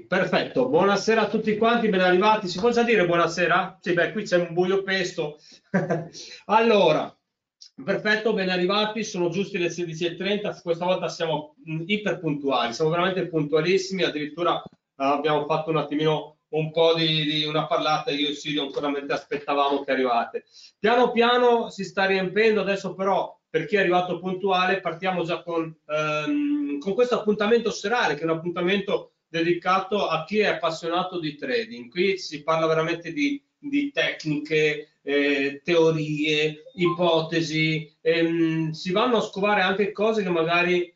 Perfetto, buonasera a tutti quanti, ben arrivati. Si può già dire buonasera? Sì, beh, qui c'è un buio pesto. Allora, perfetto, ben arrivati, sono giusti le 16:30, questa volta siamo iper puntuali, siamo veramente puntualissimi, addirittura abbiamo fatto un attimino un po' di una parlata, io e Sirio ancora mentre aspettavamo che arrivate. Piano piano si sta riempiendo, adesso però per chi è arrivato puntuale partiamo già con questo appuntamento serale, che è un appuntamento dedicato a chi è appassionato di trading. Qui si parla veramente di tecniche, teorie, ipotesi, si vanno a scovare anche cose che magari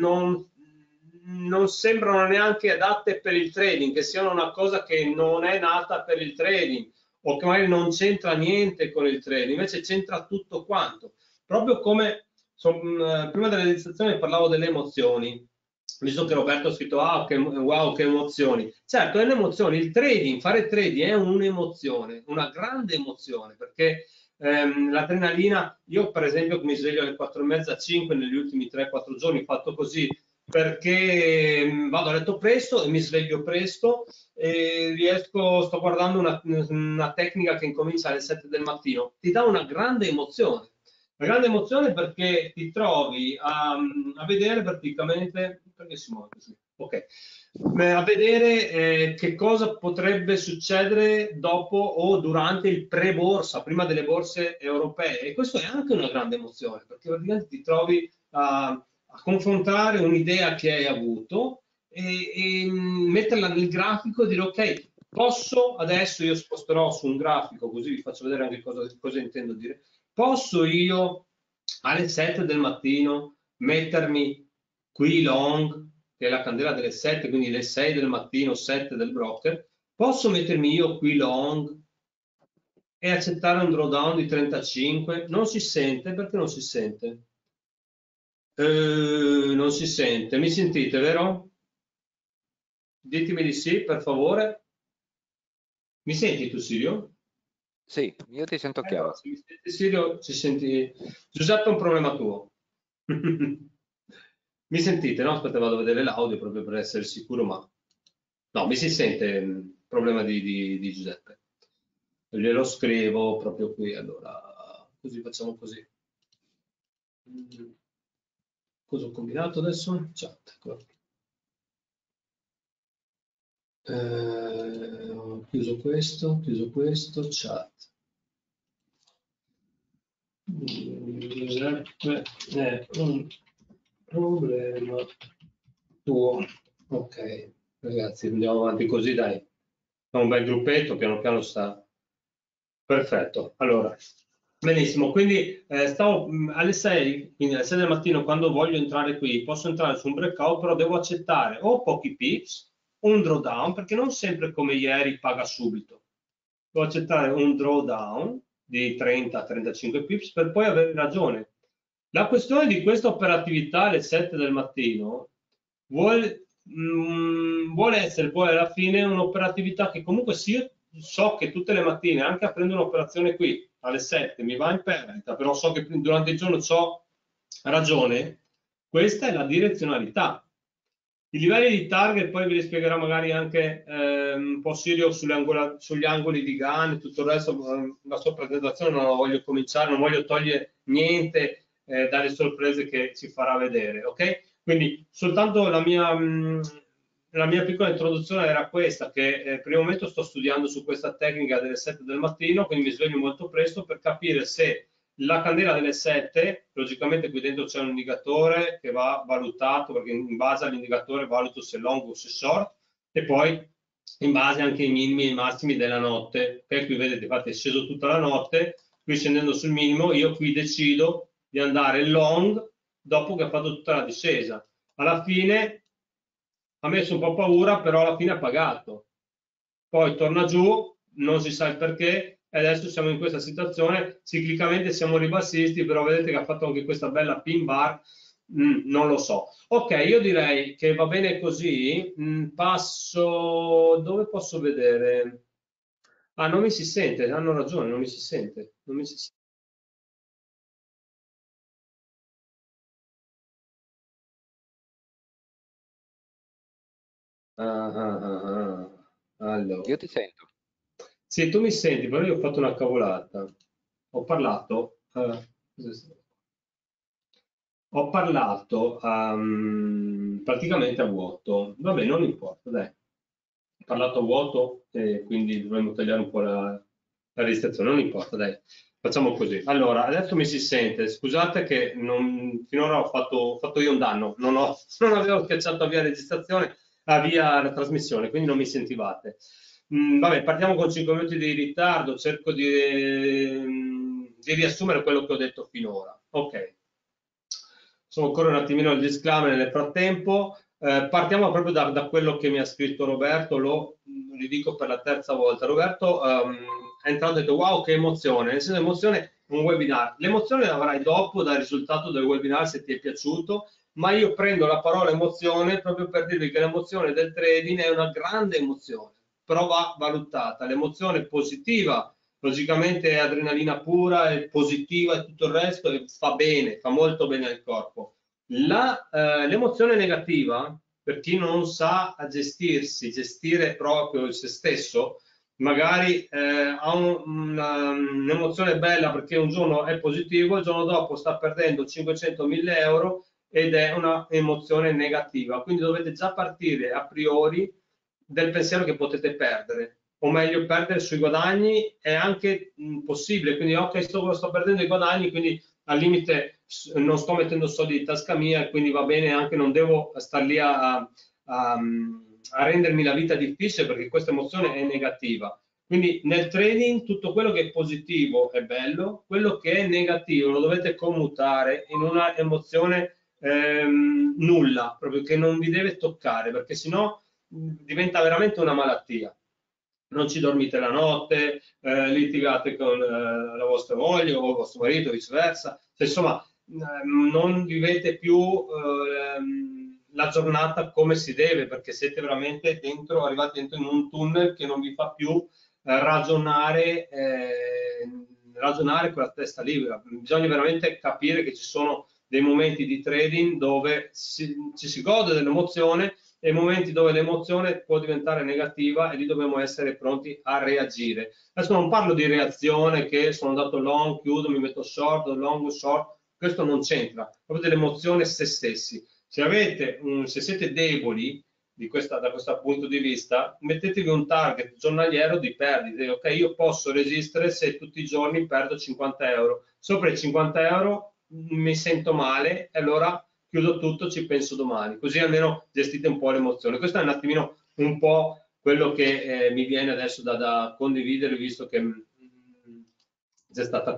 non sembrano neanche adatte per il trading, che siano una cosa che non è nata per il trading o che magari non c'entra niente con il trading, invece c'entra tutto quanto. Proprio come prima della registrazione parlavo delle emozioni, visto che Roberto ha scritto wow, che emozioni. Certo, è un'emozione, il trading, fare trading è un'emozione, una grande emozione, perché l'adrenalina, io per esempio mi sveglio alle 4:30, 5 negli ultimi 3-4 giorni, ho fatto così perché vado a letto presto e mi sveglio presto e sto guardando una tecnica che incomincia alle 7 del mattino, ti dà una grande emozione perché ti trovi a vedere praticamente, perché si muove così? Ok. A vedere che cosa potrebbe succedere dopo o durante il pre-borsa, prima delle borse europee. E questo è anche una grande emozione, perché praticamente ti trovi a confrontare un'idea che hai avuto e metterla nel grafico e dire ok, posso adesso, io sposterò su un grafico così vi faccio vedere anche cosa intendo dire, posso io alle 7 del mattino mettermi qui long, che è la candela delle 7, quindi le 6 del mattino, 7 del broker, posso mettermi io qui long e accettare un drawdown di 35? Non si sente, perché non si sente? Non si sente, mi sentite, vero? Ditemi di sì, per favore. Mi senti tu, Sirio? Sì, io ti sento Allora, chiaro. se mi senti Sirio, ci senti... Giuseppe, è un problema tuo. Mi sentite, no? Aspetta, vado a vedere l'audio proprio per essere sicuro, ma... No, mi si sente problema di Giuseppe. Glielo scrivo proprio qui, allora, così facciamo così. Cosa ho combinato adesso? Chat, ecco. Ho chiuso questo, chat. Giuseppe è un problema tuo. Ok, ragazzi, andiamo avanti così, dai. È un bel gruppetto, piano piano sta. Perfetto. Allora, benissimo. Quindi stavo alle 6, quindi alle 6 del mattino, quando voglio entrare qui, posso entrare su un breakout, però devo accettare o pochi pips, un drawdown, perché non sempre come ieri paga subito. Devo accettare un drawdown di 30-35 pips per poi avere ragione. La questione di questa operatività alle 7 del mattino vuole essere poi alla fine un'operatività che comunque sì, io so che tutte le mattine, anche aprendo un'operazione qui alle 7, mi va in perdita, però so che durante il giorno ho ragione, questa è la direzionalità. I livelli di target poi ve li spiegherò magari anche un po' Sirio sugli angoli di Gann e tutto il resto. La sua presentazione non la voglio cominciare, non voglio togliere niente dalle sorprese che ci farà vedere, ok? Quindi soltanto la mia piccola introduzione era questa, che per il momento sto studiando su questa tecnica delle 7 del mattino, quindi mi sveglio molto presto per capire se la candela delle 7, logicamente qui dentro c'è un indicatore che va valutato, perché in base all'indicatore valuto se long o se short, e poi in base anche ai minimi e ai massimi della notte. Okay? Qui vedete, infatti è sceso tutta la notte, qui scendendo sul minimo, io qui decido di andare long dopo che ha fatto tutta la discesa. Alla fine ha messo un po' paura, però alla fine ha pagato. Poi torna giù, non si sa il perché, e adesso siamo in questa situazione, ciclicamente siamo ribassisti, però vedete che ha fatto anche questa bella pin bar, non lo so. Ok, io direi che va bene così, passo, dove posso vedere? Ah, non mi si sente, hanno ragione, non mi si sente, non mi si Allora, Io ti sento. sì, tu mi senti, però io ho fatto una cavolata. Ho parlato, cos'è stato? Ho parlato praticamente a vuoto. Vabbè, non importa, dai. Ho parlato a vuoto e quindi dovremmo tagliare un po' la registrazione. Non importa, dai. Facciamo così. Allora, adesso mi si sente. Scusate che finora ho fatto io un danno. Non avevo schiacciato via registrazione, via la trasmissione, quindi non mi sentivate. Vabbè, partiamo con 5 minuti di ritardo. Cerco di riassumere quello che ho detto finora. Ok. Sono ancora un attimino il disclaimer nel frattempo. Partiamo proprio da quello che mi ha scritto Roberto, lo ridico per la terza volta. Roberto è entrato e ha detto wow che emozione, nel senso emozione un webinar. L'emozione l'avrai dopo dal risultato del webinar se ti è piaciuto, ma io prendo la parola emozione proprio per dirvi che l'emozione del trading è una grande emozione, però va valutata. L'emozione positiva logicamente è adrenalina pura, è positiva e tutto il resto e fa bene, fa molto bene al corpo. L'emozione negativa, per chi non sa gestirsi, gestire proprio se stesso, magari ha un'emozione bella perché un giorno è positivo, il giorno dopo sta perdendo 500.000 euro ed è una emozione negativa. Quindi dovete già partire a priori del pensiero che potete perdere, o meglio perdere sui guadagni è anche possibile, quindi ok sto perdendo i guadagni, quindi al limite non sto mettendo soldi in tasca mia e quindi va bene anche, non devo star lì a rendermi la vita difficile perché questa emozione è negativa. Quindi nel trading tutto quello che è positivo è bello, quello che è negativo lo dovete commutare in una emozione nulla, proprio che non vi deve toccare, perché sennò diventa veramente una malattia. Non ci dormite la notte, litigate con la vostra moglie o il vostro marito, viceversa. Cioè, insomma, non vivete più la giornata come si deve perché siete veramente dentro, arrivati dentro in un tunnel che non vi fa più ragionare con la testa libera. Bisogna veramente capire che ci sono dei momenti di trading dove ci si gode dell'emozione e momenti dove l'emozione può diventare negativa e lì dobbiamo essere pronti a reagire. Adesso non parlo di reazione che sono andato long, chiudo, mi metto short, long, short, questo non c'entra, proprio dell'emozione se stessi. Se siete deboli da questo punto di vista, mettetevi un target giornaliero di perdite. Ok, io posso resistere se tutti i giorni perdo 50 euro. Sopra i 50 euro mi sento male e allora chiudo tutto, ci penso domani. Così almeno gestite un po' l'emozione. Questo è un attimino un po' quello che mi viene adesso da condividere, visto che c'è stata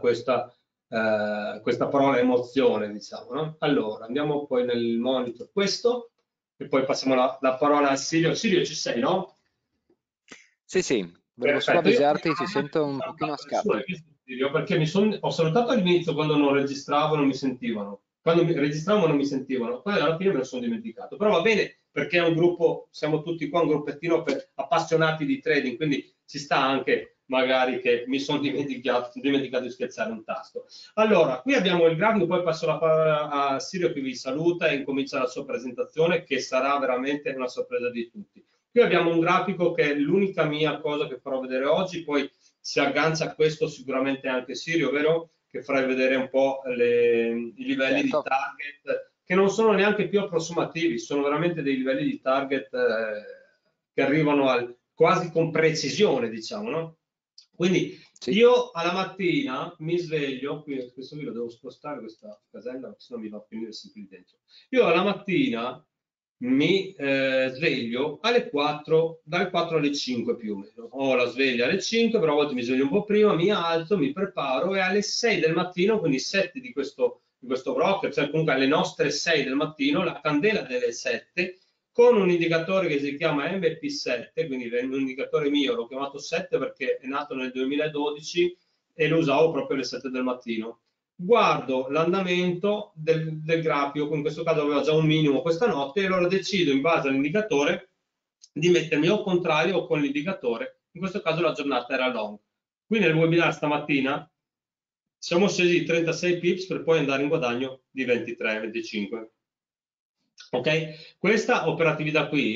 questa parola emozione, diciamo, no? Allora, andiamo poi nel monitor questo e poi passiamo la parola a Silvio. Silvio, ci sei, no? Sì, sì, volevo solo Perfetto, io avvisarti, ti non sento ho un pochino a salutato nessuno, hai scatti. visto, Silvio? Perché ho salutato all'inizio quando non registravo, non mi sentivano. Quando registravamo non mi sentivano, poi alla fine me lo sono dimenticato. Però va bene perché è un gruppo, siamo tutti qua un gruppettino per appassionati di trading, quindi ci sta anche magari che mi sono dimenticato di schiacciare un tasto. Allora, qui abbiamo il grafico, poi passo la parola a Sirio che vi saluta e incomincia la sua presentazione che sarà veramente una sorpresa di tutti. Qui abbiamo un grafico che è l'unica mia cosa che farò vedere oggi, poi si aggancia a questo sicuramente anche Sirio, vero? Che farai vedere un po' i livelli di Certo. target che non sono neanche più approssimativi, sono veramente dei livelli di target che arrivano quasi con precisione, diciamo, no? Quindi Sì. io alla mattina mi sveglio, qui questo qui lo devo spostare questa casella, se no mi va a finire sempre lì dentro. Io alla mattina mi sveglio alle 4, dalle 4 alle 5 più o meno. Ho la sveglia alle 5, però a volte mi sveglio un po' prima, mi alzo, mi preparo e alle 6 del mattino, quindi 7 di questo broker, cioè comunque alle nostre 6 del mattino, la candela delle 7, con un indicatore che si chiama MP7, quindi è un indicatore mio, l'ho chiamato 7 perché è nato nel 2012 e lo usavo proprio alle 7 del mattino. Guardo l'andamento del grafico, in questo caso aveva già un minimo questa notte, e allora decido in base all'indicatore di mettermi o contrario o con l'indicatore, in questo caso la giornata era long. Qui nel webinar stamattina siamo scesi di 36 pips per poi andare in guadagno di 23-25. Ok? Questa operatività qui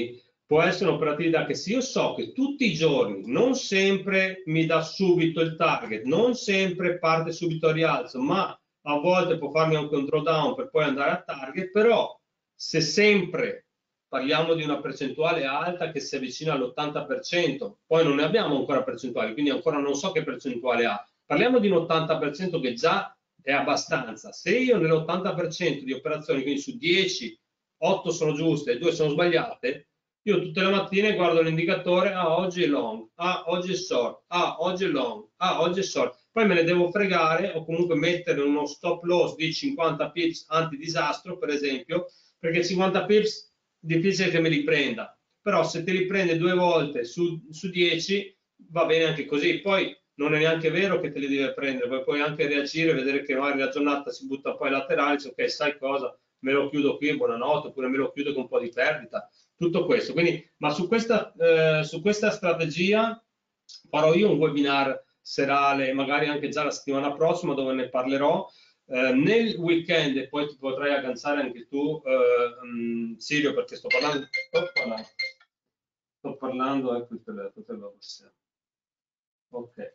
può essere un'operatività che se io so che tutti i giorni non sempre mi dà subito il target, non sempre parte subito a rialzo, ma a volte può farmi anche un drawdown per poi andare a target, però se sempre parliamo di una percentuale alta che si avvicina all'80%, poi non ne abbiamo ancora percentuali, quindi ancora non so che percentuale ha. Parliamo di un 80% che già è abbastanza. Se io nell'80% di operazioni, quindi su 10, 8 sono giuste e 2 sono sbagliate, io tutte le mattine guardo l'indicatore, oggi è long, oggi è short, oggi è long, oggi è short. Poi me ne devo fregare o comunque mettere uno stop loss di 50 pips antidisastro, per esempio, perché 50 pips difficile che me li prenda. Però se te li prende 2 volte su 10 va bene anche così. Poi non è neanche vero che te li deve prendere, puoi anche reagire, vedere che magari la giornata si butta poi laterale, dice, ok, sai cosa, me lo chiudo qui, buonanotte, oppure me lo chiudo con un po' di perdita, tutto questo. Quindi, ma su questa strategia farò io un webinar serale, magari anche già la settimana prossima, dove ne parlerò. Nel weekend, e poi ti potrai agganciare anche tu, Silvio, perché sto parlando, ecco il telefono. Ok.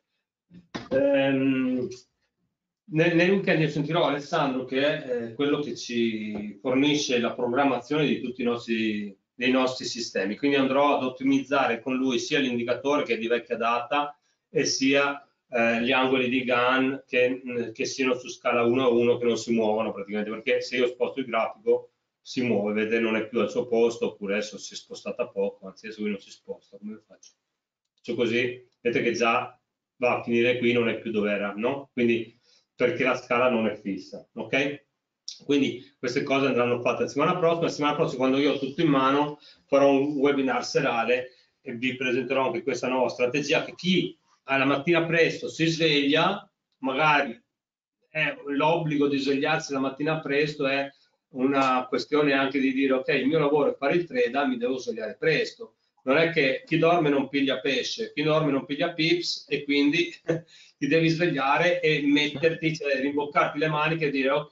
Nel weekend io sentirò Alessandro, che è quello che ci fornisce la programmazione di tutti dei nostri sistemi, quindi andrò ad ottimizzare con lui sia l'indicatore, che è di vecchia data, e sia gli angoli di Gann che siano su scala 1 a 1, che non si muovono praticamente, perché se io sposto il grafico si muove, vede, non è più al suo posto, oppure adesso si è spostata poco, anzi adesso lui non si sposta. Come faccio? Faccio così, vedete che già va a finire qui, non è più dove era, no? Quindi perché la scala non è fissa, ok? Quindi queste cose andranno fatte la settimana prossima, quando io ho tutto in mano, farò un webinar serale e vi presenterò anche questa nuova strategia, che chi alla mattina presto si sveglia, magari l'obbligo di svegliarsi la mattina presto è una questione anche di dire, ok, il mio lavoro è fare il trader, mi devo svegliare presto. Non è che chi dorme non piglia pesce, chi dorme non piglia pips, e quindi ti devi svegliare e metterti, cioè rimboccarti le maniche e dire, ok,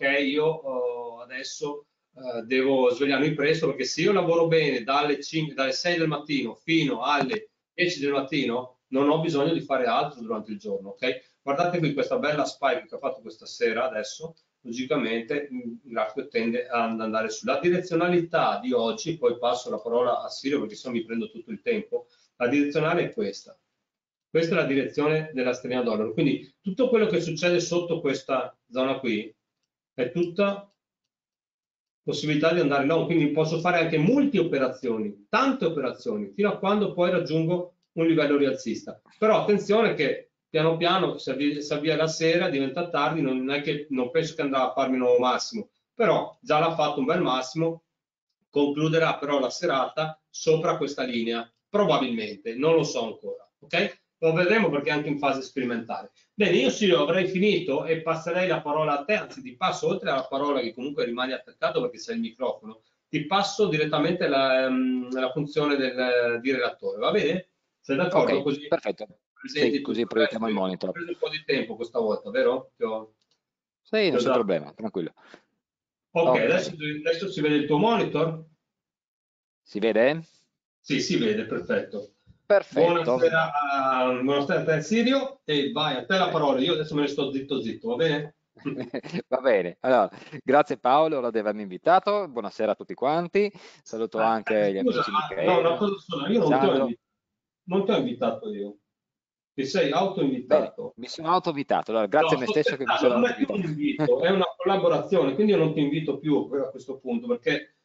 io adesso devo svegliarmi presto, perché se io lavoro bene dalle 6 del mattino fino alle 10 del mattino, non ho bisogno di fare altro durante il giorno, ok? Guardate qui questa bella spike che ho fatto questa sera, adesso, logicamente il grafico tende ad andare sulla direzionalità di oggi, poi passo la parola a Sirio perché se no mi prendo tutto il tempo. La direzionale è questa. Questa è la direzione della sterlina dollaro. Quindi tutto quello che succede sotto questa zona qui è tutta possibilità di andare long, quindi posso fare anche multi operazioni, tante operazioni, fino a quando poi raggiungo un livello rialzista. Però attenzione che piano piano si avvia la sera, diventa tardi, non è che non penso che andrà a farmi un nuovo massimo, però già l'ha fatto un bel massimo, concluderà però la serata sopra questa linea, probabilmente, non lo so ancora, ok? Lo vedremo perché è anche in fase sperimentale. Bene, io Silvio avrei finito e passerei la parola a te, anzi ti passo, oltre alla parola che comunque rimane attaccato perché c'è il microfono, ti passo direttamente la funzione di relatore, va bene? Sei d'accordo? Ok, Così perfetto. Sì, presenti così tutto il proiettiamo resto. il Io ho monitor. preso un po' di tempo questa volta, vero? Sì, Ti ho nessun dato. problema, tranquillo. Ok, Ok, adesso si vede il tuo monitor? si vede? Sì, si vede, perfetto. Perfetto. Buonasera a te Sirio, e vai a te la parola. Io adesso me ne sto zitto zitto, va bene? Va bene, allora, grazie Paolo di avermi invitato, buonasera a tutti quanti, saluto anche gli Scusa, amici no, una Michele, cosa sola, io Alessandro. non ti ho invitato io, ti sei Bene, autoinvitato. mi sono autoinvitato, allora No, grazie a me sto stesso che mi scherzando, sono non è più un autoinvitato. invito, è una collaborazione, quindi io non ti invito più a questo punto, perché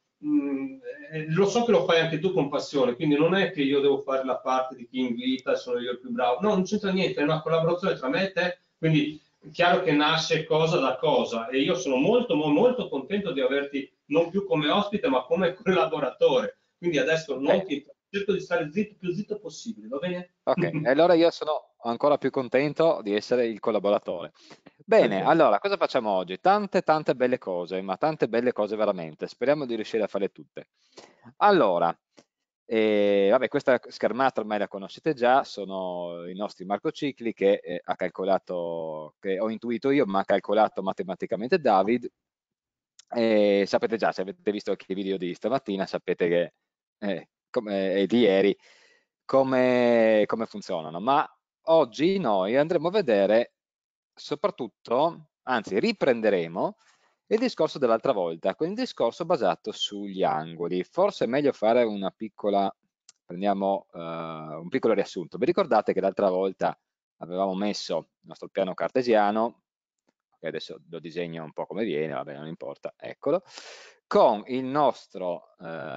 lo so che lo fai anche tu con passione, quindi non è che io devo fare la parte di chi invita e sono io il più bravo, no, non c'entra niente, è una collaborazione tra me e te, quindi è chiaro che nasce cosa da cosa, e io sono molto contento di averti non più come ospite, ma come collaboratore, quindi adesso non Bene. ti cerco di stare zitto, più zitto possibile, va bene? Ok, e allora io sono ancora più contento di essere il collaboratore. Bene, allora, cosa facciamo oggi? Tante belle cose, ma tante belle cose veramente. Speriamo di riuscire a fare tutte. Allora, vabbè, questa schermata ormai la conoscete già, sono i nostri marcocicli che ha calcolato, che ho intuito io, ma ha calcolato matematicamente David. E sapete già, se avete visto anche i video di stamattina, sapete che e di ieri come funzionano. Ma oggi noi andremo a vedere soprattutto, anzi riprenderemo il discorso dell'altra volta, quindi il discorso basato sugli angoli. Forse è meglio fare una piccola, prendiamo un piccolo riassunto. Vi ricordate che l'altra volta avevamo messo il nostro piano cartesiano, che adesso lo disegno un po' come viene, vabbè non importa, eccolo, con il nostro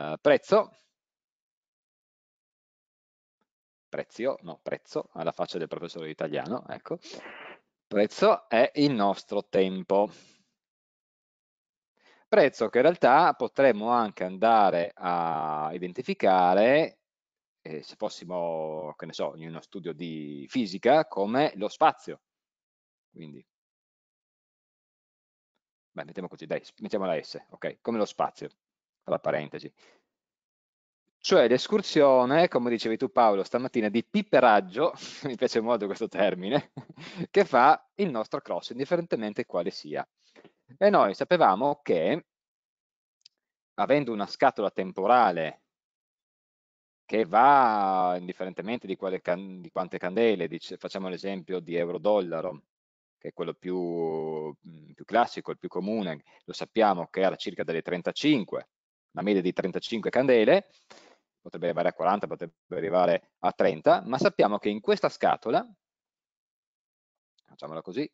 prezzo, alla faccia del professore di italiano, ecco, prezzo è il nostro tempo. Prezzo che in realtà potremmo anche andare a identificare, se fossimo, che ne so, in uno studio di fisica, come lo spazio. Quindi, beh, mettiamo così, dai, mettiamo la S, ok, come lo spazio, tra parentesi. Cioè l'escursione, come dicevi tu Paolo stamattina, di piperaggio, mi piace molto questo termine, che fa il nostro cross, indifferentemente quale sia. E noi sapevamo che, avendo una scatola temporale che va indifferentemente di quante candele, facciamo l'esempio di euro-dollaro, che è quello più classico, il più comune, lo sappiamo che era circa delle 35, una media di 35 candele, potrebbe arrivare a 40, potrebbe arrivare a 30, ma sappiamo che in questa scatola, facciamola così,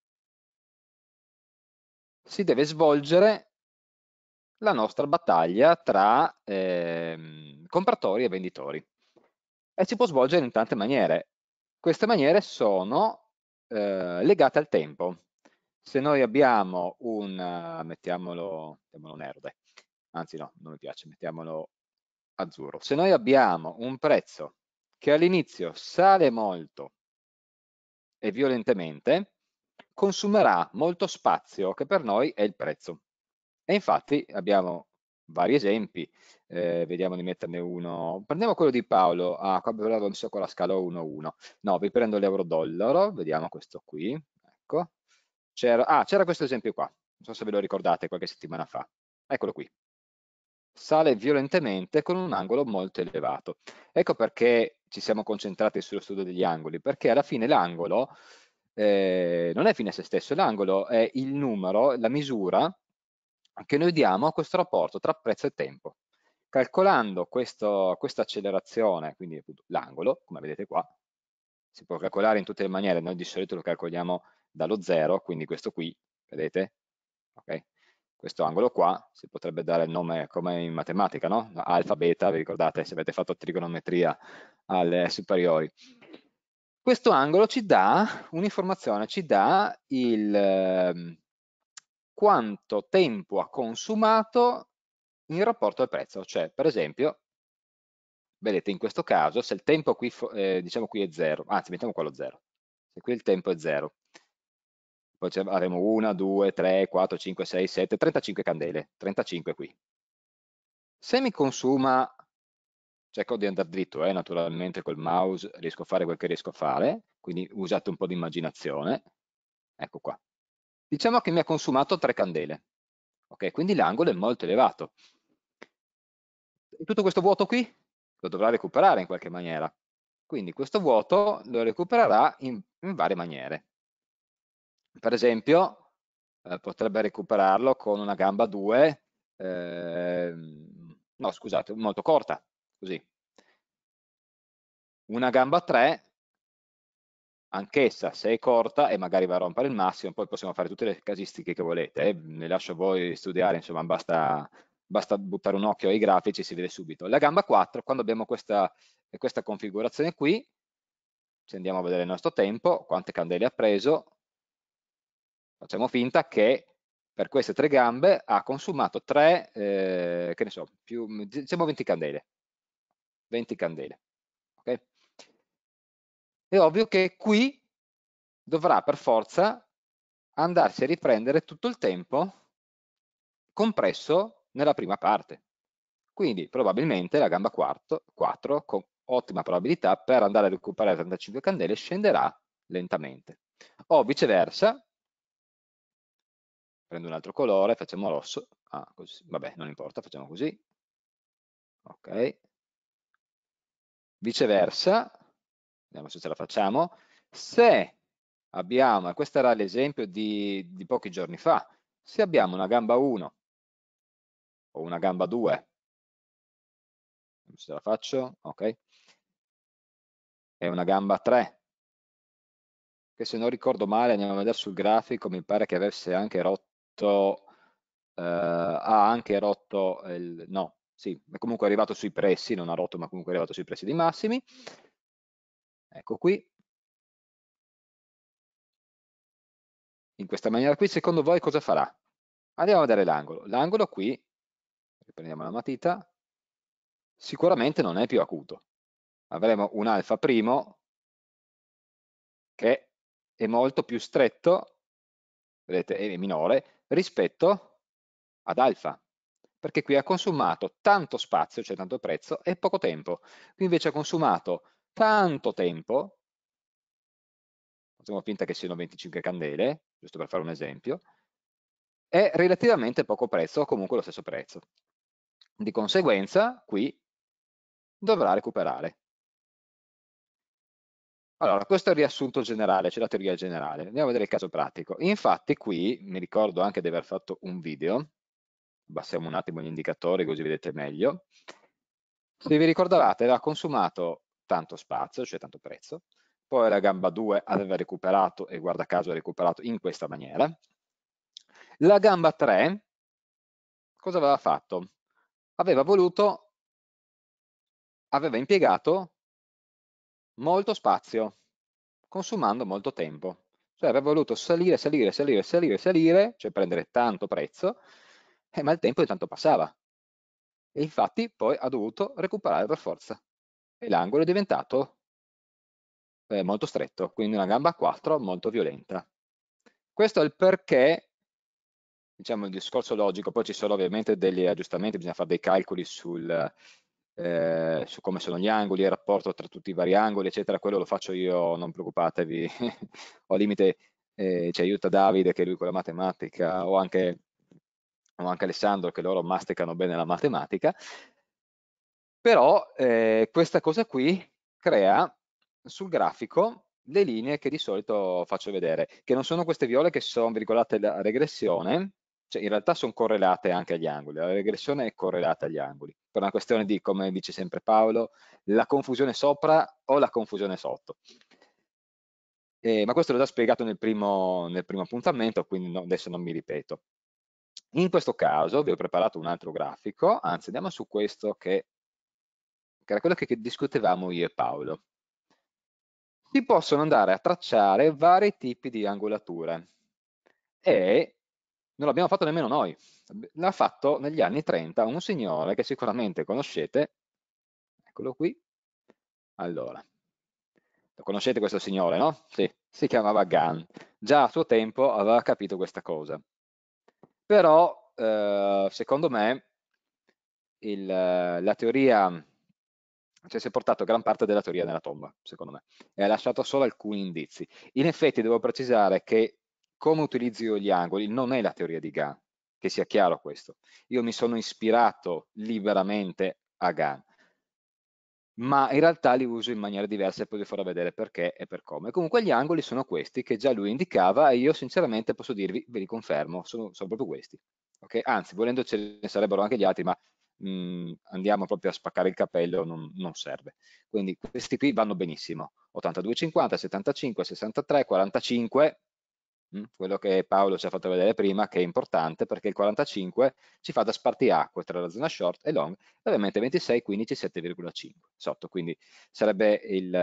si deve svolgere la nostra battaglia tra compratori e venditori. E si può svolgere in tante maniere. Queste maniere sono legate al tempo. Se noi abbiamo mettiamolo nero, dai. Anzi no, non mi piace, mettiamolo azzurro. Se noi abbiamo un prezzo che all'inizio sale molto e violentemente, consumerà molto spazio, che per noi è il prezzo. E infatti abbiamo vari esempi, vediamo di metterne uno. Prendiamo quello di Paolo, qua avevo messo con la scala 1-1. No, vi prendo l'euro-dollaro, vediamo questo qui, ecco. C'era questo esempio qua, non so se ve lo ricordate qualche settimana fa. Eccolo qui. Sale violentemente con un angolo molto elevato. Ecco perché ci siamo concentrati sullo studio degli angoli, perché alla fine l'angolo non è fine a se stesso, l'angolo è il numero, la misura che noi diamo a questo rapporto tra prezzo e tempo. Calcolando questa accelerazione, quindi appunto l'angolo, come vedete qua, si può calcolare in tutte le maniere, noi di solito lo calcoliamo dallo zero, quindi questo qui, vedete? Okay? Questo angolo qua, si potrebbe dare il nome come in matematica, no? Alfa, beta, vi ricordate se avete fatto trigonometria alle superiori. Questo angolo ci dà un'informazione, ci dà quanto tempo ha consumato in rapporto al prezzo. Cioè, per esempio, vedete in questo caso, se il tempo qui, diciamo qui è 0, anzi mettiamo quello 0, se qui il tempo è 0, poi avremo 1, 2, 3, 4, 5, 6, 7, 35 candele, 35 qui. Se mi consuma, cerco di andare dritto, naturalmente col mouse riesco a fare quel che riesco a fare, quindi usate un po' di immaginazione, ecco qua. Diciamo che mi ha consumato 3 candele, ok? Quindi l'angolo è molto elevato. E tutto questo vuoto qui lo dovrà recuperare in qualche maniera. Quindi questo vuoto lo recupererà in varie maniere. Per esempio, potrebbe recuperarlo con una gamba 2, no scusate, molto corta, così. Una gamba 3, anch'essa se è corta e magari va a rompere il massimo, poi possiamo fare tutte le casistiche che volete, ne lascio a voi studiare, insomma basta buttare un occhio ai grafici, si vede subito. La gamba 4, quando abbiamo questa configurazione qui, se andiamo a vedere il nostro tempo, quante candele ha preso, facciamo finta che per queste 3 gambe ha consumato 3, che ne so, diciamo 20 candele. 20 candele. Okay? È ovvio che qui dovrà per forza andarsi a riprendere tutto il tempo compresso nella prima parte. Quindi probabilmente la gamba 4, con ottima probabilità, per andare a recuperare 35 candele scenderà lentamente. O viceversa, prendo un altro colore, facciamo rosso, così, vabbè non importa, facciamo così, ok, Viceversa, vediamo se ce la facciamo, se abbiamo, e questo era l'esempio di pochi giorni fa, se abbiamo una gamba 1 o una gamba 2, se la faccio, ok, e una gamba 3, che se non ricordo male, andiamo a vedere sul grafico, mi pare che avesse anche rotto, ha anche rotto, no, sì, è comunque arrivato sui pressi, non ha rotto ma comunque è arrivato sui pressi dei massimi, ecco qui, in questa maniera qui, secondo voi cosa farà? Andiamo a vedere l'angolo, l'angolo qui, riprendiamo la matita, sicuramente non è più acuto, avremo un alfa primo che è molto più stretto, vedete, è minore, rispetto ad alfa, perché qui ha consumato tanto spazio, cioè tanto prezzo, e poco tempo. Qui invece ha consumato tanto tempo, facciamo finta che siano 25 candele, giusto per fare un esempio, e relativamente poco prezzo, o comunque lo stesso prezzo. Di conseguenza, qui dovrà recuperare. Allora, questo è il riassunto generale, c'è la teoria generale. Andiamo a vedere il caso pratico. Infatti qui, mi ricordo anche di aver fatto un video, abbassiamo un attimo gli indicatori così vedete meglio. Se vi ricordavate, aveva consumato tanto spazio, cioè tanto prezzo, poi la gamba 2 aveva recuperato, e guarda caso ha recuperato in questa maniera. La gamba 3, cosa aveva fatto? Aveva impiegato molto spazio, consumando molto tempo. Cioè aveva voluto salire, salire, salire, salire, salire, cioè prendere tanto prezzo, ma il tempo intanto passava. E infatti poi ha dovuto recuperare per forza. E l'angolo è diventato molto stretto, quindi una gamba a 4 molto violenta. Questo è il perché, diciamo il discorso logico, poi ci sono ovviamente degli aggiustamenti, bisogna fare dei calcoli su come sono gli angoli, il rapporto tra tutti i vari angoli, eccetera, quello lo faccio io, non preoccupatevi, ho limite, ci aiuta Davide che lui con la matematica, o anche Alessandro che loro masticano bene la matematica, però questa cosa qui crea sul grafico le linee che di solito faccio vedere, che non sono queste viole che sono, vi ricordate la regressione, cioè in realtà sono correlate anche agli angoli, la regressione è correlata agli angoli, per una questione di, come dice sempre Paolo, la confusione sopra o la confusione sotto. Ma questo l'ho già spiegato nel primo appuntamento, quindi adesso non mi ripeto. In questo caso vi ho preparato un altro grafico, anzi andiamo su questo che era quello che discutevamo io e Paolo. Si possono andare a tracciare vari tipi di angolature e non l'abbiamo fatto nemmeno noi, l'ha fatto negli anni 30 un signore che sicuramente conoscete, eccolo qui, allora, lo conoscete questo signore, no? Sì, si chiamava Gunn, già a suo tempo aveva capito questa cosa, però secondo me la teoria, cioè si è portato gran parte della teoria nella tomba, secondo me, e ha lasciato solo alcuni indizi. In effetti devo precisare che come utilizzo io gli angoli non è la teoria di Gunn, che sia chiaro questo. Io mi sono ispirato liberamente a Gunn, ma in realtà li uso in maniera diversa e poi vi farò vedere perché e per come. Comunque gli angoli sono questi che già lui indicava e io sinceramente posso dirvi, ve li confermo, sono proprio questi. Okay? Anzi, volendo ce ne sarebbero anche gli altri, ma andiamo proprio a spaccare il capello, non serve. Quindi questi qui vanno benissimo. 82,50, 75, 63, 45, quello che Paolo ci ha fatto vedere prima, che è importante perché il 45 ci fa da spartiacque tra la zona short e long, e ovviamente 26, 15, 7,5 sotto, quindi sarebbe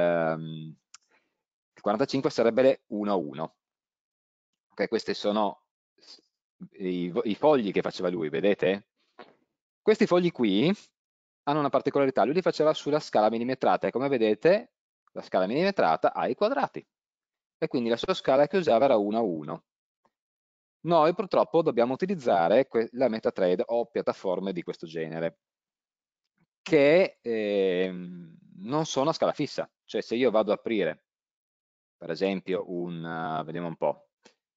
il 45 sarebbe le 1 a 1. Ok, questi sono i fogli che faceva lui, vedete? Questi fogli qui hanno una particolarità, lui li faceva sulla scala millimetrata e come vedete la scala millimetrata ha i quadrati e quindi la sua scala che usava era 1 a 1. Noi purtroppo dobbiamo utilizzare la MetaTrader o piattaforme di questo genere che non sono a scala fissa, cioè se io vado ad aprire per esempio vediamo un po',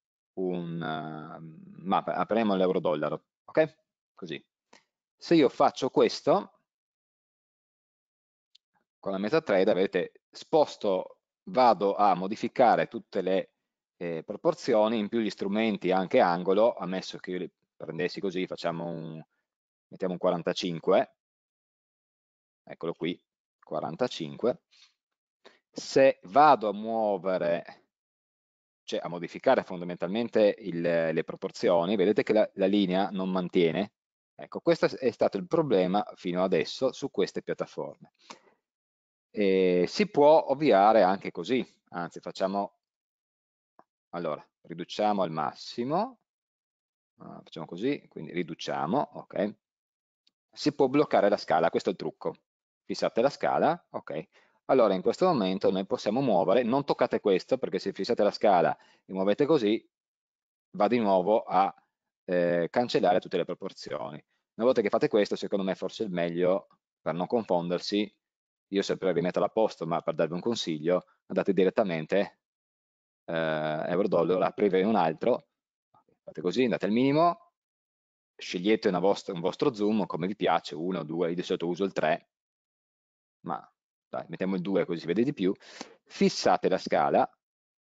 apriamo l'euro-dollaro, ok? Così. Se io faccio questo, con la MetaTrader, vedete, vado a modificare tutte le proporzioni, in più gli strumenti anche angolo, ammesso che io li prendessi così, mettiamo un 45, eccolo qui, 45. Se vado a muovere, cioè a modificare fondamentalmente le proporzioni, vedete che la linea non mantiene. Ecco, questo è stato il problema fino adesso su queste piattaforme. Si può ovviare anche così, anzi allora, riduciamo al massimo, facciamo così, quindi riduciamo, ok. Si può bloccare la scala, questo è il trucco. Fissate la scala, ok. Allora in questo momento noi possiamo muovere, non toccate questo perché se fissate la scala e muovete così, va di nuovo a cancellare tutte le proporzioni. Una volta che fate questo, secondo me forse il meglio, per non confondersi, io sempre rimetto a posto, ma per darvi un consiglio, andate direttamente euro-dollaro, aprite un altro, fate così, andate al minimo, scegliete un vostro zoom come vi piace, 1, 2, io di solito uso il 3, ma dai, mettiamo il 2 così si vede di più, fissate la scala,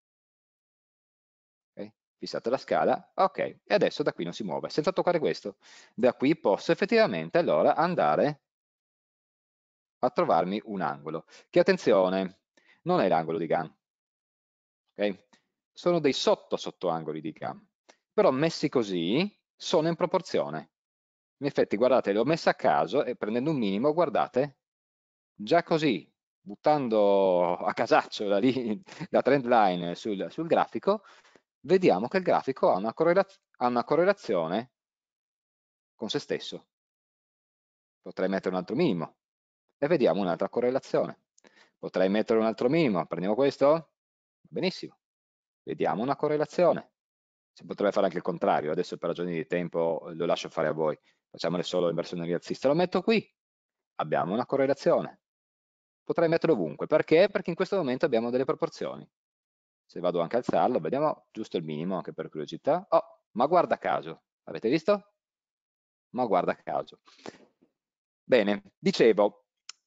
okay? Fissate la scala, ok, e adesso da qui non si muove, senza toccare questo. Da qui posso effettivamente allora andare a trovarmi un angolo, che attenzione, non è l'angolo di Gann, ok? Sono dei sottoangoli di Gann, però messi così sono in proporzione. In effetti, guardate, l'ho messa a caso e prendendo un minimo, guardate, già così, buttando a casaccio la trend line sul grafico, vediamo che il grafico ha una correlazione con se stesso. Potrei mettere un altro minimo e vediamo un'altra correlazione. Potrei mettere un altro minimo, prendiamo questo? Benissimo, vediamo una correlazione. Si potrebbe fare anche il contrario, adesso per ragioni di tempo lo lascio fare a voi. Facciamole solo in versione rialzista, lo metto qui, abbiamo una correlazione. Potrei metterlo ovunque, perché? Perché in questo momento abbiamo delle proporzioni. Se vado anche a alzarlo, vediamo giusto il minimo, anche per curiosità. Oh, ma guarda caso, avete visto? Ma guarda caso. Bene, dicevo,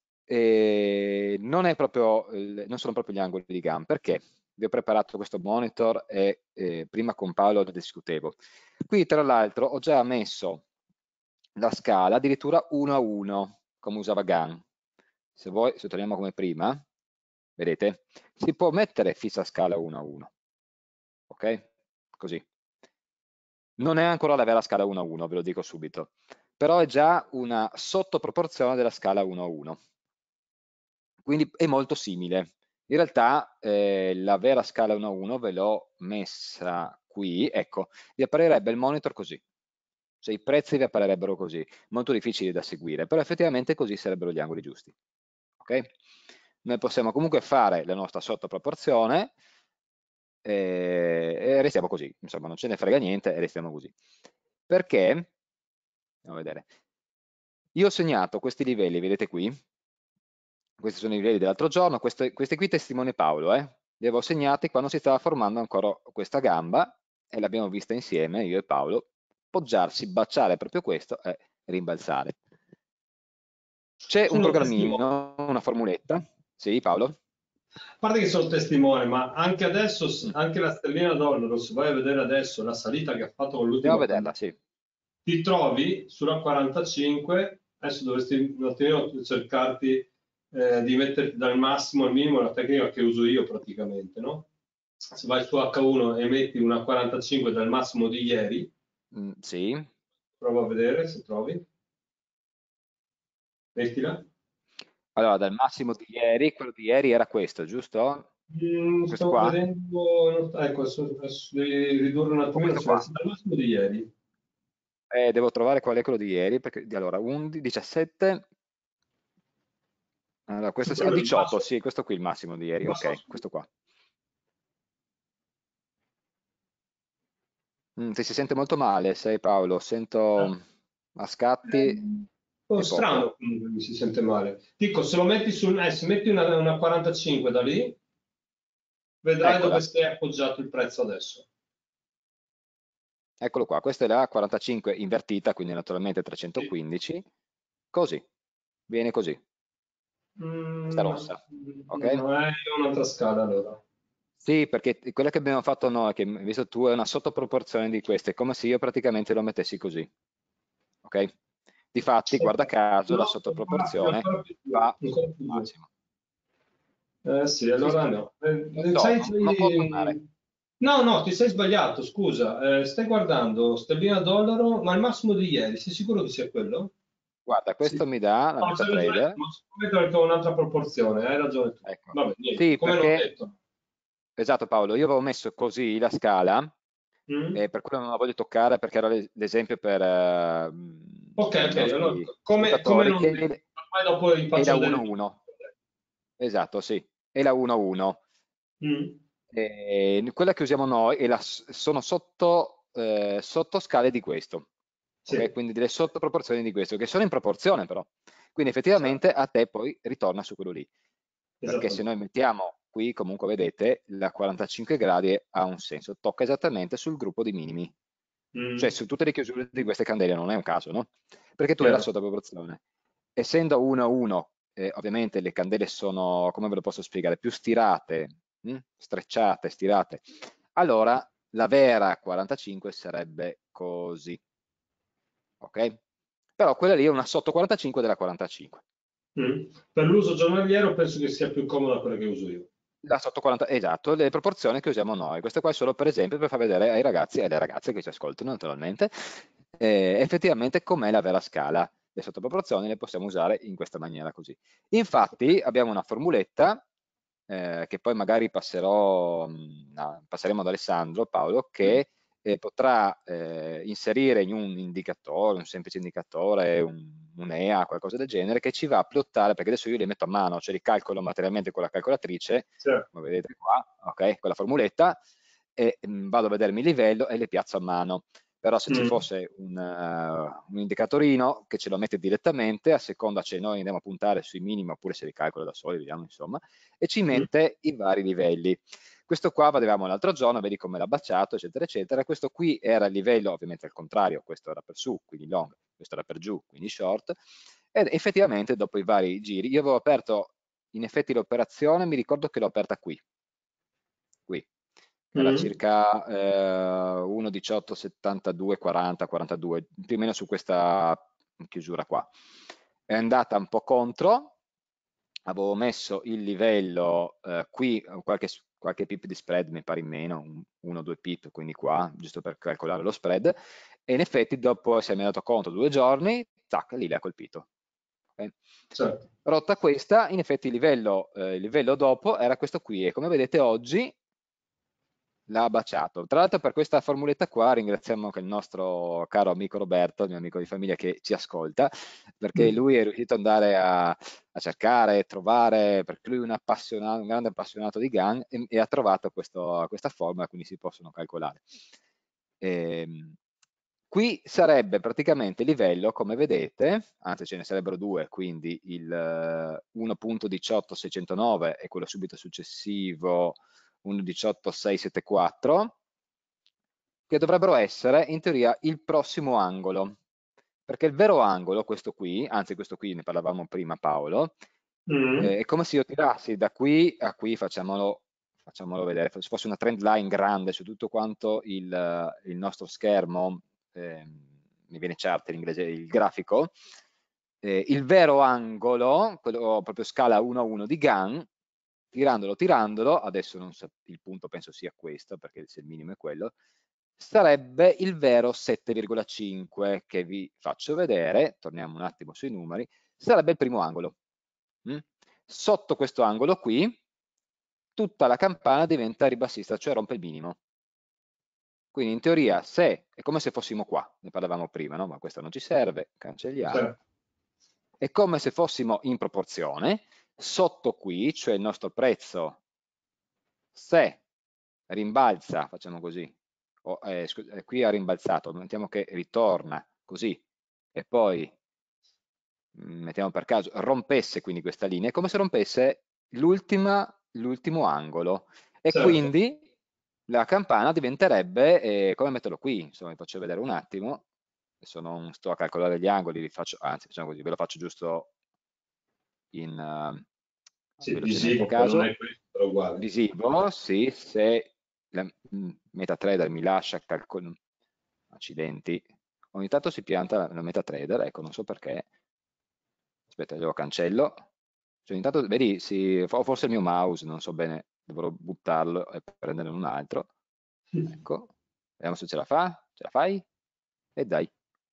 non sono proprio gli angoli di Gann, perché? Vi ho preparato questo monitor e prima con Paolo lo discutevo. Qui tra l'altro ho già messo la scala addirittura 1 a 1, come usava Gann. Se torniamo come prima, vedete, si può mettere fissa scala 1 a 1, ok? Così. Non è ancora la vera scala 1 a 1, ve lo dico subito, però è già una sottoproporzione della scala 1 a 1. Quindi è molto simile. In realtà la vera scala 1 a 1 ve l'ho messa qui, ecco, vi apparirebbe il monitor così. Cioè i prezzi vi apparirebbero così, molto difficili da seguire, però effettivamente così sarebbero gli angoli giusti. Okay? Noi possiamo comunque fare la nostra sottoproporzione e restiamo così, insomma non ce ne frega niente e restiamo così. Perché? Andiamo a vedere. Io ho segnato questi livelli, vedete qui? Questi sono i livelli dell'altro giorno, questi qui testimone Paolo, li avevo segnati quando si stava formando ancora questa gamba e l'abbiamo vista insieme, io e Paolo, poggiarsi, baciare proprio questo e rimbalzare. C'è un Sono testimone. programmino, una formuletta, sì Paolo? A parte che sono testimone, ma anche adesso, anche la stellina dollaro, se vai a vedere adesso la salita che ha fatto con Andiamo a l'ultima vederla, candela, sì. ti trovi sulla 45, adesso dovresti un attimino cercarti di metterti dal massimo al minimo, la tecnica che uso io praticamente, no? Se vai su H1 e metti una 45 dal massimo di ieri, Sì. prova a vedere se trovi, mettila. Allora, dal massimo di ieri, quello di ieri era questo, giusto? Questo Sto qua? vedendo, ecco, adesso devi ridurre un O attimino, questo cioè qua? dal massimo di ieri. Devo trovare qual è quello di ieri, perché allora 11, 17, allora questo Quello è 18, sì, questo qui è il massimo di ieri, il basso ok, assoluto. questo qua. Se si sente molto male, sei Paolo, sento a È scatti un po' e poco. strano, comunque mi si sente male. Dico, se lo metti se metti una 45 da lì, vedrai dove Eccola, stai appoggiato il prezzo adesso. eccolo qua, questa è la 45 invertita, quindi naturalmente Sì. 315, così, viene così. questa No, rossa, ok? no, è un'altra scala allora. Sì, perché quella che abbiamo fatto noi, che hai visto tu, è una sottoproporzione di queste, è come se io praticamente lo mettessi così, ok? Difatti, guarda caso, la No, sottoproporzione ancora più giù, va al ancora più giù. massimo. Sì, Sì, allora sì, no. lo so, non può tornare. No, no, ti sei sbagliato, scusa. Stai guardando sterlina dollaro, ma il massimo di ieri, sei sicuro che sia quello? Guarda, Sì. questo mi dà la No, c'hai ragione, MetaTrader, ma siccome te l'ho detto un'altra proporzione, hai ragione tu. ecco. Vabbè, niente, Sì, come non ho perché, detto. esatto Paolo, io avevo messo così la scala, Mm? e per quello non la voglio toccare perché era l'esempio per Ok, i ok, allora nostri come ascoltatori, non detto. Ormai dopo gli e faccio la vedere il 1-1. Esatto, sì, e la 1-1. video. Quella che usiamo noi sono sotto scale di questo, ok? Sì, Quindi delle sottoproporzioni di questo, che sono in proporzione però. Quindi certo, effettivamente a te poi ritorna su quello lì. Perché se noi esattamente. mettiamo qui, comunque vedete, la 45 gradi ha un senso, tocca esattamente sul gruppo di minimi. Cioè Mm, su tutte le chiusure di queste candele, non è un caso, no? Perché tu hai la chiaro. sottoproporzione. Essendo 1-1, ovviamente le candele sono, come ve lo posso spiegare, più stirate, strecciate, stirate. Allora la vera 45 sarebbe così, ok? Però quella lì è una sotto 45 della 45. Mm. Per l'uso giornaliero penso che sia più comoda quella che uso io. La sotto 40, esatto, le proporzioni che usiamo noi. Queste qua è solo per esempio per far vedere ai ragazzi e alle ragazze che ci ascoltano naturalmente, effettivamente com'è la vera scala. Le sottoproporzioni le possiamo usare in questa maniera così. Infatti abbiamo una formuletta che poi magari passeremo ad Alessandro, Paolo, che potrà inserire in un indicatore, un semplice indicatore, un EA, qualcosa del genere, che ci va a plottare, perché adesso io li metto a mano, cioè li calcolo materialmente con la calcolatrice, Certo. come vedete qua, ok, con la formuletta, e vado a vedermi il livello e le piazzo a mano. Però se ci Mm. fosse un indicatorino che ce lo mette direttamente, a seconda se noi andiamo a puntare sui minimi oppure se li calcola da soli, vediamo insomma, e ci Mm. mette i vari livelli. Questo qua vedevamo l'altro giorno, vedi come l'ha baciato, eccetera, eccetera. Questo qui era il livello, ovviamente al contrario, questo era per su, quindi long, questo era per giù, quindi short. Ed effettivamente dopo i vari giri, io avevo aperto in effetti l'operazione, mi ricordo che l'ho aperta qui. Era Mm. circa 1,18, 72, 40, 42, più o meno su questa chiusura qua. È andata un po' contro, avevo messo il livello qui, qualche pip di spread, mi pare in meno, 1-2 pip, quindi qua, giusto per calcolare lo spread, e in effetti dopo si è andato contro 2 giorni, tac, lì le ha colpito. Ok? Certo. Rotta questa, in effetti il livello dopo era questo qui, e come vedete oggi l'ha baciato. Tra l'altro per questa formuletta qua ringraziamo anche il nostro caro amico Roberto, il mio amico di famiglia che ci ascolta, perché Mm. lui è riuscito ad andare a cercare, trovare, perché lui è un grande appassionato di GAN e ha trovato questa formula, quindi si possono calcolare. Ehm, Qui sarebbe praticamente il livello, come vedete, anzi ce ne sarebbero due, quindi il 1.18609 e quello subito successivo 1.18674, che dovrebbero essere in teoria il prossimo angolo, perché il vero angolo, questo qui, anzi questo qui ne parlavamo prima Paolo, Mm. è come se io tirassi da qui a qui, facciamolo vedere, se fosse una trend line grande su tutto quanto il nostro schermo, mi viene chart in inglese, il grafico, il vero angolo, quello proprio scala 1 a 1 di GAN, tirandolo, adesso non so, il punto penso sia questo, perché se il minimo è quello, sarebbe il vero 7,5 che vi faccio vedere, torniamo un attimo sui numeri, sarebbe il primo angolo. Sotto questo angolo qui, tutta la campana diventa ribassista, cioè rompe il minimo. Quindi in teoria se, è come se fossimo qua, ne parlavamo prima, no? Ma questo non ci serve, cancelliamo. Certo. È come se fossimo in proporzione, sotto qui, cioè il nostro prezzo, se rimbalza, facciamo così, qui ha rimbalzato, mettiamo che ritorna così, e poi mettiamo per caso, rompesse quindi questa linea, è come se rompesse l'ultimo angolo e Certo. quindi la campana diventerebbe, come metterlo qui, insomma vi faccio vedere un attimo, adesso non sto a calcolare gli angoli, anzi facciamo così, ve lo faccio giusto in Sì, velocemente a visivo, poi non caso, è questo, però uguale. visivo, sì, se la MetaTrader mi lascia calcolare, accidenti, ogni tanto si pianta la MetaTrader, ecco, non so perché, aspetta, lo cancello, cioè, ogni tanto, vedi, o forse il mio mouse, non so bene, dovrò buttarlo e prenderne un altro, ecco, vediamo se ce la fai, e dai,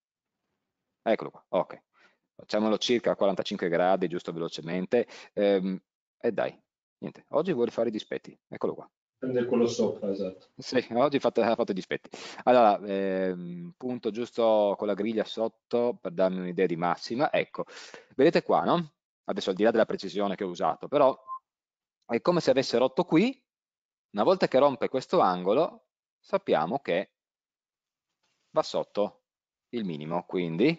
eccolo qua, ok, facciamolo circa a 45 gradi, giusto velocemente, e dai, niente, oggi vuole fare i dispetti, eccolo qua. Prende quello sopra, esatto. Sì, oggi ha fatto i dispetti. Allora, punto giusto con la griglia sotto per darmi un'idea di massima. Ecco, vedete qua, no? Adesso al di là della precisione che ho usato, però è come se avesse rotto qui. Una volta che rompe questo angolo, sappiamo che va sotto il minimo, quindi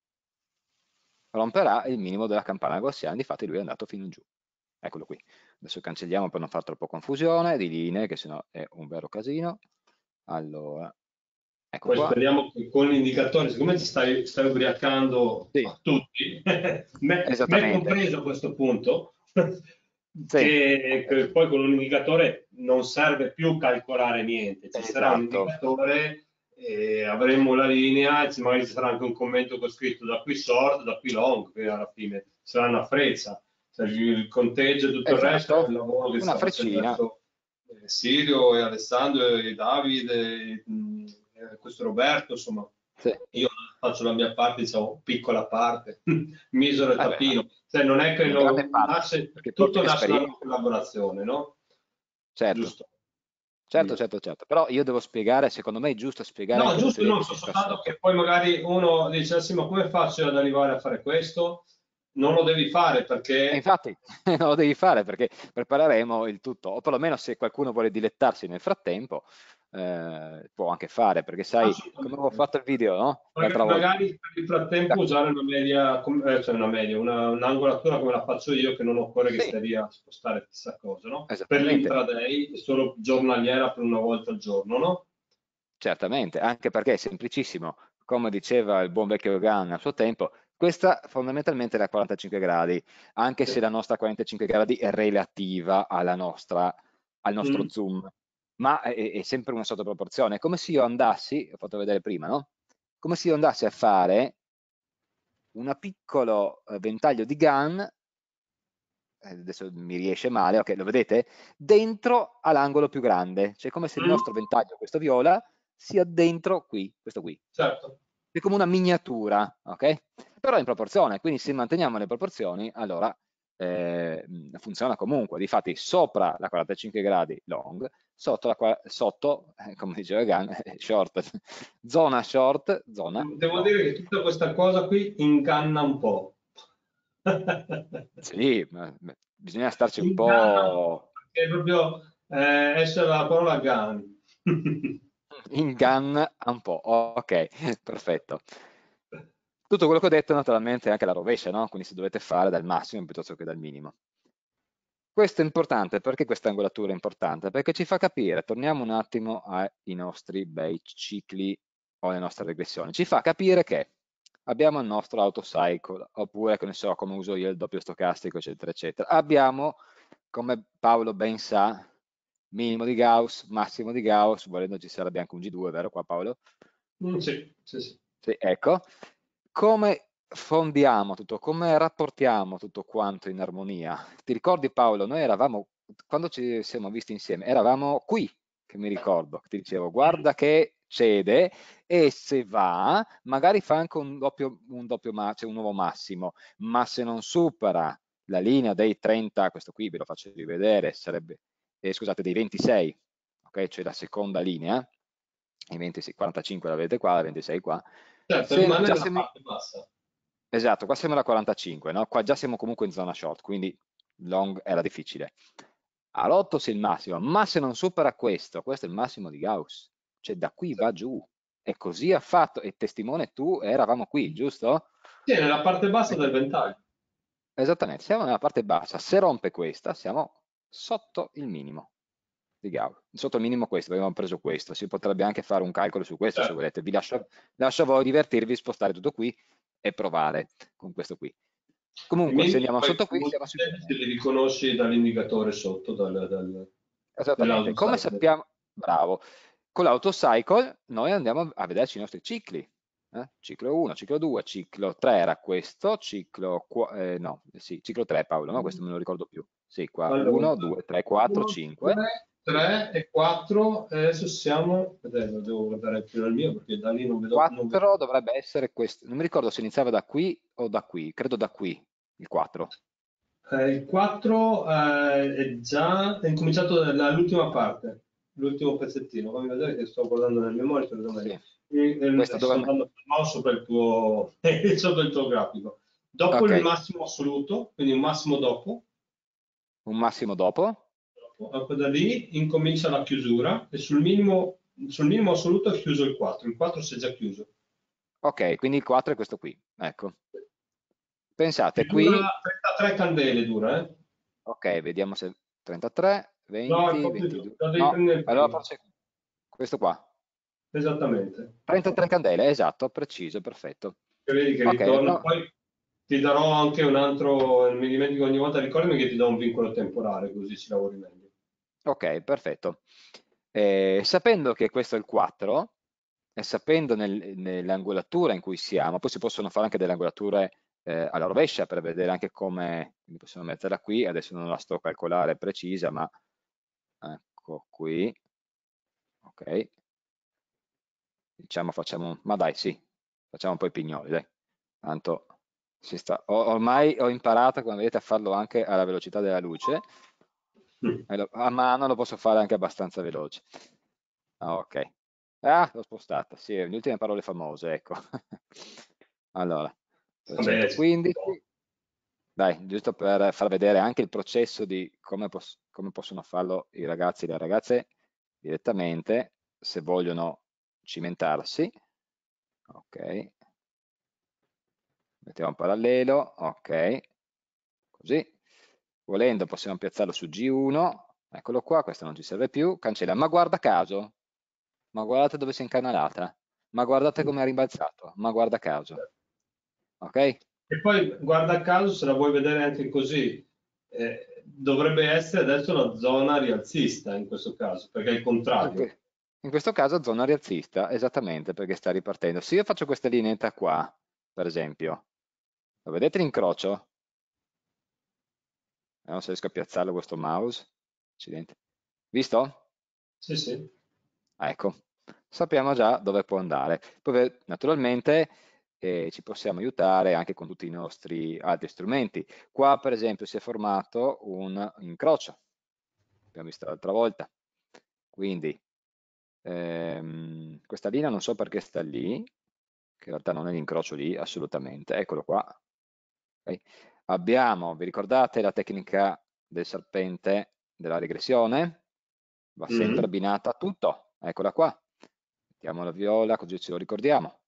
romperà il minimo della campana gaussiana, difatti lui è andato fino in giù. Eccolo qui. Adesso cancelliamo per non fare troppo confusione di linee, che sennò è un vero casino. Allora, ecco Poi qua. speriamo che con l'indicatore, siccome ti stai ubriacando Sì, a tutti, me esattamente. compreso a questo punto, Sì, che poi con un indicatore non serve più calcolare niente, ci sarà un esatto. indicatore, avremo la linea, e magari ci sarà anche un commento con scritto da qui short, da qui long, che alla fine sarà una freccia. Cioè, il conteggio e tutto il resto è il Esatto. lavoro che Una sta facendo freccina. adesso Sirio e Alessandro e Davide, questo Roberto, insomma, Sì. io faccio la mia parte, diciamo, piccola parte, misero e Vabbè, tapino. Cioè, non è che una grande parte, perché porti tutto nasce dalla l'esperienza. collaborazione, no? Certo, Giusto. certo, certo, certo. Però io devo spiegare, secondo me è giusto spiegare No, anche la giusto, teoria no, che so ci sta soltanto sotto. che poi magari uno dice, "Ah, sì, ma come faccio ad arrivare a fare questo?" Non lo devi fare E perché infatti non lo devi fare perché prepareremo il tutto, o perlomeno se qualcuno vuole dilettarsi nel frattempo, può anche fare, perché sai, come avevo assolutamente. fatto il video, no? L'altra volta. Magari per il frattempo Da- usare una media, cioè una media, un'angolatura come la faccio io, che non occorre che Sì, stia lì a spostare chissà cosa, no? Per esattamente. l'intraday, è solo giornaliera per una volta al giorno, no? Certamente, anche perché è semplicissimo, come diceva il buon vecchio Gunn a suo tempo, questa fondamentalmente è la 45 gradi, anche se la nostra 45 gradi è relativa al nostro Mm. zoom, ma è sempre una sottoproporzione. È come se io andassi, ho fatto vedere prima, no? Come se io andassi a fare un piccolo ventaglio di Gunn, adesso mi riesce male, ok, lo vedete? Dentro all'angolo più grande, cioè come se il Mm. nostro ventaglio, questo viola, sia dentro qui, questo qui. Certo. È come una miniatura, ok? Però in proporzione, quindi se manteniamo le proporzioni, allora funziona comunque. Difatti sopra la 45 gradi long, sotto come diceva Gunn, short, zona Devo long. dire che tutta questa cosa qui inganna un po'. Sì, bisogna starci un Inganna un po', po'. perché proprio esce la parola gun. Inganna un po', ok, perfetto. Tutto quello che ho detto naturalmente è anche la rovescia, no? Quindi se dovete fare dal massimo piuttosto che dal minimo. Questo è importante, perché questa angolatura è importante? Perché ci fa capire, torniamo un attimo ai nostri bei cicli o alle nostre regressioni, ci fa capire che abbiamo il nostro autocycle, oppure, che ne so, come uso io il doppio stocastico, eccetera, eccetera. Abbiamo, come Paolo ben sa, minimo di Gauss, massimo di Gauss, volendo ci sarebbe anche un G2, vero qua Paolo? Sì, sì, sì. Sì, ecco. Come fondiamo tutto, come rapportiamo tutto quanto in armonia? Ti ricordi Paolo, noi eravamo, quando ci siamo visti insieme, eravamo qui, che mi ricordo, che ti dicevo, guarda che cede e se va, magari fa anche cioè un nuovo massimo, ma se non supera la linea dei 30, questo qui ve lo faccio rivedere, sarebbe, scusate, dei 26, ok? Cioè la seconda linea, i 26, 45 la vedete qua, la 26 qua, Certo, se rimane già nella siamo, parte bassa. esatto, qua siamo alla 45, no? Qua già siamo comunque in zona short, quindi long era difficile. A8 è il massimo, ma se non supera questo è il massimo di Gauss, cioè da qui va giù. E così ha fatto, e testimone tu, eravamo qui, giusto? Sì, nella parte bassa del Ecco, ventaglio. esattamente, siamo nella parte bassa, se rompe questa siamo sotto il minimo di Gauss, sotto il minimo questo, abbiamo preso questo, si potrebbe anche fare un calcolo su questo se Certo. volete, lascio a voi divertirvi, spostare tutto qui e provare con questo qui. I Comunque, se minimi andiamo poi sotto qui, molto siamo sui semplici, binari. li riconosci dall'indicatore sotto, Esattamente. Come dell'autocycle. sappiamo, bravo, con l'autocycle noi andiamo a vederci i nostri cicli. Ciclo 1, ciclo 2, ciclo 3 era questo, no, sì, ciclo 3 Paolo, no? Questo me lo ricordo più. Sì, qua Allora, 1, 2, 3, 4, 1, 5. 2, Sì. 3 e 4, e adesso siamo, adesso devo guardare più al mio perché da lì non vedo. 4 dovrebbe essere questo. Non mi ricordo se iniziava da qui o da qui, credo da qui, il 4. Il 4 è incominciato dall'ultima parte, l'ultimo pezzettino. Fammi vedere che sto guardando nel mio monitor. Dov'è? Sì. Questo Sto dovrebbe... andando il mouse sopra il tuo, sopra il tuo grafico. Dopo Ok, il massimo assoluto, quindi un massimo dopo, un massimo dopo. ecco da lì incomincia la chiusura e sul minimo assoluto è chiuso il 4 si è già chiuso. Ok, quindi il 4 è questo qui. Ecco. E Pensate dura qui, 33 candele, dura, eh? ok, vediamo se 33, No, è un 20, po' più, 22. lo devi No, prendere allora prima. forse questo qua. Esattamente. 33 candele, esatto, preciso, perfetto. E vedi che Ok, ritorna. Poi ti darò anche un altro, mi dimentico ogni volta, ricordami che ti do un vincolo temporale, così ci lavori meglio. ok, perfetto. Sapendo che questo è il 4 e sapendo nell'angolatura in cui siamo, poi si possono fare anche delle angolature alla rovescia per vedere anche come, quindi possiamo metterla qui, adesso non la sto a calcolare precisa, ma ecco qui, ok, diciamo facciamo, ma dai sì, facciamo un po' i pignoli, dai, tanto ormai ho imparato, come vedete, a farlo anche alla velocità della luce, Mm. e a mano lo posso fare anche abbastanza veloce. Ah, ok. Ah, l'ho spostata, sì, le ultime parole famose, ecco. Allora, Vabbè, 315, dai, giusto per far vedere anche il processo di come possono farlo i ragazzi e le ragazze direttamente, se vogliono cimentarsi. Ok, mettiamo un parallelo, ok, così. Volendo possiamo piazzarlo su G1, eccolo qua, questo non ci serve più, cancella, ma guarda caso, ma guardate dove si è incanalata, ma guardate come è rimbalzato, ma guarda caso, ok? e poi, guarda caso, se la vuoi vedere anche così, dovrebbe essere adesso la zona rialzista in questo caso, perché è il In contrario. que- in questo caso zona rialzista, esattamente perché sta ripartendo. Se io faccio questa lineetta qua, per esempio, lo vedete l'incrocio? Non so se riesco a piazzarlo questo mouse. Accidenti. Visto? Sì, sì. Ah, ecco, sappiamo già dove può andare. Poi naturalmente ci possiamo aiutare anche con tutti i nostri altri strumenti. Qua per esempio si è formato un incrocio, abbiamo visto l'altra volta. Quindi questa linea non so perché sta lì, che in realtà non è l'incrocio lì, assolutamente. Eccolo qua. Ok. Abbiamo, vi ricordate la tecnica del serpente della regressione? Va sempre Mm. abbinata a tutto. Eccola qua. Mettiamo la viola così ce lo ricordiamo.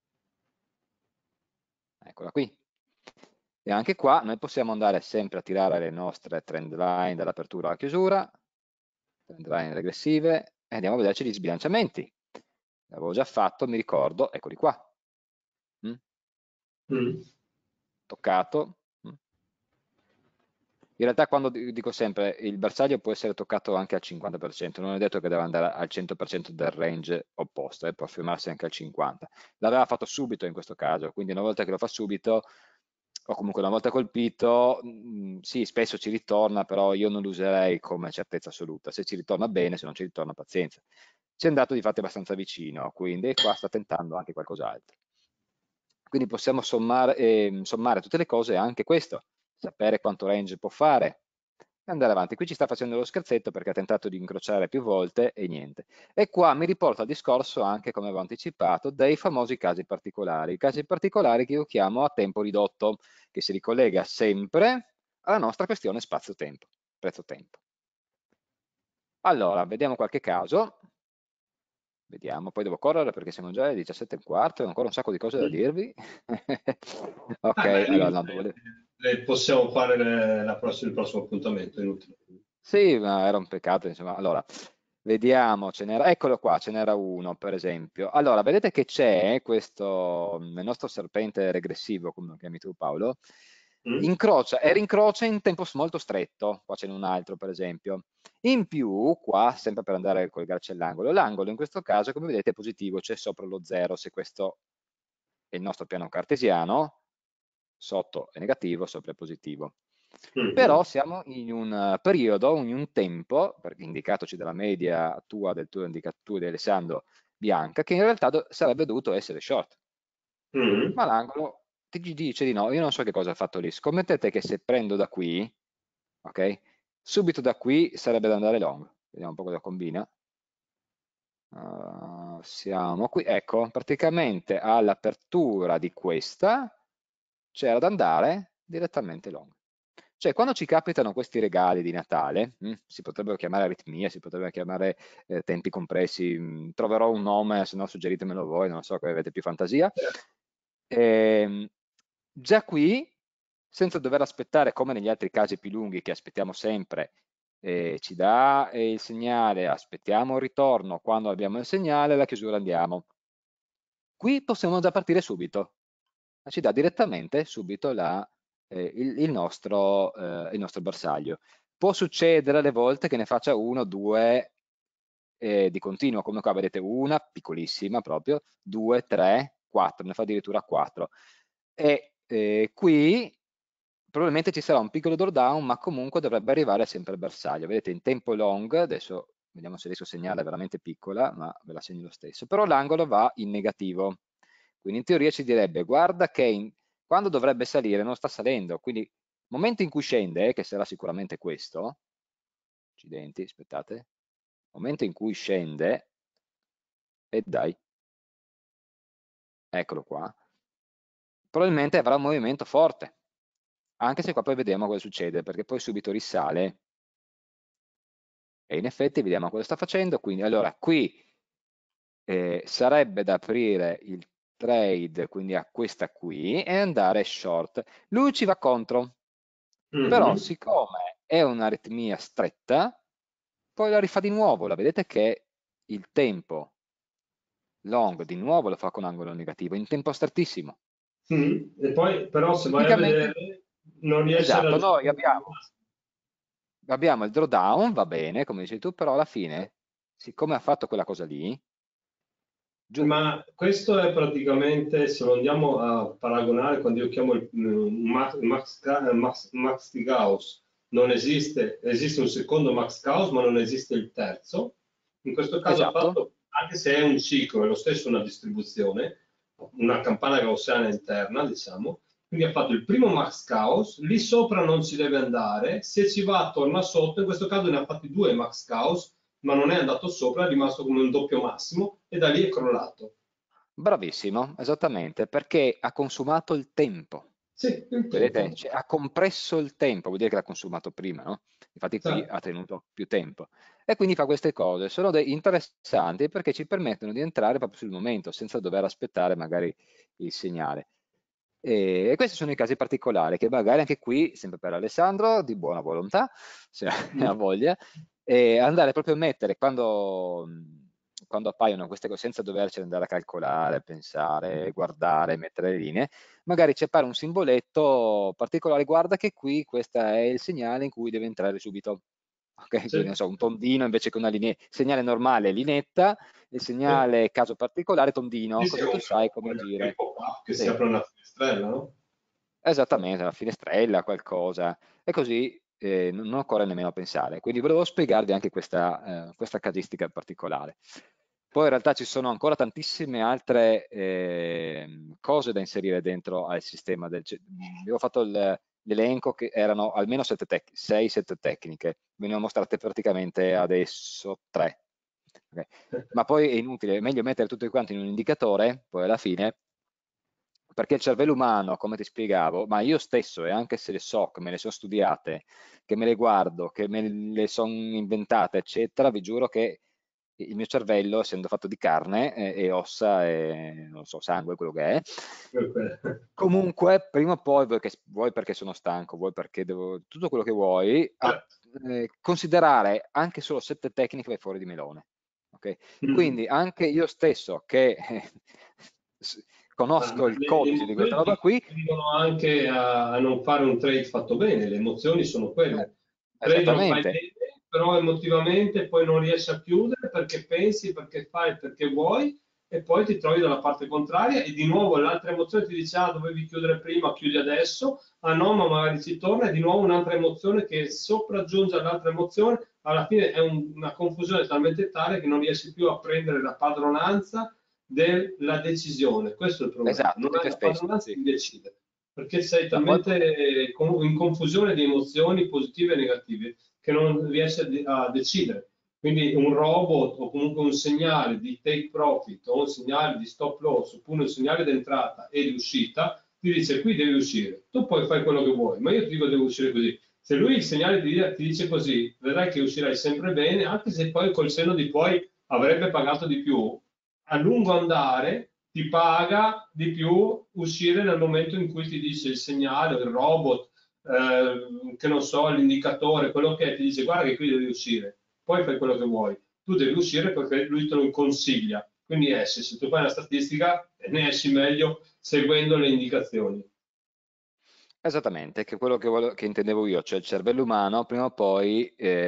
Eccola qui. E anche qua noi possiamo andare sempre a tirare le nostre trend line dall'apertura alla chiusura, trend line regressive, e andiamo a vederci gli sbilanciamenti. L'avevo già fatto, mi ricordo, eccoli qua. Mm? Mm. Toccato. Mm? In realtà quando dico sempre il bersaglio può essere toccato anche al 50%, non è detto che deve andare al 100% del range opposto, può fermarsi anche al 50%. L'aveva fatto subito in questo caso, quindi una volta che lo fa subito, o comunque una volta colpito, sì, spesso ci ritorna, però io non lo userei come certezza assoluta. Se ci ritorna bene, se non ci ritorna pazienza. Ci è andato di fatto abbastanza vicino, quindi qua sta tentando anche qualcos'altro. Quindi possiamo sommare tutte le cose anche questo, sapere quanto range può fare e andare avanti. Qui ci sta facendo lo scherzetto perché ha tentato di incrociare più volte e niente. E qua mi riporta al discorso anche, come avevo anticipato, dei famosi casi particolari che io chiamo a tempo ridotto, che si ricollega sempre alla nostra questione spazio-tempo, prezzo-tempo. Allora, vediamo qualche caso. Vediamo, poi devo correre perché siamo già alle 17:15, ho ancora un sacco di cose da dirvi. Ok, Ah, beh, allora lì no, devo... le possiamo fare il prossimo appuntamento, inutile. Sì, ma era un peccato, insomma. Allora, vediamo, eccolo qua, ce n'era uno, per esempio. Allora, vedete che c'è questo, nel nostro serpente regressivo, come lo chiami tu Paolo, Mm. incrocia e rincrocia in tempo molto stretto, qua ce n'è un altro per esempio. In più, qua, sempre per andare a collegarci all'angolo, l'angolo in questo caso, come vedete, è positivo, c'è sopra lo 0 se questo è il nostro piano cartesiano, sotto è negativo, sopra è positivo. Mhm. Però siamo in un periodo, in un tempo, indicatoci dalla media tua, del tuo indicatore di Alessandro Bianca, che in realtà sarebbe dovuto essere short. Mm. Ma l'angolo ti dice di no, io non so che cosa ha fatto lì. Scommettete che se prendo da qui, ok? Subito da qui sarebbe da andare long. Vediamo un po' cosa combina. Siamo qui, ecco, praticamente all'apertura di questa c'era da andare direttamente long. Cioè, quando ci capitano questi regali di Natale, si potrebbero chiamare aritmia, si potrebbero chiamare tempi compressi, troverò un nome, se no suggeritemelo voi, non so, che avete più fantasia. Ehm, Già qui, senza dover aspettare come negli altri casi più lunghi che aspettiamo sempre, ci dà il segnale, aspettiamo il ritorno, quando abbiamo il segnale, la chiusura andiamo. Qui possiamo già partire subito, ci dà direttamente subito il nostro bersaglio. Può succedere alle volte che ne faccia uno, due di continuo, come qua vedete una piccolissima proprio, due, tre, quattro, ne fa addirittura quattro. E qui probabilmente ci sarà un piccolo drawdown, ma comunque dovrebbe arrivare sempre al bersaglio. Vedete in tempo long, adesso vediamo se riesco a segnare veramente piccola, ma ve la segno lo stesso, però l'angolo va in negativo. Quindi in teoria ci direbbe, guarda che quando dovrebbe salire non sta salendo, quindi il momento in cui scende, che sarà sicuramente questo, accidenti, aspettate, momento in cui scende, e dai, eccolo qua, probabilmente avrà un movimento forte, anche se qua poi vediamo cosa succede, perché poi subito risale, e in effetti vediamo cosa sta facendo, quindi allora qui sarebbe da aprire il trade, quindi a questa qui, e andare short. Lui ci va contro, però Mhm. siccome è un'aritmia stretta, poi la rifà di nuovo, la vedete che il tempo long di nuovo lo fa con angolo negativo, in tempo strettissimo. Mm. E poi però se vai a Tipicamente, vedere non riesce a esatto, raggiungere noi il massimo. abbiamo il drawdown, va bene, come dici tu, però alla fine, siccome ha fatto quella cosa lì, giù. Ma questo è praticamente, se lo andiamo a paragonare, quando io chiamo il Max di Gauss, non esiste, esiste un secondo Max Gauss, ma non esiste il terzo. In questo caso ha Esatto, fatto, anche se è un ciclo, è lo stesso una distribuzione, una campana gaussiana interna, diciamo. Quindi ha fatto il primo Max Gauss, lì sopra non ci deve andare, se ci va torna sotto, in questo caso ne ha fatti due Max Gauss, ma non è andato sopra, è rimasto come un doppio massimo e da lì è crollato. bravissimo, esattamente, perché ha consumato il tempo. Sì, il Vedete? tempo. Cioè, ha compresso il tempo, vuol dire che l'ha consumato prima, no? Infatti qui Sa- ha tenuto più tempo. E quindi fa queste cose, sono interessanti perché ci permettono di entrare proprio sul momento, senza dover aspettare magari il segnale. E questi sono i casi particolari, che magari anche qui, sempre per Alessandro, di buona volontà, se ne ha Mm. voglia, e andare proprio a mettere quando appaiono queste cose senza doverci andare a calcolare, pensare, guardare, mettere le linee, magari ci appare un simboletto particolare, guarda che qui questo è il segnale in cui deve entrare subito. Ok, quindi non Sì, so, un tondino invece che una linea, segnale normale linetta, il sì. segnale caso particolare tondino, Sì, sì, così tu sai come il agire. pop-up che si Sì. apre una finestrella, no? Esattamente, una finestrella, qualcosa, e così non occorre nemmeno pensare. Quindi volevo spiegarvi anche questa casistica particolare. Poi in realtà ci sono ancora tantissime altre cose da inserire dentro al sistema. Avevo fatto l'elenco che erano almeno 6-7 tecniche, ve ne ho mostrate praticamente adesso 3. Ok. Ma poi è inutile, è meglio mettere tutti quanti in un indicatore, poi alla fine, perché il cervello umano, come ti spiegavo, ma io stesso, e anche se le so, che me le sono studiate, che me le guardo, che me le sono inventate, eccetera, vi giuro che il mio cervello, essendo fatto di carne e ossa e non so, sangue, quello che è, comunque, prima o poi, vuoi perché sono stanco, vuoi perché devo, tutto quello che vuoi, Certo. considerare anche solo 7 tecniche vai fuori di melone. Ok? Mm. Quindi anche io stesso che conosco il Le codice di questa emozioni roba ti qui, spingono anche a non fare un trade fatto bene, le emozioni sono quelle. eh, Il trade lo fai esattamente, bene, però emotivamente poi non riesci a chiudere perché pensi, perché fai, perché vuoi, e poi ti trovi dalla parte contraria e di nuovo l'altra emozione ti dice ah, dovevi chiudere prima, chiudi adesso, ah no, ma magari ci torna, e di nuovo un'altra emozione che sopraggiunge all'altra emozione, alla fine è una confusione talmente tale che non riesci più a prendere la padronanza della decisione. Questo è il problema, esatto, non di hai te la stesso, padronanza sì. di decidere, perché sei Ma poi, talmente in confusione di emozioni positive e negative che non riesci a decidere. Quindi un robot o comunque un segnale di take profit o un segnale di stop loss oppure un segnale di entrata e di uscita ti dice qui devi uscire. Tu puoi fare quello che vuoi, ma io ti dico devo uscire così. Se lui il segnale ti dice così, vedrai che uscirai sempre bene, anche se poi col senno di poi avrebbe pagato di più, a lungo andare ti paga di più uscire nel momento in cui ti dice il segnale, il robot, che non so, l'indicatore, quello che è, ti dice guarda che qui devi uscire, poi fai quello che vuoi. Tu devi uscire perché lui te lo consiglia. Quindi esci, se tu fai una statistica ne esci meglio seguendo le indicazioni. esattamente, che è quello che intendevo io, cioè il cervello umano prima o poi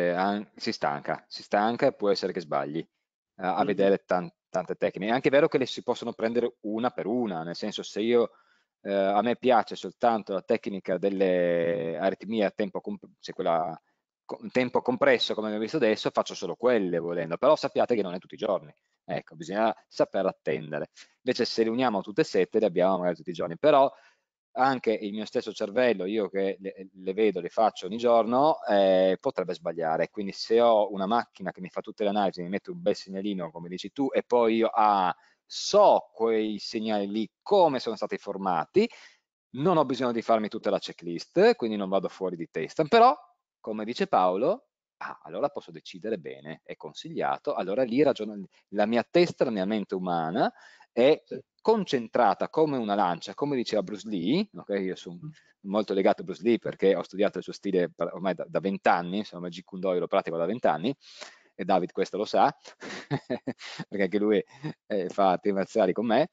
si stanca e può essere che sbagli a Mm. vedere tante tecniche. È anche vero che le si possono prendere una per una, nel senso se io a me piace soltanto la tecnica delle aritmie a tempo, se quella tempo compresso come abbiamo visto adesso, faccio solo quelle volendo, però sappiate che non è tutti i giorni. Ecco, bisogna saper attendere. Invece se le uniamo tutte e sette, le abbiamo magari tutti i giorni, però anche il mio stesso cervello, io che le vedo, le faccio ogni giorno, potrebbe sbagliare. Quindi se ho una macchina che mi fa tutte le analisi, mi mette un bel segnalino, come dici tu, e poi io so quei segnali lì come sono stati formati, non ho bisogno di farmi tutta la checklist, quindi non vado fuori di testa, però, come dice Paolo, allora posso decidere bene, è consigliato, allora lì ragiona la mia testa, la mia mente umana è Sì. concentrata come una lancia, come diceva Bruce Lee, okay? Io sono molto legato a Bruce Lee perché ho studiato il suo stile ormai da 20 anni, insomma Jeet Kune Do lo pratico da 20 anni, e David questo lo sa, perché anche lui fa arti marziali con me,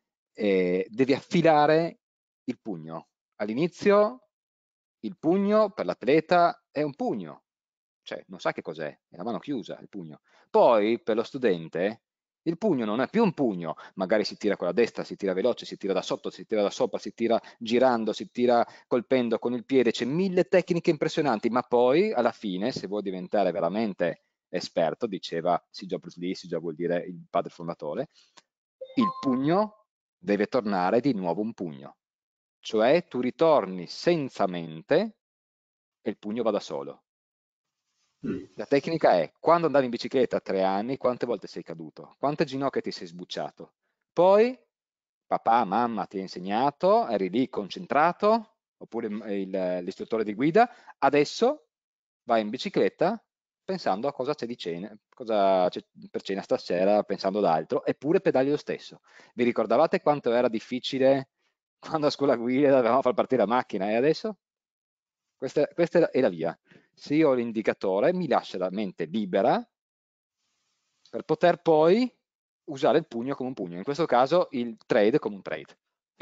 devi affilare il pugno. All'inizio il pugno per l'atleta è un pugno, cioè non sa che cos'è, è la mano chiusa il pugno. Poi per lo studente il pugno non è più un pugno, magari si tira con la destra, si tira veloce, si tira da sotto, si tira da sopra, si tira girando, si tira colpendo con il piede, c'è mille tecniche impressionanti, ma poi alla fine, se vuoi diventare veramente esperto, diceva sì già Bruce Lee, sì già vuol dire il padre fondatore, il pugno deve tornare di nuovo un pugno, cioè tu ritorni senza mente e il pugno va da solo. Mm. La tecnica è, quando andavi in bicicletta a 3 anni, quante volte sei caduto? Quante ginocchia ti sei sbucciato? Poi, papà, mamma ti ha insegnato, eri lì concentrato, oppure l'istruttore di guida, adesso vai in bicicletta pensando a cosa c'è di cena, cosa c'è per cena stasera, pensando ad altro, eppure pedali lo stesso. Vi ricordavate quanto era difficile quando a scuola guida dovevamo far partire la macchina e adesso? Questa è la via. Se io ho l'indicatore, mi lascia la mente libera per poter poi usare il pugno come un pugno, in questo caso il trade come un trade.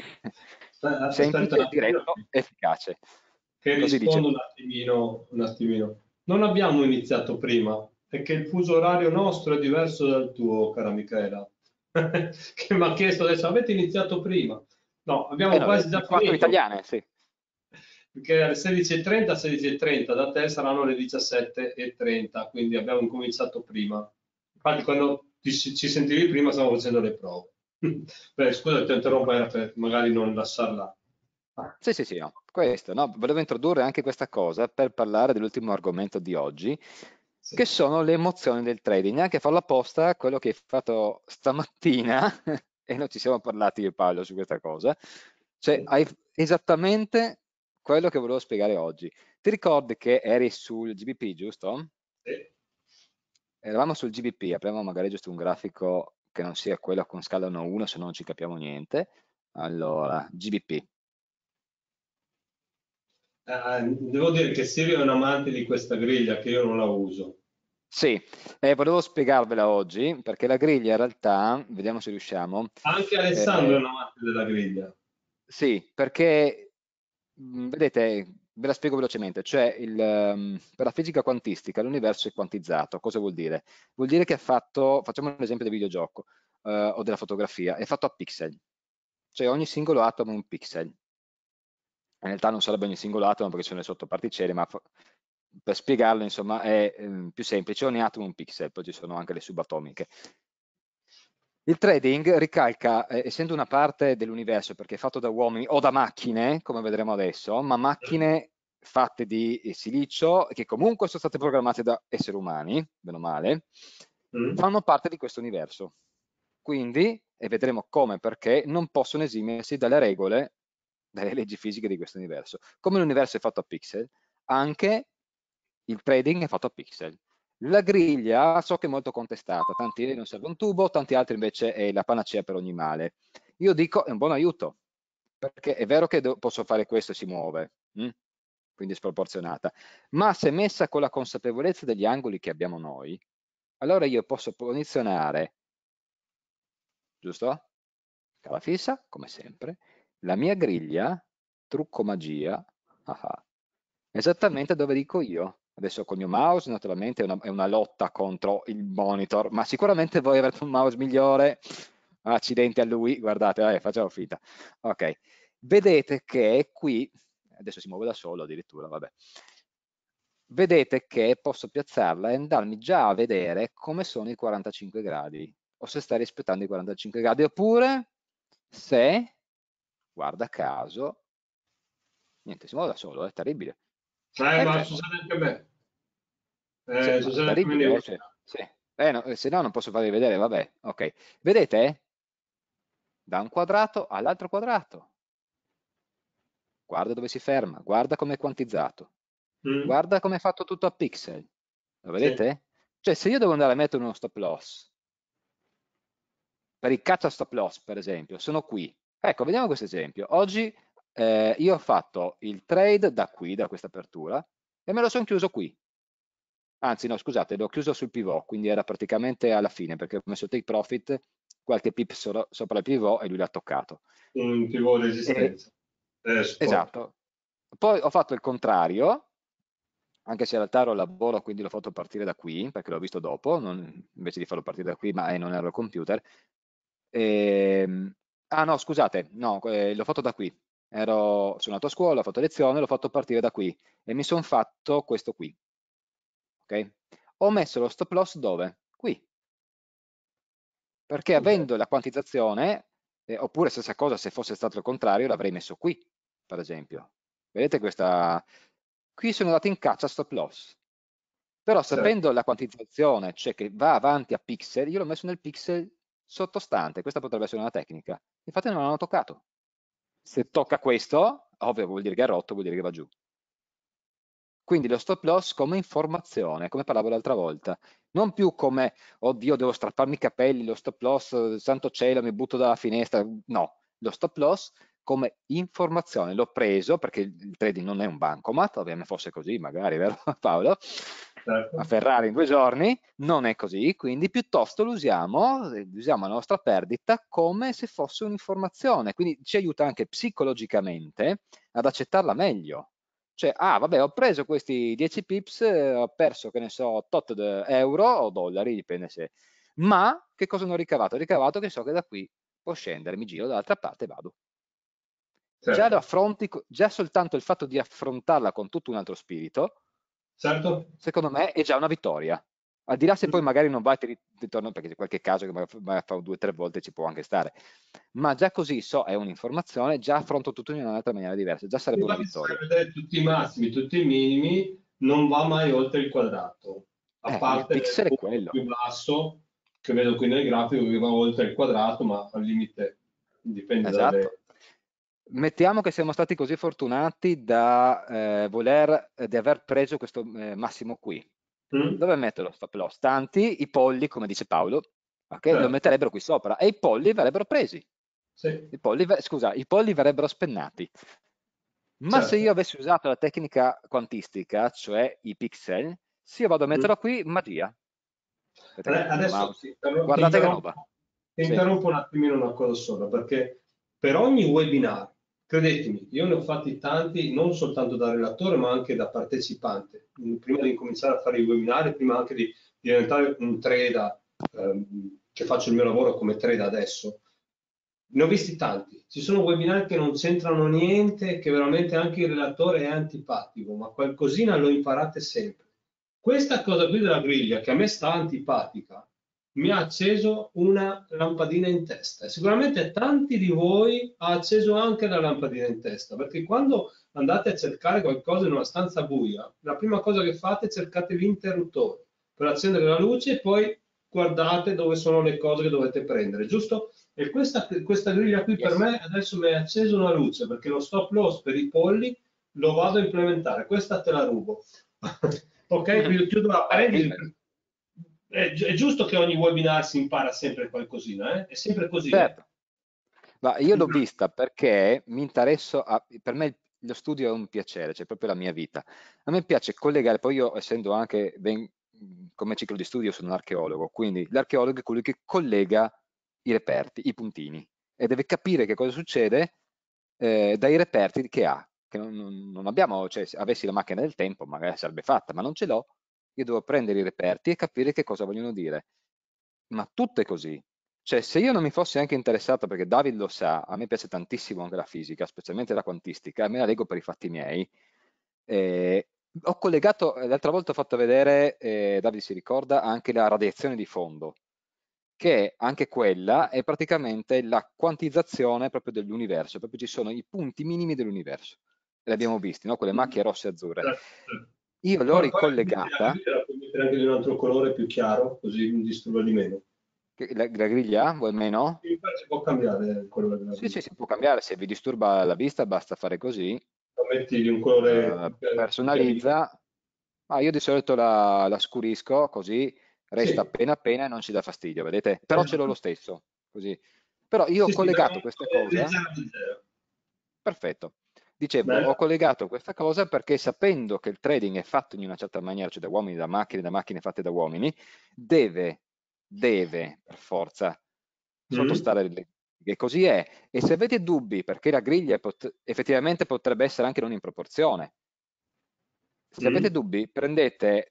Aspetta un Semplice, attimino diretto, efficace. che Così dice rispondo lui. un attimino. Non abbiamo iniziato prima, è che il fuso orario nostro è diverso dal tuo, cara Michela, che mi ha chiesto adesso, avete iniziato prima? No, abbiamo No, quasi già le 4 finito, italiane, sì. perché alle 16:30, 16:30, da te saranno le 17:30, quindi abbiamo incominciato prima. Infatti quando ci sentivi prima stavamo facendo le prove. Beh, scusa, ti interrompo, era per magari non lasciarla. Ah, Sì, sì, sì, no. Questo, no? Volevo introdurre anche questa cosa per parlare dell'ultimo argomento di oggi, che sì. sono le emozioni del trading. Neanche farlo apposta, quello che hai fatto stamattina, e non ci siamo parlati io e Paolo su questa cosa, cioè hai esattamente quello che volevo spiegare oggi. Ti ricordi che eri sul GBP, giusto? Sì. Eravamo sul GBP, apriamo magari giusto un grafico che non sia quello con scala 1-1, se no non ci capiamo niente. Allora, GBP. Devo dire che Sirio è un amante di questa griglia che io non la uso. Sì, volevo spiegarvela oggi perché la griglia in realtà, vediamo se riusciamo. Anche Alessandro è eh, un amante della griglia. sì, perché vedete, ve la spiego velocemente, cioè per la fisica quantistica l'universo è quantizzato. Cosa vuol dire? Vuol dire che è fatto, facciamo l'esempio del videogioco o della fotografia, è fatto a pixel, cioè ogni singolo atomo è un pixel. In realtà non sarebbe ogni singolo atomo perché ci sono le sottoparticelle, ma per spiegarlo, insomma, è più semplice. Ogni atomo è un pixel, poi ci sono anche le subatomiche. Il trading ricalca, essendo una parte dell'universo, perché è fatto da uomini o da macchine, come vedremo adesso, ma macchine fatte di silicio, che comunque sono state programmate da esseri umani, bene o male, Mm? fanno parte di questo universo. Quindi, e vedremo come e perché, non possono esimersi dalle regole, dalle leggi fisiche di questo universo. Come l'universo è fatto a pixel, anche il trading è fatto a pixel. La griglia so che è molto contestata, tanti non serve un tubo, tanti altri invece è la panacea per ogni male. Io dico è un buon aiuto, perché è vero che posso fare questo e si muove, quindi è sproporzionata, ma se messa con la consapevolezza degli angoli che abbiamo noi, allora io posso posizionare, giusto? Scala fissa, come sempre, la mia griglia, trucco magia, ah ah, esattamente dove dico io. Adesso col mio mouse naturalmente è una lotta contro il monitor, ma sicuramente voi avrete un mouse migliore. Accidenti a lui, guardate, facciamo finta. Ok, vedete che qui, adesso si muove da solo addirittura, vabbè. Vedete che posso piazzarla e andarmi già a vedere come sono i 45 gradi, o se sta rispettando i 45 gradi, oppure se, guarda caso, niente, si muove da solo, è terribile. È Ma fermo. succede anche a me. Sì, ma è Succede anche a me nei terribile, cioè, workshop. sì. No, se no non posso farvi vedere, vabbè, ok. Vedete? Da un quadrato all'altro quadrato. Guarda dove si ferma, guarda come è quantizzato, Mm? guarda come è fatto tutto a pixel. Lo Sì. vedete? Cioè, se io devo andare a mettere uno stop loss, per il caccia stop loss, per esempio, sono qui. Ecco, vediamo questo esempio. Oggi io ho fatto il trade da qui, da questa apertura, e me lo sono chiuso qui. Anzi, no, scusate, l'ho chiuso sul pivot, quindi era praticamente alla fine, perché ho messo take profit, qualche pip sopra il pivot e lui l'ha toccato. Un pivot di E- resistenza. Supporto. esatto. Poi ho fatto il contrario, anche se in realtà ero al lavoro, quindi l'ho fatto partire da qui, perché l'ho visto dopo, invece di farlo partire da qui, ma non ero al computer. Ah no, scusate, no, l'ho fatto da qui. Sono andato a scuola, ho fatto lezione, l'ho fatto partire da qui e mi sono fatto questo qui. Ok? Ho messo lo stop loss dove? Qui. Perché Ok. avendo la quantizzazione, oppure stessa cosa se fosse stato il contrario, l'avrei messo qui, per esempio. Vedete questa? Qui sono andato in caccia stop loss. Però Certo. sapendo la quantizzazione, cioè che va avanti a pixel, io l'ho messo nel pixel sottostante. Questa potrebbe essere una tecnica. Infatti non l'hanno toccato. Se tocca questo, ovvio vuol dire che è rotto, vuol dire che va giù. Quindi lo stop loss come informazione, come parlavo l'altra volta, non più come, oddio, devo strapparmi i capelli, lo stop loss, santo cielo, mi butto dalla finestra. No, lo stop loss come informazione. L'ho preso perché il trading non è un bancomat, ovviamente fosse così, magari, vero Paolo? A Certo. Ferrari in 2 giorni, non è così, quindi piuttosto usiamo la nostra perdita come se fosse un'informazione, quindi ci aiuta anche psicologicamente ad accettarla meglio. Cioè, ah, vabbè, ho preso questi 10 pips, ho perso, che ne so, tot euro o dollari, dipende se. Ma che cosa non ho ricavato? Ho ricavato che so che da qui può scendere, mi giro dall'altra parte e vado. Già lo Certo. affronti, già soltanto il fatto di affrontarla con tutto un altro spirito, Certo. secondo me è già una vittoria. Al di là se poi Mm. magari non vai, ti ritorno, perché c'è qualche caso che magari fa 2 o 3 volte ci può anche stare. Ma già così so, è un'informazione, già affronto tutto in un'altra maniera diversa, già sarebbe una Infatti, se vai vittoria. a vedere tutti i massimi, tutti i minimi, non va mai oltre il quadrato, a Il parte nel pixel è punto quello. più basso che vedo qui nel grafico che va oltre il quadrato, ma al limite dipende dalle. Esatto. Mettiamo che siamo stati così fortunati da di aver preso questo massimo qui. Mm? Dove metto lo stop loss? Tanti, i polli, come dice Paolo, ok, lo Certo, metterebbero qui sopra e i polli verrebbero presi. sì, Scusa, i polli verrebbero spennati. Ma se io certo. avessi usato la tecnica quantistica, cioè i pixel, se io vado a Mm? metterlo qui, magia. Vedete che il mio Adesso mouse. Guardate che roba. ti Sì. interrompo un attimino una cosa sola, perché per ogni webinar, credetemi, io ne ho fatti tanti, non soltanto da relatore, ma anche da partecipante. Prima di cominciare a fare i webinar, prima anche di diventare un trader, che faccio il mio lavoro come trader adesso, ne ho visti tanti. Ci sono webinar che non c'entrano niente, che veramente anche il relatore è antipatico, ma qualcosina lo imparate sempre. Questa cosa qui della griglia, che a me sta antipatica, mi ha acceso una lampadina in testa. E sicuramente tanti di voi ha acceso anche la lampadina in testa, perché quando andate a cercare qualcosa in una stanza buia, la prima cosa che fate è cercate l'interruttore per accendere la luce e poi guardate dove sono le cose che dovete prendere, giusto? E questa griglia qui per Yes. me adesso mi è accesa una luce, perché lo stop loss per i polli lo vado a implementare. Questa te la rubo. Ok, quindi chiudo la parentesi. È giusto che ogni webinar si impara sempre qualcosina, eh? È sempre così, eh? Certo. Ma io l'ho vista perché mi interesso, per me lo studio è un piacere, cioè proprio la mia vita. A me piace collegare, poi io essendo anche, come ciclo di studio sono un archeologo, quindi l'archeologo è colui che collega i reperti, i puntini, e deve capire che cosa succede dai reperti che ha, che non abbiamo, cioè se avessi la macchina del tempo magari sarebbe fatta, ma non ce l'ho, io devo prendere i reperti e capire che cosa vogliono dire. Ma tutto è così. Cioè, se io non mi fossi anche interessato, perché David lo sa, a me piace tantissimo anche la fisica, specialmente la quantistica, e me la leggo per i fatti miei. Ho collegato, l'altra volta ho fatto vedere, David si ricorda, anche la radiazione di fondo, che anche quella è praticamente la quantizzazione proprio dell'universo, proprio ci sono i punti minimi dell'universo. Le abbiamo visti, no? Quelle macchie rosse e azzurre. Io l'ho Poi ricollegata. la puoi mettere anche di un altro colore più chiaro, così mi disturba di meno. La griglia, vuoi meno? Si può cambiare il colore della Sì, sì, griglia. si può cambiare, se vi disturba la vista basta fare così, La metti di un colore più chiarino. personalizza, ma io di solito la scurisco così resta Sì, appena appena e non ci dà fastidio, vedete? Però ce l'ho lo esatto. stesso, così. Però io ho Sì, sì, dai collegato un questa colore cosa, leggero, leggero. perfetto, dicevo, ho Bello. collegato questa cosa perché sapendo che il trading è fatto in una certa maniera, cioè da macchine fatte da uomini, deve, deve per forza Mm. sottostare che così è. E se avete dubbi perché la griglia effettivamente potrebbe essere anche non in proporzione, se avete Mm. dubbi prendete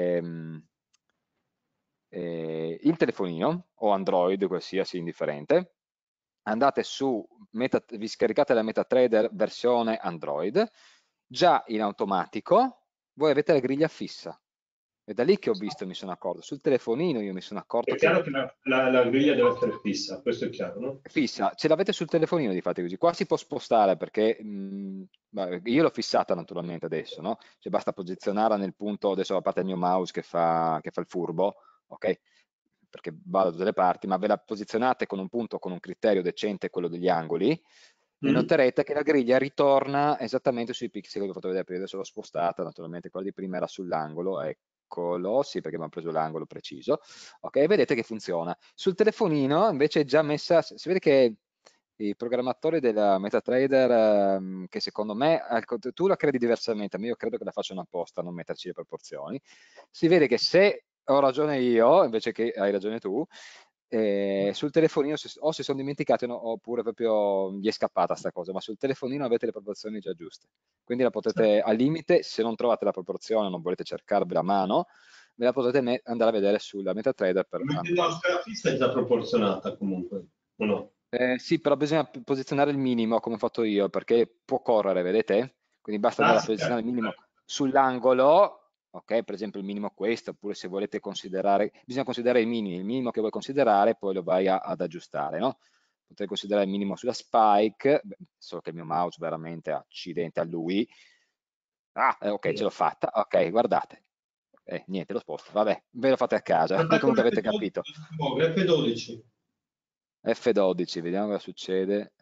il telefonino o Android, qualsiasi indifferente, andate su, vi scaricate la MetaTrader versione Android, già in automatico voi avete la griglia fissa. È da lì che ho visto e mi sono accorto. Sul telefonino io mi sono accorto È che chiaro che la griglia deve essere fissa, questo è chiaro, no? fissa, ce l'avete sul telefonino di fatti così, qua si può spostare perché io l'ho fissata naturalmente adesso, no? Cioè basta posizionarla nel punto, adesso a parte il mio mouse che fa il furbo, ok? Perché va da tutte le parti, ma ve la posizionate con un punto, con un criterio decente, quello degli angoli, e Mm. noterete che la griglia ritorna esattamente sui pixel che vi ho fatto vedere prima, adesso l'ho spostata, naturalmente quella di prima era sull'angolo, eccolo, sì perché mi ha preso l'angolo preciso, ok, vedete che funziona. Sul telefonino invece è già messa, si vede che i programmatori della MetaTrader, che secondo me, tu la credi diversamente, ma io credo che la facciano apposta a non metterci le proporzioni, si vede che se ho ragione io, invece che hai ragione tu, sul telefonino o si sono dimenticati oppure proprio gli è scappata sta cosa, ma sul telefonino avete le proporzioni già giuste. Quindi la potete, al limite, se non trovate la proporzione, non volete cercarvela a mano, ve la potete andare a vedere sulla MetaTrader per Mettendo la Android. scheda fissa è già proporzionata comunque, o no? Sì, però bisogna posizionare il minimo come ho fatto io, perché può correre, vedete? Quindi basta Ah, andare a sì, posizionare certo, il minimo certo. sull'angolo, ok? Per esempio il minimo è questo, oppure se volete considerare, bisogna considerare il minimo che vuoi considerare, poi lo vai ad aggiustare, no? Potete considerare il minimo sulla spike, beh, solo che il mio mouse veramente accidente a lui. Ah, ok, ce l'ho fatta, ok, guardate. Niente, lo sposto, vabbè, ve lo fate a casa, Aspetta un comunque avete capito. F12. F12, vediamo cosa succede.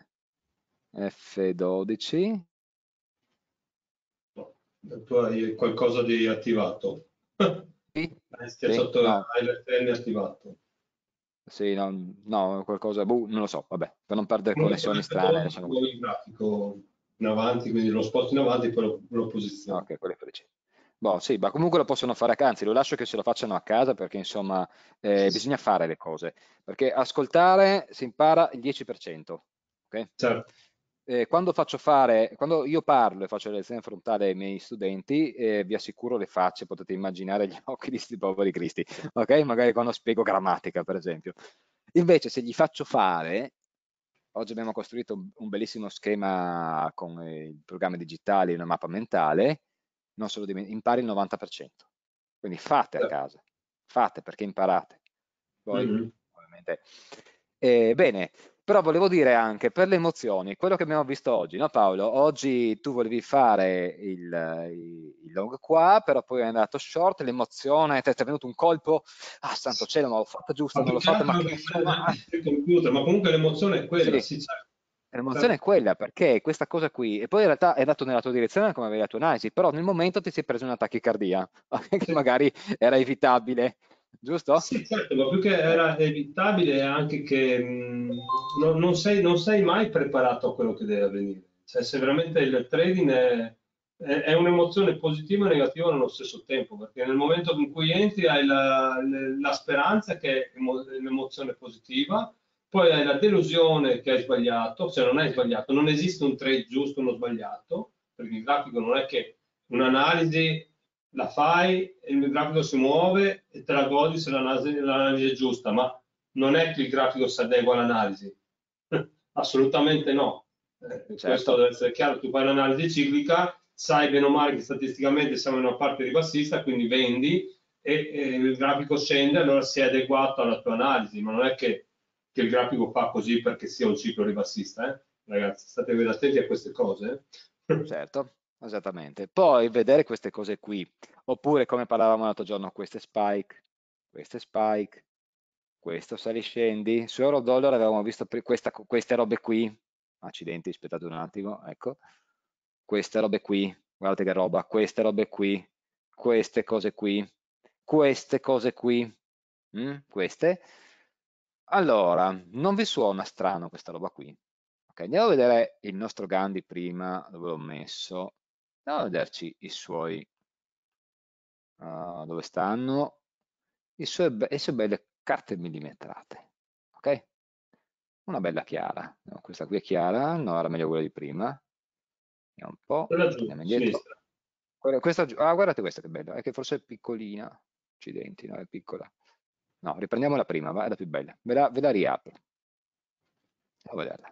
F12. No, tu hai qualcosa di attivato. Sì, Hai sì, schiacciato, no, hai l'FN attivato. sì, no, no, qualcosa, boh, non lo so, vabbè, per non perdere Comunque con connessioni strane, l'F12 lasciamo così. muovi il grafico in avanti, quindi lo sposti in avanti e poi lo Ah, posizioni. ok, quello è F12. Boh, sì, ma comunque lo possono fare, anzi lo lascio che se lo facciano a casa perché insomma bisogna fare le cose, perché ascoltare si impara il 10%, ok? Certo. Quando io parlo e faccio le lezioni frontali ai miei studenti, vi assicuro le facce, potete immaginare gli occhi di sti poveri cristi, ok? Magari quando spiego grammatica, per esempio. Invece se gli faccio fare, oggi abbiamo costruito un bellissimo schema con i programmi digitali, una mappa mentale, non se lo impari il 90%. Quindi fate a Certo. casa, fate perché imparate. Poi, Mhm. ovviamente. Bene, però volevo dire anche per le emozioni, quello che abbiamo visto oggi, no Paolo? Oggi tu volevi fare il long qua, però poi è andato short, l'emozione, ti è venuto un colpo, ah santo cielo, ma l'ho fatta giusto, Ma non più l'ho che fatta, ma altro che non è insomma... neanche sul computer, ma comunque l'emozione è quella, Sì, sì, certo. l'emozione è Certo. quella, perché questa cosa qui, e poi in realtà è andato nella tua direzione come avevi la tua analisi, però nel momento ti sei preso una tachicardia, che Sì. magari era evitabile, giusto? Sì, certo, ma più che era evitabile è anche che non sei mai preparato a quello che deve avvenire. Cioè, se veramente il trading è un'emozione positiva e negativa nello stesso tempo, perché nel momento in cui entri hai la speranza che è un'emozione positiva, poi hai la delusione che hai sbagliato, cioè non hai sbagliato, non esiste un trade giusto o uno sbagliato, perché il grafico non è che un'analisi la fai, il grafico si muove e te la godi se l'analisi è giusta, ma non è che il grafico si adegua all'analisi. Assolutamente no. Questo Certo, deve essere chiaro. Tu fai l'analisi ciclica, sai bene o male che statisticamente siamo in una parte ribassista, quindi vendi e il grafico scende, allora si è adeguato alla tua analisi, ma non è che il grafico fa così perché sia un ciclo ribassista, eh? Ragazzi, state attenti a queste cose. certo, esattamente. Poi vedere queste cose qui, oppure come parlavamo l'altro giorno, queste spike, questo sali scendi, su euro dollaro avevamo visto queste robe qui, accidenti, aspettate un attimo, ecco, queste robe qui, guardate che roba, queste robe qui, queste cose qui, queste cose qui, queste. Allora, non vi suona strano questa roba qui? Ok, andiamo a vedere il nostro Gandhi prima, dove l'ho messo, andiamo a vederci i suoi, dove stanno, le sue belle carte millimetrate, ok? Una bella chiara, no, questa qui è chiara, no, era meglio quella di prima, vediamo un po', Quella giù, torniamo indietro. sinistra. Guardate questa che bella, è che forse è piccolina, accidenti, no, è piccola. No, riprendiamo la prima, va, è la più bella, ve la riapro, andiamo a vederla.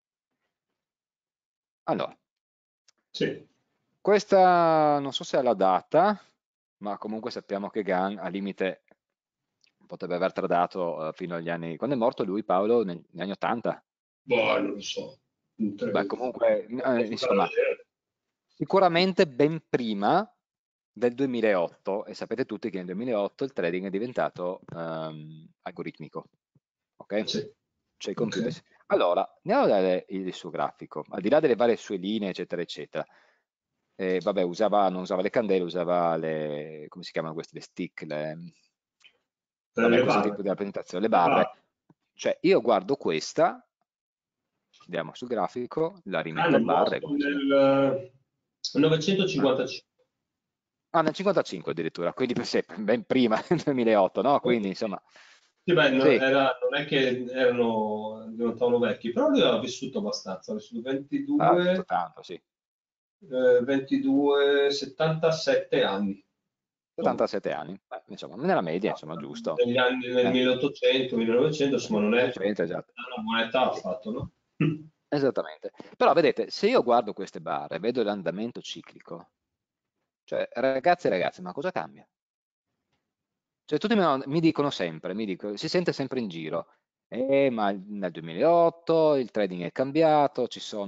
Allora, Sì. questa non so se ha la data, ma comunque sappiamo che Gan al limite potrebbe aver tradato fino agli anni... Quando è morto lui, Paolo? Negli anni 80? Boh, non lo so. Beh, comunque, Posso fare insomma, vedere. sicuramente ben prima del 2008, e sapete tutti che nel 2008 il trading è diventato algoritmico, ok? Sì. Cioè i computer. Ok. Allora, andiamo a vedere il suo grafico, al di là delle varie sue linee, eccetera, eccetera. Vabbè, non usava le candele, usava le, come si chiamano queste, le stick, vabbè, Le questo barre. tipo di rappresentazione, le Ah, barre. Cioè, io guardo questa, andiamo sul grafico, la rimetto a nel barre, morto come se... nel Ah, 955. nel 55 addirittura, quindi per sé, ben prima del 2008, no? Quindi, insomma, Sì, beh, sì, non è che diventavano vecchi, però lui aveva vissuto abbastanza, ha vissuto ha visto 22, tanto, sì. 22, 77 anni. Insomma, 77 anni, beh, insomma, nella media, insomma, giusto. negli anni nel Eh, 1800, 1900, insomma, non è 1900, esatto. una buona età ha fatto, no? Esattamente. Però vedete, se io guardo queste barre, vedo l'andamento ciclico, cioè ragazzi e ragazze, ma cosa cambia? Cioè tutti mi dicono sempre, si sente sempre in giro, ma nel 2008 il trading è cambiato,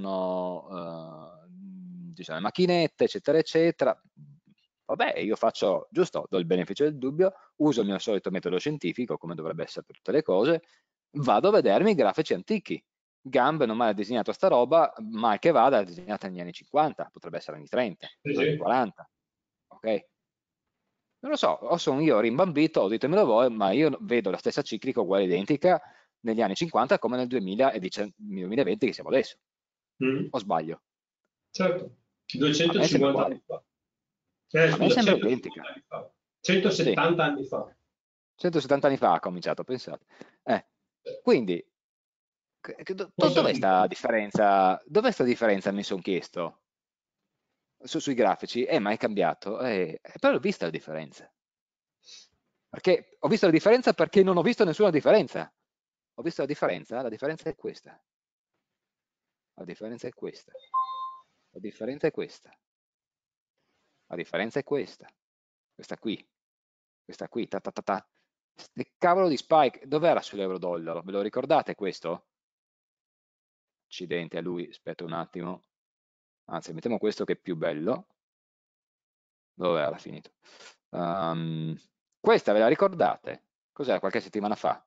ci sono le macchinette, eccetera, eccetera. Vabbè, io faccio, giusto, do il beneficio del dubbio, uso il mio solito metodo scientifico, come dovrebbe essere per tutte le cose, vado a vedermi i grafici antichi. Gambe non mai ha disegnato sta roba, mal che vada, è disegnata negli anni 50, potrebbe essere anni 30, Sì, anni sì. 40, ok? Non lo so, o sono io rimbambito, o ditemelo voi, ma io vedo la stessa ciclica uguale identica negli anni 50 come nel 2020 che siamo adesso. Mm, O sbaglio? certo, A me sembra 250 uguale. anni fa. A me Scusa, sembra 150 identica. anni fa. Sì, 170 anni fa. 170 anni fa ha cominciato, pensate. Quindi, Forse dov'è anche un po' sta di più. differenza? Dov'è sta differenza, mi sono chiesto? Sui grafici, ma è cambiato. Però ho visto la differenza. Perché ho visto la differenza perché non ho visto nessuna differenza. Ho visto la differenza è questa. La differenza è questa. La differenza è questa. La differenza è questa. Questa qui. Questa qui. Ta ta ta ta. Ste cavolo di spike. Dov'era sull'euro-dollaro? Ve lo ricordate questo? Accidenti a lui. Aspetta un attimo. Anzi, mettiamo questo che è più bello. Dove era finito? Questa ve la ricordate? Cos'era qualche settimana fa?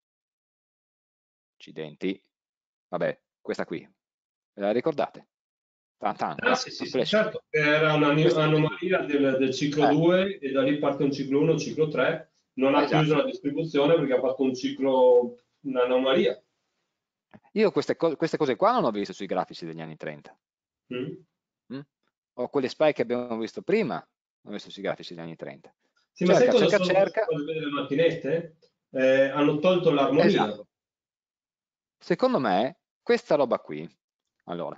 Accidenti. Vabbè, questa qui. Ve la ricordate? Tan tan Ah, qua, sì, sì, un sì, flash. certo. Era Questa qui. un'anomalia del ciclo Eh, 2 e da lì parte un ciclo 1, un ciclo 3. Non ha chiuso la esatto. distribuzione perché ha fatto un ciclo, un'anomalia. Io queste cose qua non ho visto sui grafici degli anni 30. Mm. Mm? O quelle spike che abbiamo visto prima, non ho visto sui grafici degli anni 30. Sì, ma sai Cerca, cosa cerca, sono queste cerca. cose delle macchinette? Hanno tolto l'armonia. Esatto. Secondo me, questa roba qui, allora,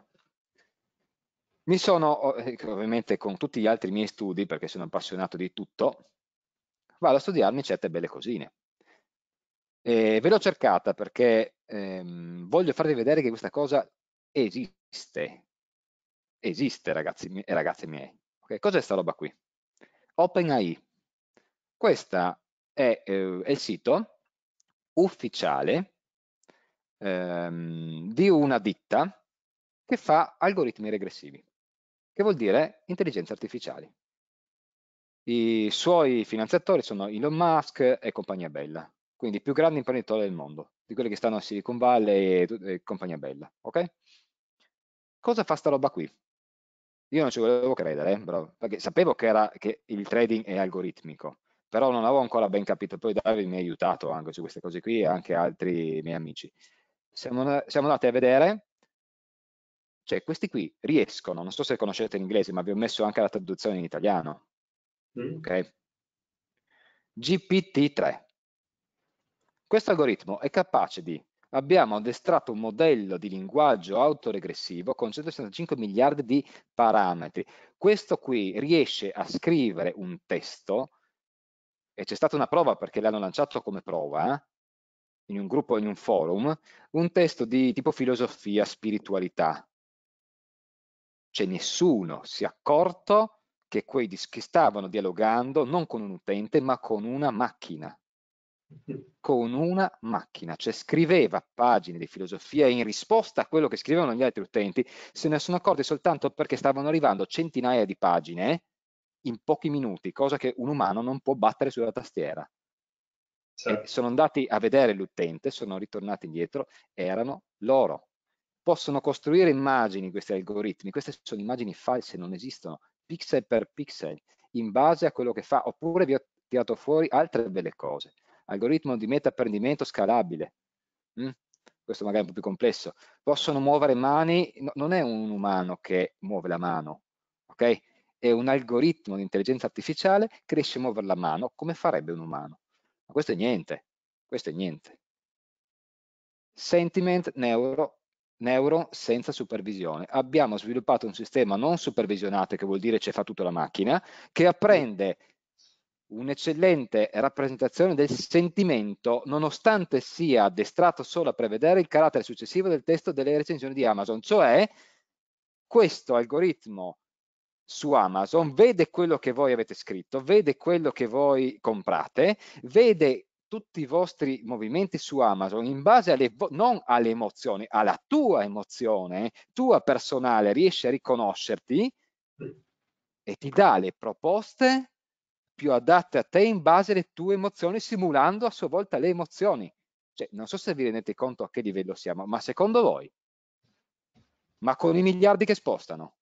ovviamente con tutti gli altri miei studi, perché sono appassionato di tutto, vado a studiarmi certe belle cosine. E ve l'ho cercata perché voglio farvi vedere che questa cosa esiste. Esiste, ragazzi e ragazze miei. Ok, cos'è sta roba qui? OpenAI. Questo è il sito ufficiale di una ditta che fa algoritmi regressivi, che vuol dire intelligenze artificiali. I suoi finanziatori sono Elon Musk e compagnia bella, quindi i più grandi imprenditori del mondo, di quelli che stanno a Silicon Valley e compagnia bella, ok? Cosa fa sta roba qui? Io non ci volevo credere, però, perché sapevo che il trading è algoritmico, però non avevo ancora ben capito, poi Davide mi ha aiutato anche su queste cose qui e anche altri miei amici. Siamo andati a vedere, cioè questi qui riescono, non so se conoscete l'inglese, ma vi ho messo anche la traduzione in italiano, Mm. ok? GPT-3. Questo algoritmo è capace di, abbiamo addestrato un modello di linguaggio autoregressivo con 165 miliardi di parametri. Questo qui riesce a scrivere un testo, e c'è stata una prova perché l'hanno lanciato come prova, in un gruppo, in un forum, un testo di tipo filosofia, spiritualità. Cioè nessuno si è accorto che che stavano dialogando non con un utente, ma con una macchina. Con una macchina, cioè scriveva pagine di filosofia in risposta a quello che scrivevano gli altri utenti, se ne sono accorti soltanto perché stavano arrivando centinaia di pagine in pochi minuti, cosa che un umano non può battere sulla tastiera. E Certo. sono andati a vedere l'utente, sono ritornati indietro, erano loro. Possono costruire immagini questi algoritmi, queste sono immagini false, non esistono, pixel per pixel, in base a quello che fa, oppure vi ho tirato fuori altre belle cose. Algoritmo di meta-apprendimento scalabile. Mm? Questo magari è un po' più complesso. Possono muovere mani, non è un umano che muove la mano, ok? È un algoritmo di intelligenza artificiale che riesce a muovere la mano come farebbe un umano. Ma questo è niente, questo è niente. Sentiment neuro senza supervisione. Abbiamo sviluppato un sistema non supervisionato, che vuol dire che fa tutta la macchina, che apprende un'eccellente rappresentazione del sentimento, nonostante sia addestrato solo a prevedere il carattere successivo del testo delle recensioni di Amazon. Cioè, questo algoritmo su Amazon vede quello che voi avete scritto, vede quello che voi comprate, vede tutti i vostri movimenti su Amazon in base non alle emozioni, alla tua emozione, tua personale, riesce a riconoscerti e ti dà le proposte più adatte a te in base alle tue emozioni, simulando a sua volta le emozioni. Cioè, non so se vi rendete conto a che livello siamo, ma secondo voi, ma con i miliardi che spostano,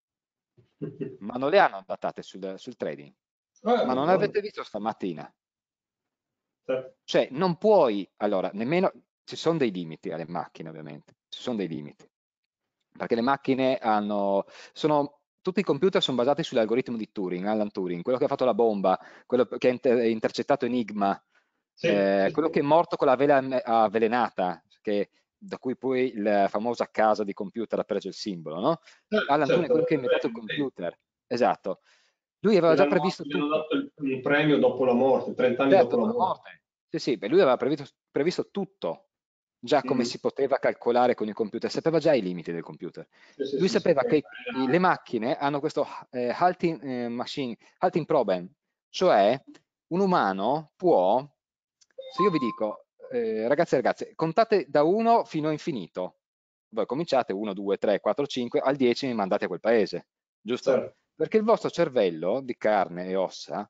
ma non le hanno datate sul trading? Ma non Buono. avete visto stamattina? Certo. Cioè, non puoi, allora, nemmeno, ci sono dei limiti alle macchine, ovviamente, ci sono dei limiti, perché le macchine tutti i computer sono basati sull'algoritmo di Turing, Alan Turing, quello che ha fatto la bomba, quello che ha intercettato Enigma, Sì, sì, quello che è sì. morto con la vela avvelenata, da cui poi la famosa casa di computer ha preso il simbolo, no? Alan Turing è Certo, quello che ha inventato il sì. computer, esatto. Lui aveva già previsto Gli hanno tutto. dato il premio dopo la morte, 30 anni Certo, dopo la dalla morte. morte. Sì, sì, beh, lui aveva previsto tutto, già come Mm. si poteva calcolare con il computer, sapeva già i limiti del computer. Sì, sì, Lui sì, sì, sapeva che che le macchine hanno questo halting problem, cioè un umano può, se io vi dico, ragazzi e ragazze, contate da 1 fino a infinito, voi cominciate 1, 2, 3, 4, 5, al 10 mi mandate a quel paese, giusto? certo. Perché il vostro cervello di carne e ossa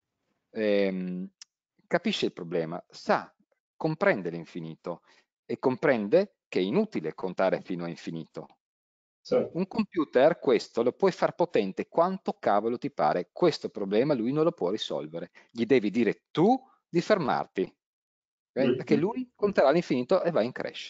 capisce il problema, comprende l'infinito e comprende che è inutile contare fino a infinito. Certo. Un computer questo lo puoi far potente quanto cavolo ti pare, questo problema lui non lo può risolvere, gli devi dire tu di fermarti, ok? Perché Mm. lui conterà l'infinito e va in crash.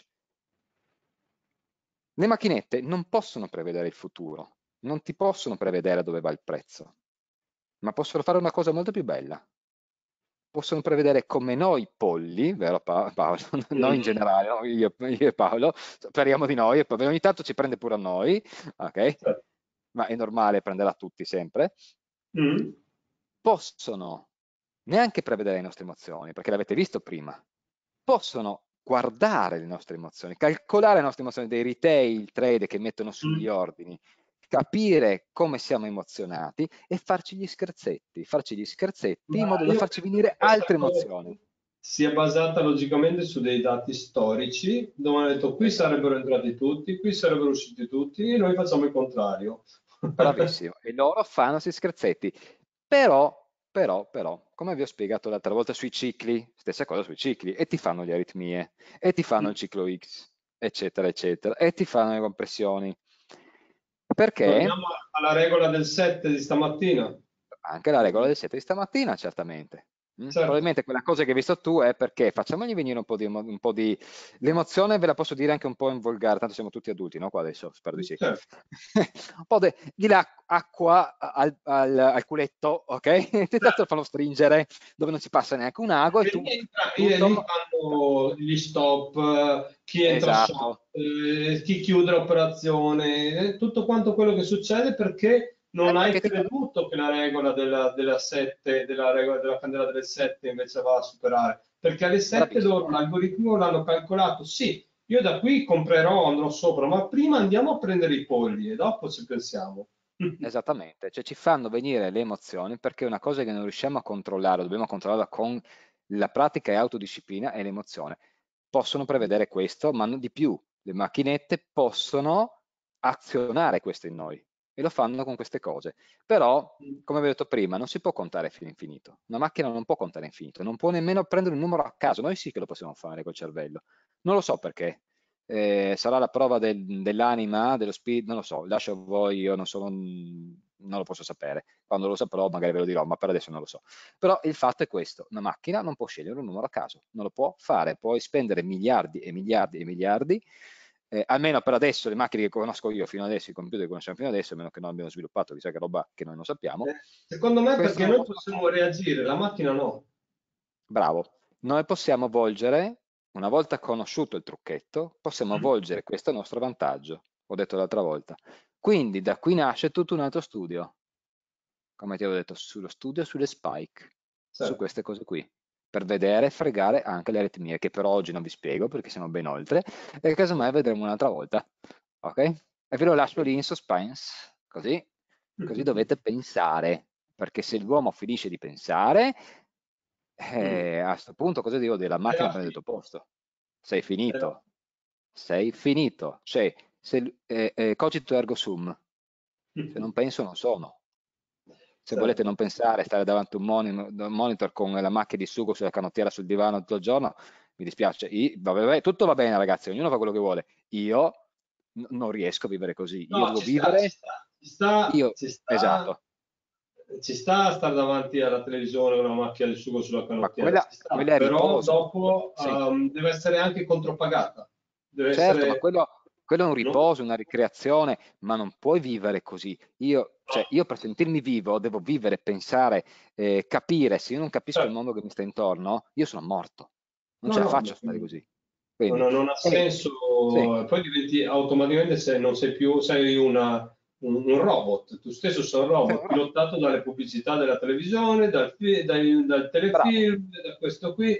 Le macchinette non possono prevedere il futuro, non ti possono prevedere dove va il prezzo, ma possono fare una cosa molto più bella. Possono prevedere come noi polli, vero Paolo? Noi in Mm. generale, no? Io e Paolo, speriamo di noi, e poi ogni tanto ci prende pure a noi, ok? Certo. Ma è normale, prenderà tutti sempre. Mm. Possono neanche prevedere le nostre emozioni, perché l'avete visto prima, possono guardare le nostre emozioni, calcolare le nostre emozioni, dei retail trader che mettono sugli Mm. ordini, capire come siamo emozionati e farci gli scherzetti Ma in modo da io farci penso che venire questa altre cosa emozioni. sia basata logicamente su dei dati storici, dove hanno detto qui Esatto, sarebbero entrati tutti, qui sarebbero usciti tutti, e noi facciamo il contrario. bravissimo. E loro fanno questi scherzetti. Però, come vi ho spiegato l'altra volta sui cicli, stessa cosa sui cicli, e ti fanno le aritmie, e ti fanno il ciclo X, eccetera, eccetera, e ti fanno le compressioni. Perché? Torniamo alla regola del 7 di stamattina. Anche la regola del 7 di stamattina, certamente. Certo. Probabilmente quella cosa che hai visto tu è perché facciamogli venire un po' di. L'emozione ve la posso dire anche un po' in volgare, tanto siamo tutti adulti, no? Qua adesso, spero di sì. Certo. Un po' di acqua al culetto, ok? E tanto lo fanno stringere dove non ci passa neanche un ago e E tu lì tutto. fanno gli stop, chi entra Esatto. short, chi chiude l'operazione, tutto quanto quello che succede perché non hai Perché ti fa. creduto che la regola della 7, della regola della candela delle 7 invece va a superare. Perché alle 7 loro Bravissimo. l'algoritmo l'hanno calcolato. Sì, io da qui comprerò, andrò sopra, ma prima andiamo a prendere i polli e dopo ci pensiamo. Esattamente, cioè ci fanno venire le emozioni perché è una cosa che non riusciamo a controllare, dobbiamo controllarla con la pratica e autodisciplina e l'emozione. Possono prevedere questo, ma non di più. Le macchinette possono azionare questo in noi e lo fanno con queste cose. Però, come vi ho detto prima, non si può contare fino all'infinito. Una macchina non può contare infinito, non può nemmeno prendere un numero a caso. Noi sì che lo possiamo fare col cervello. Non lo so perché. Sarà la prova dell'anima, dello spirito, non lo so, lascio a voi, io non lo posso sapere. Quando lo saprò magari ve lo dirò, ma per adesso non lo so. Però il fatto è questo, una macchina non può scegliere un numero a caso, non lo può fare, puoi spendere miliardi e miliardi e miliardi, almeno per adesso le macchine che conosco io fino adesso, i computer che conosciamo fino adesso, a meno che non abbiamo sviluppato chissà che roba che noi non sappiamo, Secondo me questo perché non lo noi possono possiamo fare. reagire, la macchina no. Bravo. Noi possiamo volgere, una volta conosciuto il trucchetto, possiamo Mm. volgere questo a nostro vantaggio, ho detto l'altra volta. Quindi da qui nasce tutto un altro studio, come ti avevo detto, sullo studio sulle spike, su Certo. queste cose qui, per vedere e fregare anche le aritmie, che per oggi non vi spiego perché siamo ben oltre, e casomai vedremo un'altra volta. Ok? E ve lo lascio lì in suspense, così dovete pensare, perché se l'uomo finisce di pensare, Mm. a questo punto cosa devo dire? La macchina Era prende il tuo finito. posto. Sei Era- finito. Sei finito. Cioè, cogito ergo sum. Se non penso, non sono. Se volete Certo. non pensare, stare davanti a un monitor con la macchia di sugo sulla canottiera sul divano tutto il giorno, mi dispiace. Vabbè, tutto va bene, ragazzi, ognuno fa quello che vuole. Io non riesco a vivere così. Io No, devo ci sta, ci vivere. sta, ci sta, Io, ci sta, esatto. ci sta a stare davanti alla televisione con una macchia di sugo sulla Ma canottiera, quella, ci sta, quella è però riposo. dopo Sì. deve essere anche contropagata, deve Certo, ma essere. quello quello è un No, riposo, una ricreazione, ma non puoi vivere così. Cioè, no, io per sentirmi vivo devo vivere, pensare, capire. Se io non capisco il certo. mondo che mi sta intorno, io sono morto. Non No, ce la no, faccio a stare così. Quindi, non ha senso, sì, poi diventi automaticamente, se non sei più, sei un robot, tu stesso sei un sei robot, un pilotato dalle pubblicità della televisione, dal bravo. telefilm, da questo qui,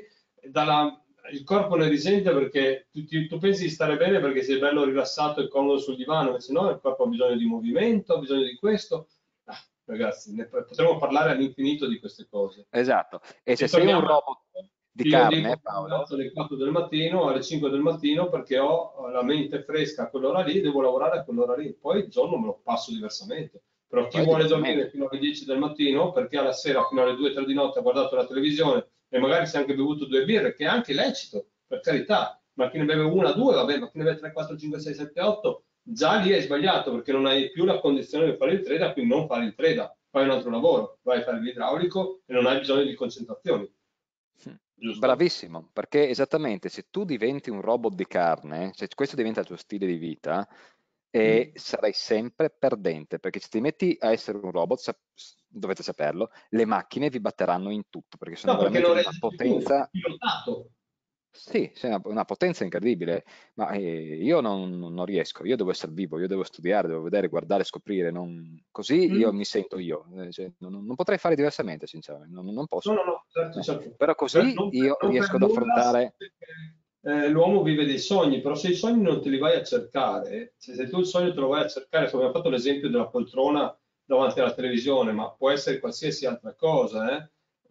il corpo ne risente perché tu pensi di stare bene perché sei bello rilassato e comodo sul divano, invece no, il corpo ha bisogno di movimento, ha bisogno di questo. Ah, ragazzi, potremmo parlare all'infinito di queste cose. Esatto. E se E sei un torniamo al robot fatto di che io carne, dico che mi Paolo, alzo alle 4 del mattino, alle 5 del mattino perché ho la mente fresca a quell'ora lì, devo lavorare a quell'ora lì, poi il giorno me lo passo diversamente. Però chi poi vuole dormire diversamente. fino alle 10 del mattino perché alla sera fino alle 2-3 di notte ha guardato la televisione e magari si è anche bevuto due birre, che è anche lecito, per carità, ma chi ne beve una, due, vabbè, ma chi ne beve 3, 4, 5, 6, 7, 8, già lì è sbagliato perché non hai più la condizione di fare il trade, quindi non fare il trade, fai un altro lavoro, vai a fare l'idraulico e non hai bisogno di concentrazioni, Mm. giusto? Bravissimo, perché esattamente se tu diventi un robot di carne, se questo diventa il tuo stile di vita, Mm. sarai sempre perdente, perché se ti metti a essere un robot, dovete saperlo, le macchine vi batteranno in tutto, perché sono No, perché veramente non di una resisti più, sei potenza. pilotato. Sì, sì, una potenza incredibile, ma io non riesco, io devo essere vivo, io devo studiare, devo vedere, guardare, scoprire, così io Mm? mi sento io, cioè, non potrei fare diversamente, sinceramente, non No, posso. no, no, certo, Eh, certo. Però così io Non per riesco ad nulla si affrontare. dice che l'uomo vive dei sogni, però se i sogni non te li vai a cercare, se tu il sogno te lo vai a cercare, come abbiamo fatto l'esempio della poltrona davanti alla televisione, ma può essere qualsiasi altra cosa, eh.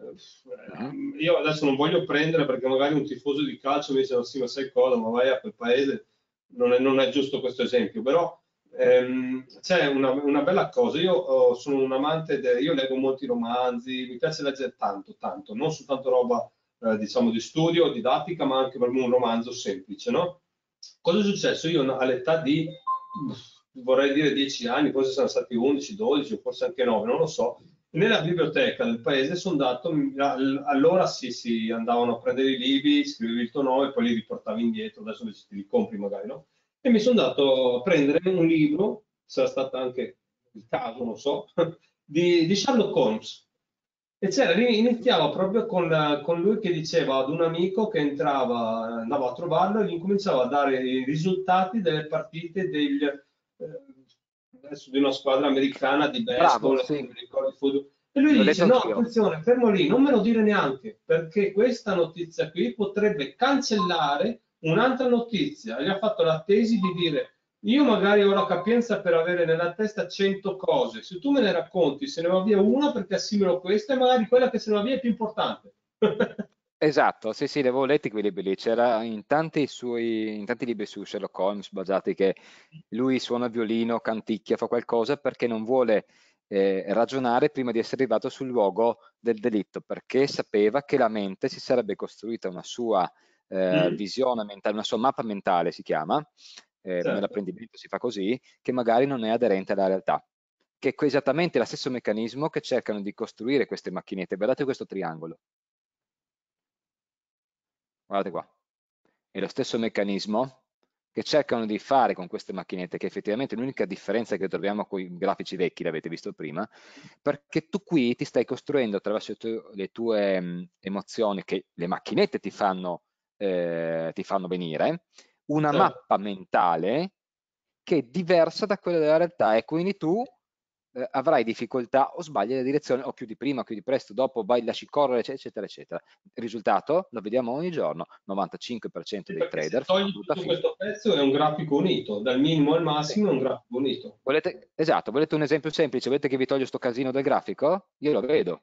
Mhm. Io adesso non voglio prendere perché magari un tifoso di calcio mi dice, "Oh, sì, ma sai cosa, ma vai a quel paese, non è giusto questo esempio, però c'è una bella cosa, io sono un amante, io leggo molti romanzi, mi piace leggere tanto, tanto, non soltanto roba diciamo di studio, didattica, ma anche proprio un romanzo semplice, no? Cosa è successo? Io all'età di, vorrei dire 10 anni, forse sono stati 11, 12, o forse anche 9, non lo so, nella biblioteca del paese sono andato, allora si andavano a prendere i libri, scrivevi il tuo nome e poi li riportavi indietro, adesso invece te li compri magari, no? E mi sono andato a prendere un libro, sarà stato anche il caso, non so, di Sherlock Holmes. E c'era, iniziava proprio con lui che diceva ad un amico che entrava, andava a trovarlo e gli incominciava a dare i risultati delle partite adesso di una squadra americana di Bravo, baseball, adesso sì, non mi ricordo di football. E lui l'ho dice: letto no, anch'io. attenzione, fermo lì, non me lo dire neanche, perché questa notizia qui potrebbe cancellare un'altra notizia. Gli ha fatto la tesi di dire: io magari ho la capienza per avere nella testa 100 cose, se tu me ne racconti, se ne va via una perché assimilo questa e magari quella che se ne va via è più importante. Esatto, sì, sì, li avevo letti quei libri lì. C'era in tanti libri su Sherlock Holmes basati che lui suona il violino, canticchia, fa qualcosa perché non vuole ragionare prima di essere arrivato sul luogo del delitto, perché sapeva che la mente si sarebbe costruita una sua Mm? visione mentale, una sua mappa mentale si chiama, Certo. nell'apprendimento si fa così, che magari non è aderente alla realtà. Che è esattamente lo stesso meccanismo che cercano di costruire queste macchinette. Guardate questo triangolo. Guardate qua, è lo stesso meccanismo che cercano di fare con queste macchinette, che effettivamente è l'unica differenza che troviamo con i grafici vecchi, l'avete visto prima, perché tu qui ti stai costruendo attraverso le tue emozioni che le macchinette ti fanno venire, una Certo. mappa mentale che è diversa da quella della realtà e quindi tu avrai difficoltà o sbagli la direzione o chiudi prima, chiudi presto, dopo vai, lasci correre, eccetera, eccetera. Il risultato lo vediamo ogni giorno, 95% Sì, dei perché se trader fanno togli brutta tutto fine. questo pezzo è un grafico unito, dal minimo al Sì. massimo è un grafico unito. Esatto, volete un esempio semplice? Volete che vi toglio sto casino del grafico? Io lo vedo.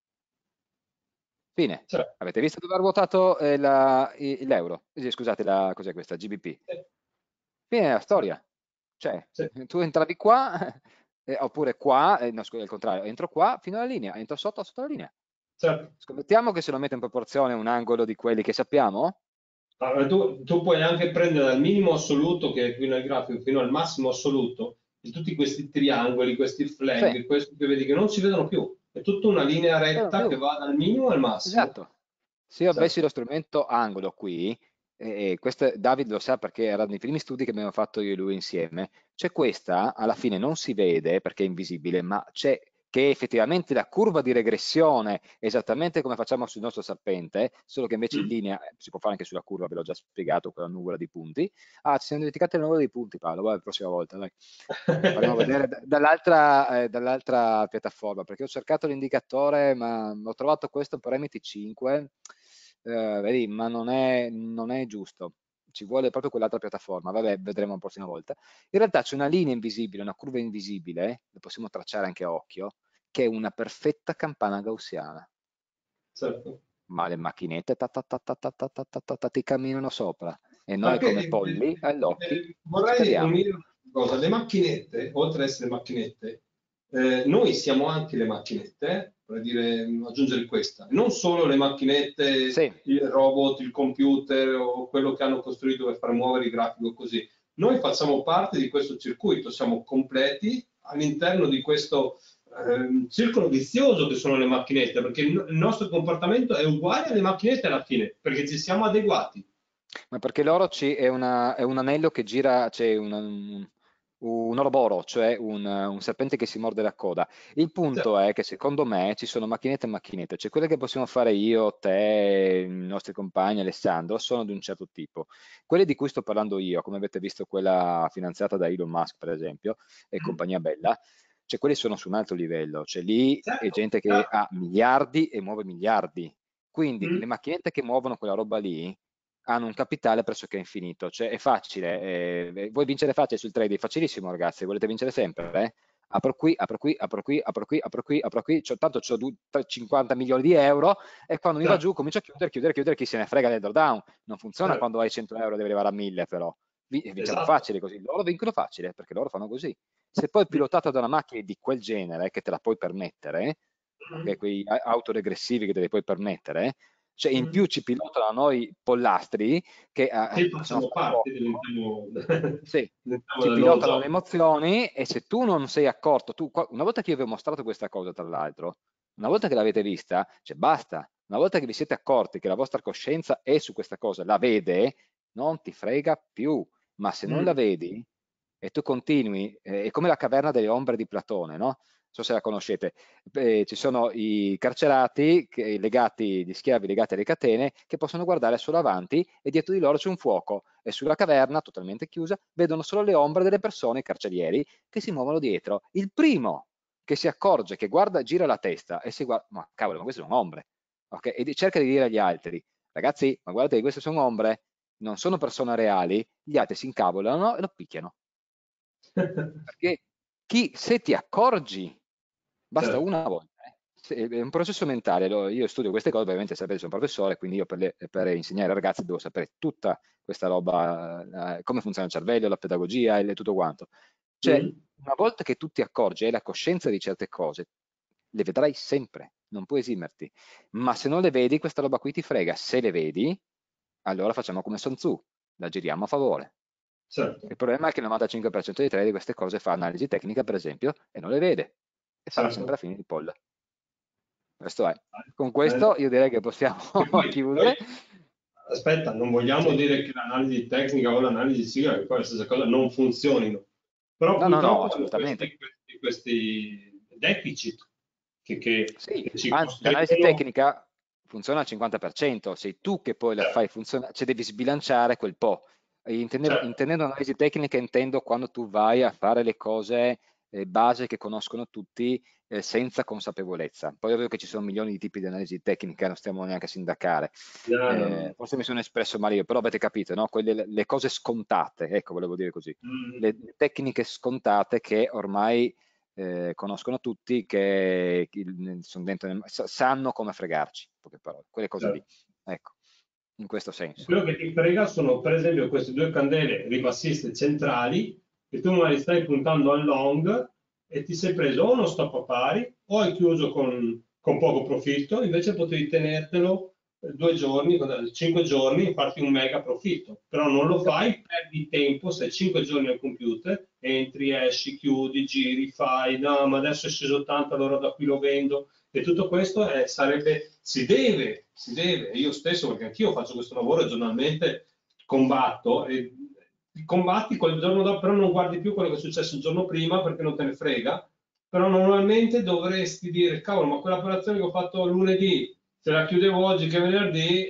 Fine. Cioè, Avete visto dove ha ruotato l'euro? Scusate, cos'è questa? GBP. eh, Fine della sì, storia. Cioè, sì, tu entravi qua, oppure qua, no scusa, il contrario, entro qua fino alla linea, entro sotto la linea. certo. Scommettiamo che se lo mette in proporzione un angolo di quelli che sappiamo? Allora, tu puoi anche prendere dal minimo assoluto che è qui nel grafico fino al massimo assoluto di tutti questi triangoli, questi Sì, flag, questi che vedi che non si vedono più. È tutta una linea non retta più. che va dal minimo al massimo. Esatto. Se io avessi Certo. lo strumento angolo qui, e questo David lo sa perché era nei primi studi che abbiamo fatto io e lui insieme, c'è questa, alla fine non si vede perché è invisibile, ma c'è che effettivamente la curva di regressione, esattamente come facciamo sul nostro serpente, solo che invece in Mm. linea, si può fare anche sulla curva, ve l'ho già spiegato, quella nuvola di punti. Ah, ci siamo dimenticati la nuvola di punti, Paolo, vabbè, la prossima volta, dai. Faremo vedere dall'altra piattaforma, perché ho cercato l'indicatore, ma ho trovato questo per MT5, vedi, ma non è giusto. Ci vuole proprio quell'altra piattaforma, vabbè, vedremo la prossima volta. In realtà c'è una linea invisibile, una curva invisibile, lo possiamo tracciare anche a occhio, che è una perfetta campana gaussiana, Certo. ma le macchinette ti camminano sopra e noi Perché come polli agli occhi ci vorrei perdiamo. unire una cosa, le macchinette, oltre ad essere macchinette, noi siamo anche le macchinette, vorrei dire, aggiungere questa, non solo le macchinette, Sì, il robot, il computer o quello che hanno costruito per far muovere il grafico così. Noi facciamo parte di questo circuito, siamo completi all'interno di questo circolo vizioso che sono le macchinette, perché il nostro comportamento è uguale alle macchinette alla fine, perché ci siamo adeguati. ma perché è un anello che gira, c'è un Oroboro, cioè un serpente che si morde la coda. Il Cioè, punto è che secondo me ci sono macchinette e macchinette, cioè quelle che possiamo fare io, te, i nostri compagni, Alessandro, sono di un certo tipo. Quelle di cui sto parlando io, come avete visto quella finanziata da Elon Musk, per esempio, e compagnia bella, cioè quelli sono su un altro livello, cioè lì è certo, gente che certo. ha miliardi e muove miliardi. Quindi Mm. le macchinette che muovono quella roba lì hanno un capitale pressoché infinito, cioè è facile, vuoi vincere facile sul trading? Facilissimo ragazzi, volete vincere sempre? Apro qui, apro qui, apro qui, apro qui, apro qui, apro qui, tanto ho 50 milioni di euro e quando mi va Certo, giù comincio a chiudere, chiudere, chiudere, chi se ne frega del drawdown. Non funziona certo. quando hai 100 euro e devi arrivare a 1000 però. Vinciamo Esatto. facile così, loro vincono facile perché loro fanno così. Se poi è Mm. pilotato da una macchina di quel genere che te la puoi permettere, ok, Mm. quei autoregressivi che te li puoi permettere, cioè in Mm. più ci pilotano a noi pollastri che Sì, possiamo facciamo fare parte, poco, diventiamo, sì, diventiamo ci del loro pilotano le gioco. emozioni e se tu non sei accorto, una volta che io vi ho mostrato questa cosa tra l'altro, una volta che l'avete vista, cioè basta, una volta che vi siete accorti che la vostra coscienza è su questa cosa, la vede, non ti frega più, ma se non la Mm. vedi e tu continui, è come la caverna delle ombre di Platone, no? Non so se la conoscete. Ci sono i carcerati, gli schiavi legati alle catene, che possono guardare solo avanti e dietro di loro c'è un fuoco e sulla caverna, totalmente chiusa, vedono solo le ombre delle persone, i carcerieri, che si muovono dietro. Il primo che si accorge, che guarda, gira la testa e si guarda, ma cavolo, ma queste sono ombre. Ok? E cerca di dire agli altri, ragazzi, ma guardate che queste sono ombre, non sono persone reali, gli altri si incavolano e lo picchiano. Perché se ti accorgi, basta Certo. una volta, è un processo mentale, io studio queste cose, ovviamente sapete, sono professore, quindi io per insegnare ai ragazzi devo sapere tutta questa roba, come funziona il cervello, la pedagogia e tutto quanto. Cioè, Mm. una volta che tu ti accorgi e hai la coscienza di certe cose, le vedrai sempre, non puoi esimerti. Ma se non le vedi, questa roba qui ti frega. Se le vedi, allora facciamo come Sun Tzu, la giriamo a favore. Certo, Il problema è che il 95% dei trader di queste cose fa analisi tecnica, per esempio, e non le vede, e farà sempre certo. la fine di poll. Questo è. Con Eh, questo io direi che possiamo E poi, chiudere. aspetta, non vogliamo Sì. dire che l'analisi tecnica o l'analisi psichica, che poi è la stessa cosa, non funzionino, però No, no, no, purtroppo hanno assolutamente. questi deficit Sì, che ci anzi, l'analisi costringono. tecnica funziona al 50%, sei tu che poi la Certo, fai funzionare, cioè devi sbilanciare quel po'. certo, Intendendo analisi tecnica intendo quando tu vai a fare le cose base che conoscono tutti senza consapevolezza. Poi è ovvio che ci sono milioni di tipi di analisi tecnica, non stiamo neanche a sindacare. no, no, no. Forse mi sono espresso male io, però avete capito, no? Le cose scontate, ecco, volevo dire così. Mm, Le tecniche scontate che ormai conoscono tutti, sono dentro, sanno come fregarci, in poche parole, quelle cose lì. certo. Ecco, in questo senso. Quello che ti frega sono per esempio queste due candele ribassiste centrali che tu magari stai puntando al long e ti sei preso o uno stop a pari o hai chiuso con poco profitto, invece potevi tenertelo 2 giorni, 5 giorni e farti un mega profitto, però non lo Cap- fai, perdi tempo, sei 5 giorni al computer, entri, esci, chiudi, giri, fai, no, ma adesso è sceso tanto, allora da qui lo vendo, e tutto questo sarebbe, si deve, io stesso, perché anch'io faccio questo lavoro giornalmente, combatto, e combatti quel giorno dopo, però non guardi più quello che è successo il giorno prima perché non te ne frega, però normalmente dovresti dire, cavolo, ma quell'operazione che ho fatto lunedì, se la chiudevo oggi che è venerdì,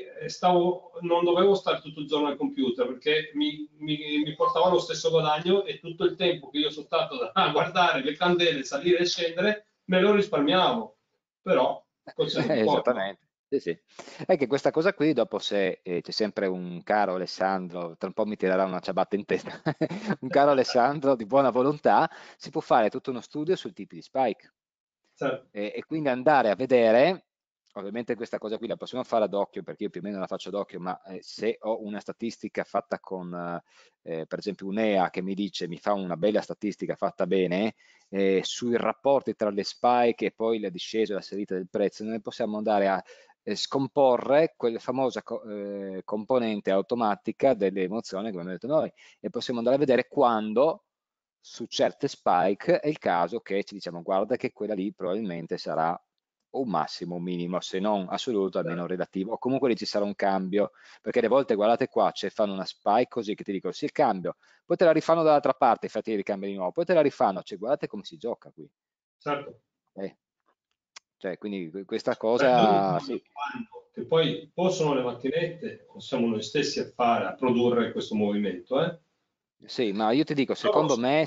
non dovevo stare tutto il giorno al computer perché mi portava lo stesso guadagno e tutto il tempo che io sono stato a guardare le candele salire e scendere me lo risparmiavo, però col senno di poi, no? Esattamente. Sì, sì. È che questa cosa qui, dopo se c'è sempre un caro Alessandro, tra un po' mi tirerà una ciabatta in testa, un caro Alessandro di buona volontà, si può fare tutto uno studio sul tipi di spike. Certo, E quindi andare a vedere, ovviamente questa cosa qui la possiamo fare ad occhio perché io più o meno la faccio ad occhio, ma se ho una statistica fatta con, per esempio, un'EA che mi dice, mi fa una bella statistica fatta bene, sui rapporti tra le spike e poi la discesa e la salita del prezzo, noi possiamo andare a scomporre quella famosa componente automatica delle emozioni, come abbiamo detto noi, e possiamo andare a vedere quando su certe spike è il caso che ci diciamo guarda che quella lì probabilmente sarà un massimo, un minimo, se non assoluto, almeno certo. relativo, o comunque lì ci sarà un cambio, perché alle volte guardate qua, fanno una spike così che ti dicono sì il cambio, poi te la rifanno dall'altra parte, infatti li ricambi di nuovo, poi te la rifanno, cioè guardate come si gioca qui. Certo. Eh. Cioè, quindi questa Noi cosa, diciamo sì, quando, che poi o sono le macchinette o siamo noi stessi a fare, a produrre questo movimento, eh? sì, ma io ti dico, Dopo secondo me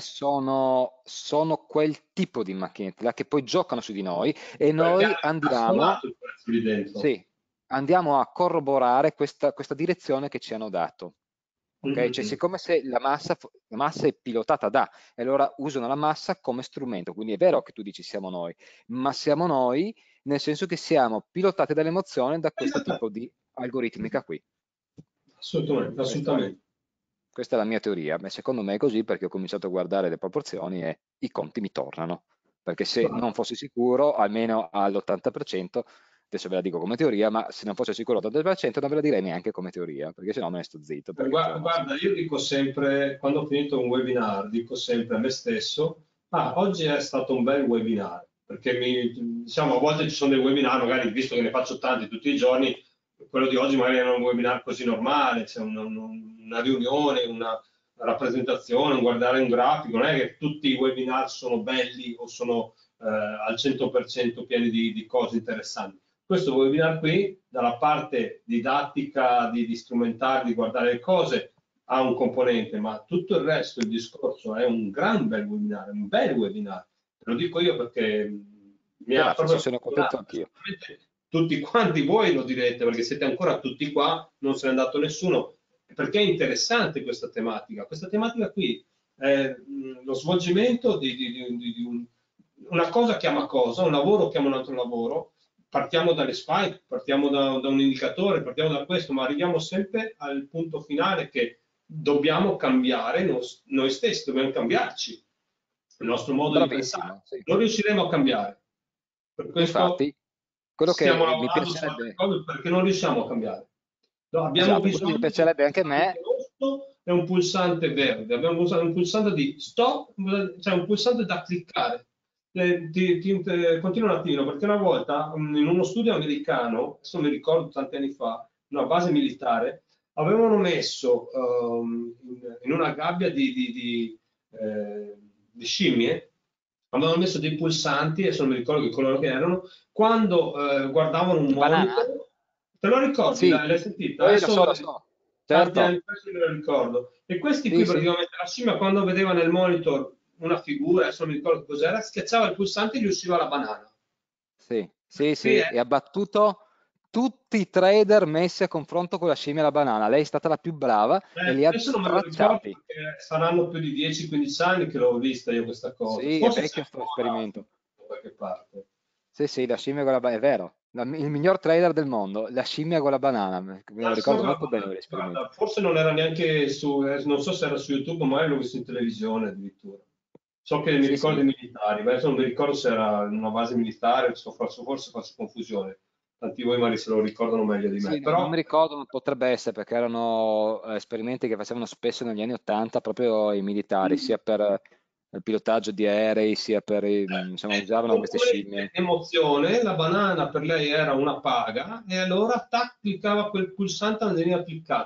sono quel tipo di macchinette là che poi giocano su di noi e perché noi ha andiamo, sfonato il prezzo lì dentro. sì, andiamo a corroborare questa direzione che ci hanno dato. Mm, Ok? mm, Cioè, mm. siccome se la massa è pilotata da, e allora usano la massa come strumento, quindi è vero che tu dici siamo noi, ma siamo noi nel senso che siamo pilotati dall'emozione da questo tipo Esattamente. di algoritmica qui. Assolutamente, Questa, assolutamente. questa è la mia teoria, ma secondo me è così perché ho cominciato a guardare le proporzioni e i conti mi tornano. Perché se non Bravo. fossi sicuro, almeno all'80%, adesso ve la dico come teoria, ma se non fosse sicuro all'80% non ve la direi neanche come teoria, perché sennò me ne sto zitto, perché se no non si Guarda, io dico sempre, quando ho finito un webinar, dico sempre a me stesso, oggi è stato un bel webinar, perché diciamo, a volte ci sono dei webinar, magari visto che ne faccio tanti tutti i giorni, quello di oggi magari era un webinar così normale, c'è una riunione, una rappresentazione, un guardare un grafico, non è che tutti i webinar sono belli o sono al 100% pieni di cose interessanti. Questo webinar qui, dalla parte didattica, di strumentale, di guardare le cose, ha un componente, ma tutto il resto, il discorso è un gran bel webinar, un bel webinar. Te lo dico io perché mi ha Grazie, ci proprio sono contento affascinato. anch'io. Sicuramente tutti quanti voi lo direte perché siete ancora tutti qua, non se n'è andato nessuno, perché è interessante questa tematica. Questa tematica qui è lo svolgimento una cosa chiama cosa, un lavoro chiama un altro lavoro, partiamo dalle spike, partiamo da un indicatore, partiamo da questo, ma arriviamo sempre al punto finale che dobbiamo cambiare noi stessi, dobbiamo cambiarci il nostro modo di pensare. Bravissimo, sì. Non riusciremo a cambiare. Per questo Infatti, quello stiamo che mi lavorando su altre piacerebbe, cose perché non riusciamo a cambiare. No, abbiamo esatto, quello che mi bisogno di un piacerebbe anche a pulsante me, rosso e un pulsante verde, abbiamo bisogno di un pulsante di stop, cioè un pulsante da cliccare. Continua un attimino, perché una volta in uno studio americano, adesso mi ricordo tanti anni fa, una base militare, avevano messo in una gabbia di scimmie, avevano messo dei pulsanti, adesso non mi ricordo che colore che erano, quando guardavano un di banana? monitor, te lo ricordi? Sì, L'hai sentita? Adesso lo so, tanti certo, anni fa se me lo ricordo. E questi qui sì, sì, praticamente la scimmia quando vedeva nel monitor una figura, adesso non mi ricordo cos'era, schiacciava il pulsante e gli usciva la banana. sì, sì, Qui sì, e ha battuto tutti i trader messi a confronto con la scimmia e la banana. Lei è stata la più brava e li ha adesso non me lo ricordo stracciati. perché saranno più di 10-15 anni che l'ho vista io questa cosa. Sì, è Forse c'è vecchio sto ancora esperimento. da qualche parte. Sì, sì, la scimmia con la banana, è vero. Il miglior trader del mondo, la scimmia con la banana. Me lo La ricordo sembra- molto bene l'esperimento. Guarda, forse non era neanche su, non so se era su YouTube, ma l'ho visto in televisione addirittura. So che mi Sì, ricordo i sì. militari, adesso non mi ricordo se era in una base militare, forse faccio confusione. Tanti di voi magari se lo ricordano meglio di me, Sì, non mi però ricordo, ma potrebbe essere perché erano esperimenti che facevano spesso negli anni Ottanta proprio i militari, sia per il pilotaggio di aerei, sia per, insomma, ecco, usavano queste componente scimmie. emozione, la banana per lei era una paga e allora tac, cliccava quel pulsante, non veniva cliccato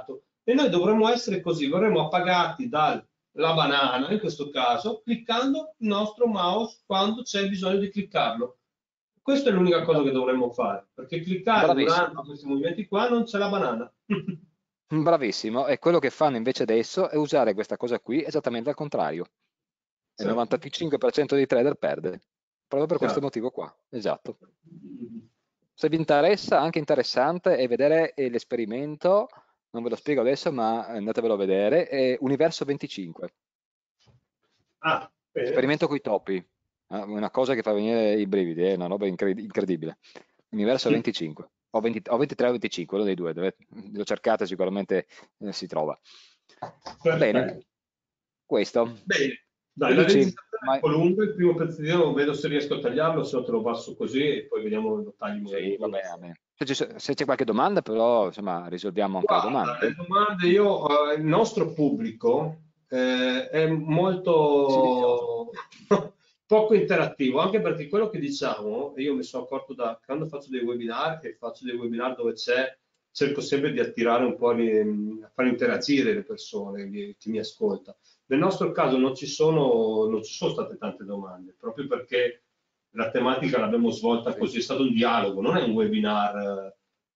E noi dovremmo essere così, verremo appagati dalla banana, in questo caso, cliccando il nostro mouse quando c'è bisogno di cliccarlo. Questa è l'unica cosa che dovremmo fare, perché cliccare durante Bravissimo, questi movimenti qua non c'è la banana. bravissimo. E quello che fanno invece adesso è usare questa cosa qui esattamente al contrario. E il Certo, 95% dei trader perde, proprio per questo chiaro. motivo qua. Esatto. Se vi interessa, anche interessante è vedere l'esperimento, non ve lo spiego adesso, ma andatevelo a vedere, è Universo 25, Ah, bene. esperimento coi topi, una cosa che fa venire i brividi, è una roba incredibile. Universo 25, o 23 o 25, uno dei due, lo cercate sicuramente si trova. Bene, Perfetto. questo. Bene, dai, la Luigi, registrazione è un po' lunga, il primo pezzettino vedo se riesco a tagliarlo, se no te lo passo così e poi vediamo lo tagli magari sì, va uno. bene, va bene. Se c'è qualche domanda, però, insomma, risolviamo anche le Guarda, le domande. domande il nostro pubblico è Silenzioso. molto poco interattivo, anche perché quello che diciamo, e io mi sono accorto da quando faccio dei webinar, e faccio dei webinar dove cerco sempre di attirare un po', a far interagire le persone, chi mi ascolta. Nel nostro caso non ci sono state tante domande, proprio perché la tematica l'abbiamo svolta Sì. così, è stato un dialogo, non è un webinar.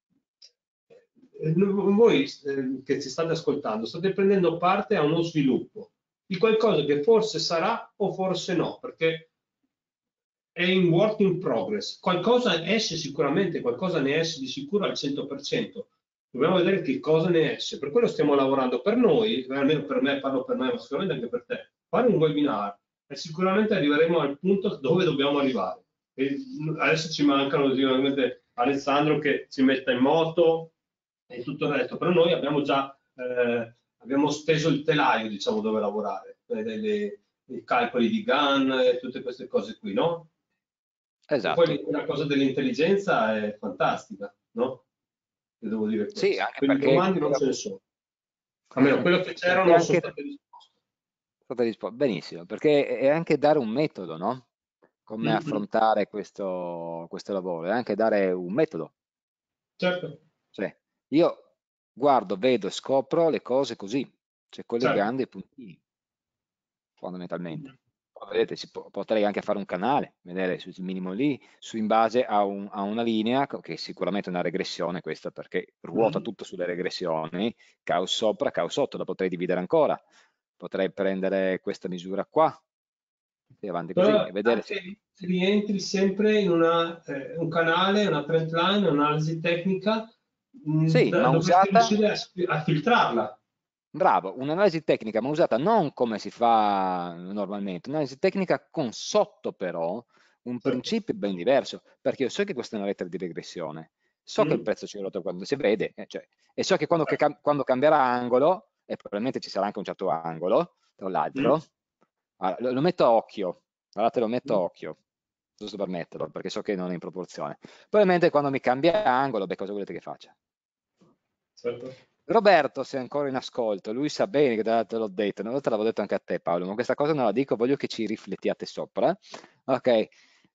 Voi che ci state ascoltando state prendendo parte a uno sviluppo di qualcosa che forse sarà o forse no, perché è in work in progress. Qualcosa esce sicuramente, qualcosa ne esce di sicuro al 100%. Dobbiamo vedere che cosa ne esce. Per quello stiamo lavorando per noi, almeno per me, parlo per me, ma sicuramente anche per te. Fare un webinar e sicuramente arriveremo al punto dove dobbiamo arrivare. E adesso ci mancano sicuramente Alessandro che ci metta in moto e tutto il resto, però noi abbiamo già abbiamo steso il telaio, diciamo, dove lavorare, i calcoli di GAN e tutte queste cose qui, no? E Esatto. poi la cosa dell'intelligenza è fantastica, no? Io devo dire Sì, questo. anche Quindi perché domande non ce ne sono. Almeno quello che perché c'erano sono anche state risposte. benissimo, perché è anche dare un metodo, no? Come Mm, affrontare questo lavoro, è anche dare un metodo. certo, Cioè, io guardo, vedo, scopro le cose così, cioè certo. collegando i puntini, Mm, fondamentalmente. Poi vedete, potrei anche fare un canale, vedere sul minimo lì, in base a una linea, che è sicuramente una regressione questa, perché ruota mm. tutto sulle regressioni, caos sopra, caos sotto, la potrei dividere ancora. Potrei prendere questa misura qua, e avanti così, Però e vedere se... anche se- rientri sempre in un canale, una trend line, un'analisi tecnica, Sì, ma dovresti usata. riuscire a filtrarla. Bravo, un'analisi tecnica, ma usata non come si fa normalmente, un'analisi tecnica con sotto però un Certo. principio ben diverso, perché io so che questa è una lettera di regressione, so che il Mm, prezzo ci è rotto quando si vede, cioè, e so che quando, certo. quando cambierà angolo, e probabilmente ci sarà anche un certo angolo tra Mm, l'altro, lo metto a occhio, guardate, lo metto a mm, occhio, giusto per metterlo, perché so che non è in proporzione. Probabilmente quando mi cambia angolo, beh, cosa volete che faccia? certo. Roberto, se è ancora in ascolto, lui sa bene che te l'ho detto, una volta l'avevo detto anche a te Paolo, ma questa cosa non la dico, voglio che ci riflettiate sopra. Ok,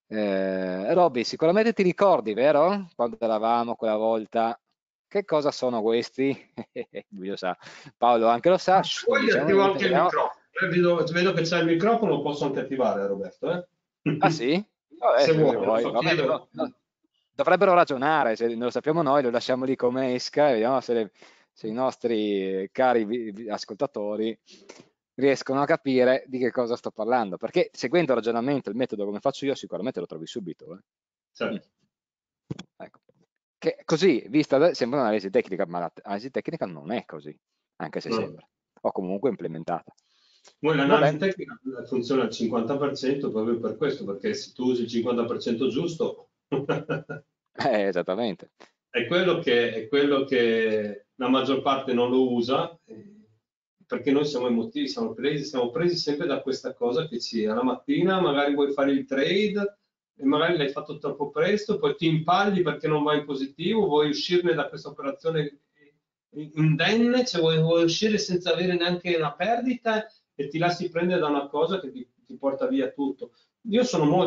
Robby, sicuramente ti ricordi, vero? Quando eravamo quella volta, che cosa sono questi? Lui lo sa, Paolo anche lo sa, shh, non Poi diciamo attivo niente, anche il vediamo. microfono. Vedo che c'è il microfono, lo posso anche attivare, Roberto, eh? Ah sì? Vabbè, Se se vuoi, lo vuoi, so, vabbè, chiedo. dovrebbero ragionare, se non lo sappiamo noi, lo lasciamo lì come esca, e vediamo se i nostri cari ascoltatori riescono a capire di che cosa sto parlando, perché seguendo il ragionamento, il metodo come faccio io, sicuramente lo trovi subito. Mm. Certo. Ecco. Che così, vista, sembra un'analisi tecnica, ma l'analisi tecnica non è così, anche se No. sembra, o comunque implementata. Poi Va l'analisi bene? tecnica funziona al 50% proprio per questo, perché se tu usi il 50% giusto, Esattamente. è quello che la maggior parte non lo usa, perché noi siamo emotivi, siamo presi sempre da questa cosa che ci, alla mattina magari vuoi fare il trade e magari l'hai fatto troppo presto, poi ti impagli perché non vai in positivo, vuoi uscirne da questa operazione indenne, cioè vuoi uscire senza avere neanche una perdita e ti lasci prendere da una cosa che ti porta via tutto. Io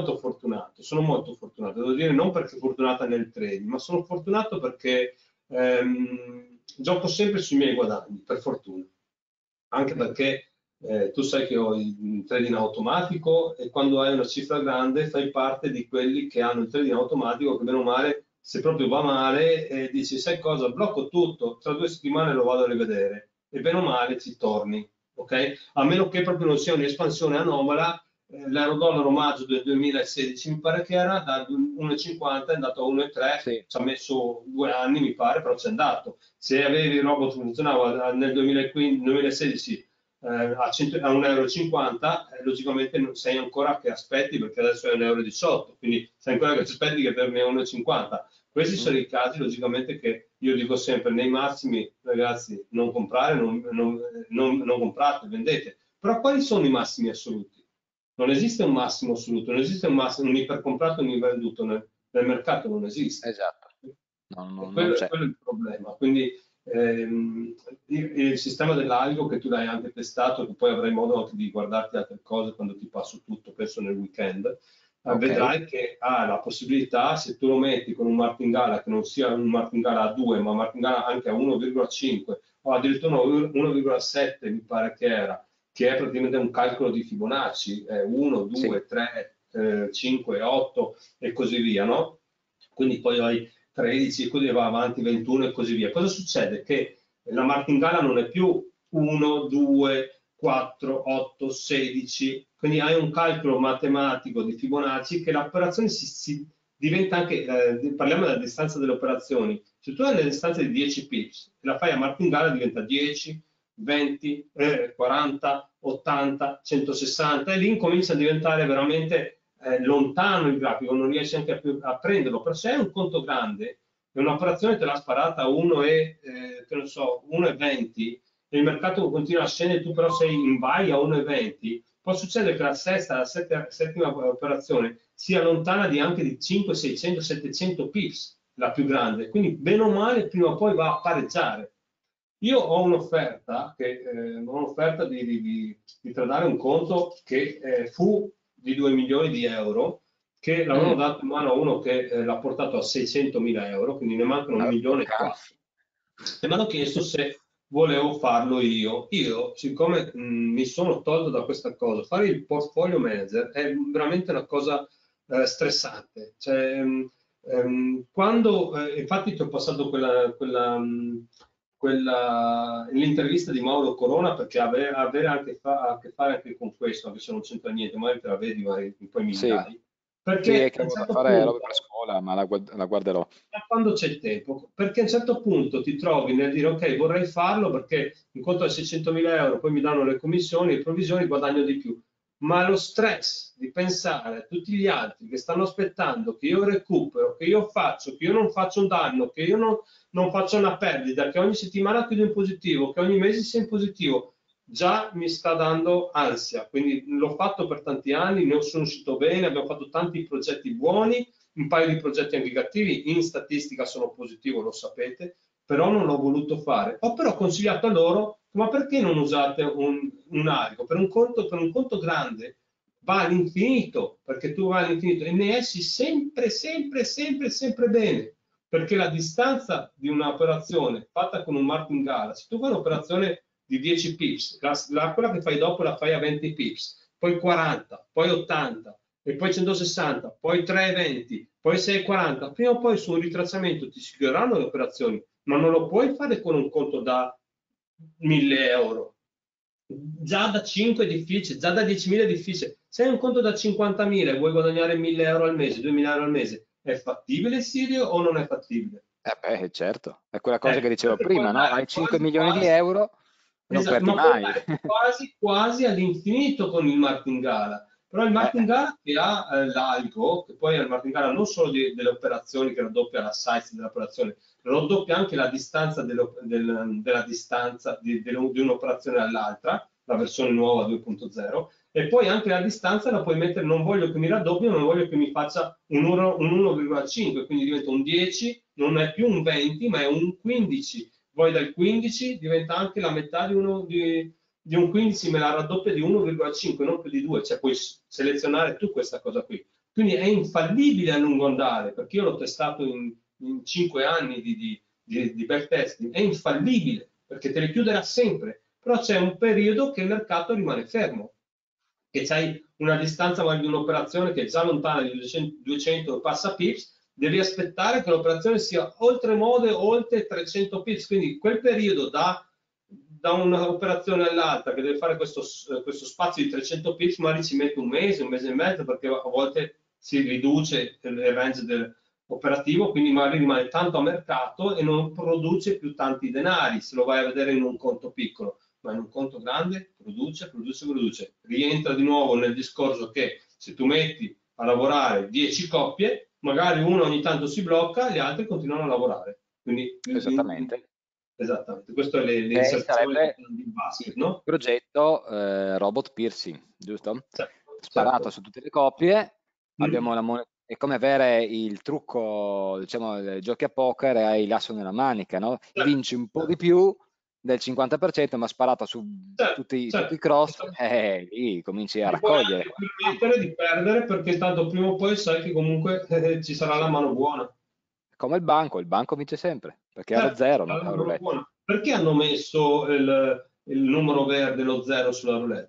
sono molto fortunato, devo dire non perché fortunata nel trading, ma sono fortunato perché gioco sempre sui miei guadagni, per fortuna, anche perché tu sai che ho il trading automatico e quando hai una cifra grande fai parte di quelli che hanno il trading automatico che bene o male, se proprio va male, dici sai cosa, blocco tutto, tra 2 settimane lo vado a rivedere e bene o male ci torni, ok? A meno che proprio non sia un'espansione anomala. L'euro-dollaro maggio del 2016 mi pare che era da 1,50 è andato a 1,3, Sì. ci ha messo 2 anni mi pare, però c'è andato. Se avevi il robot che funzionava nel 2015, 2016 a 1,50 euro, logicamente non sei ancora che aspetti perché adesso è 1,18 euro, quindi sei ancora che ti aspetti che torni a 1,50. Questi sono i casi, logicamente, che io dico sempre nei massimi, ragazzi, non comprare, non comprate, vendete. Però quali sono i massimi assoluti? Non esiste un massimo assoluto, non esiste un massimo, un ipercomprato e un ipervenduto nel mercato, non esiste. Esatto, E non c'è. quello è il problema. Quindi il sistema dell'algo che tu l'hai anche testato, che poi avrai modo anche di guardarti altre cose quando ti passo tutto, penso nel weekend, Ok, vedrai che ha la possibilità, se tu lo metti con un martingala che non sia un martingala a 2, ma un martingala anche a 1,5 o addirittura 1,7 mi pare che è praticamente un calcolo di Fibonacci, 1, sì, 2, 3, 5, 8 e così via, no? Quindi poi hai 13 e così va avanti, 21 e così via. Cosa succede? Che la martingala non è più 1, 2, 4, 8, 16, quindi hai un calcolo matematico di Fibonacci che l'operazione si diventa anche, parliamo della distanza delle operazioni, se tu hai le distanze di 10 pips e la fai a martingala diventa 10, 20, 40, 80, 160 e lì comincia a diventare veramente lontano il grafico, non riesci anche a prenderlo, per se è un conto grande e un'operazione te l'ha sparata a 1 che non so, 1,20 e il mercato continua a scendere, tu però sei in buy a 1,20, può succedere che la sesta, la settima operazione sia lontana di anche di 5, 600, 700 pips, la più grande, quindi bene o male prima o poi va a pareggiare. Io ho un'offerta di tradare un conto che fu di 2 milioni di euro, che l'avevano mm, dato in mano a uno che l'ha portato a 600 mila euro, quindi ne mancano un milione e porca. 4. E mi hanno chiesto se volevo farlo io. Io, siccome mi sono tolto da questa cosa, fare il portfolio manager è veramente una cosa stressante. Cioè, infatti ti ho passato l'intervista di Mauro Corona perché avere a che fare anche con questo, anche se non c'entra niente, magari te la vedi, magari poi mi Sì, dirai. sì, Perché che a un avevo da certo fare robe punto per scuola, ma la guarderò. da quando c'è il tempo, perché a un certo punto ti trovi nel dire ok, vorrei farlo perché in conto a 600.000 euro, poi mi danno le commissioni, le provvisioni, guadagno di più. Ma lo stress di pensare a tutti gli altri che stanno aspettando che io recupero, che io faccio, che io non faccio un danno, che io non faccio una perdita, che ogni settimana chiudo in positivo, che ogni mese sia in positivo, già mi sta dando ansia. Quindi l'ho fatto per tanti anni, ne sono uscito bene, abbiamo fatto tanti progetti buoni, un paio di progetti anche cattivi, in statistica sono positivo, lo sapete, però non l'ho voluto fare. Ho però consigliato a loro, ma perché non usate un arico? Per un conto grande va all'infinito, perché tu vai all'infinito e ne esci sempre, sempre, sempre, sempre bene, perché la distanza di un'operazione fatta con un martingale, se tu fai un'operazione di 10 pips, quella che fai dopo la fai a 20 pips, poi 40, poi 80, e poi 160, poi 320, poi 640, prima o poi su un ritracciamento ti si chiuderanno le operazioni, ma non lo puoi fare con un conto da 1000 euro. Già da 5 è difficile, già da 10.000 è difficile. Se hai un conto da 50.000 e vuoi guadagnare 1.000 euro al mese, 2.000 euro al mese, è fattibile Sirio o non è fattibile? Beh, certo, è quella cosa che dicevo Perché puoi prima, no? andare Hai 5 quasi milioni di quasi, euro, non esatto, perdi ma puoi mai. andare quasi quasi all'infinito con il martingala. Però il Eh, martingala che ha l'algo, che poi è il martingala non solo delle operazioni che raddoppia la size dell'operazione, raddoppia anche la distanza della distanza di un'operazione all'altra, la versione nuova 2.0, e poi anche la distanza la puoi mettere, non voglio che mi raddoppia, non voglio che mi faccia un 1,5, quindi diventa un 10, non è più un 20, ma è un 15. Poi dal 15 diventa anche la metà di un 15, me la raddoppia di 1,5, non più di 2, cioè puoi selezionare tu questa cosa qui. Quindi è infallibile a lungo andare, perché io l'ho testato in 5 anni di backtesting è infallibile, perché te le chiuderà sempre, però c'è un periodo che il mercato rimane fermo, che c'hai una distanza magari di un'operazione che è già lontana di 200 passa pips, devi aspettare che l'operazione sia oltremodo oltre 300 pips, quindi quel periodo da un'operazione all'altra che deve fare questo spazio di 300 pips, magari ci mette un mese e mezzo, perché a volte si riduce il range operativo, quindi magari rimane tanto a mercato e non produce più tanti denari se lo vai a vedere in un conto piccolo, ma in un conto grande produce, produce, produce. Rientra di nuovo nel discorso che se tu metti a lavorare 10 coppie, magari una ogni tanto si blocca, gli altri continuano a lavorare. Quindi, Esattamente. esattamente, questo è E l'inserzione sarebbe di basket, il no? progetto robot piercing, giusto? Certo, Sparato certo. su tutte le coppie, Mm. è come avere il trucco, diciamo, dei giochi a poker e hai l'asso nella manica, no? Certo, Vinci un po' di più del 50%, ma sparato su certo, tutti certo. i cross, lì cominci a Ti puoi raccogliere. anche permettere di perdere perché tanto prima o poi sai che comunque ci sarà la Sì. mano buona. Come il banco vince sempre, perché è allo Certo, ci zero, sarà no? la La mano roulette. buona. Perché hanno messo il numero verde, lo zero sulla roulette?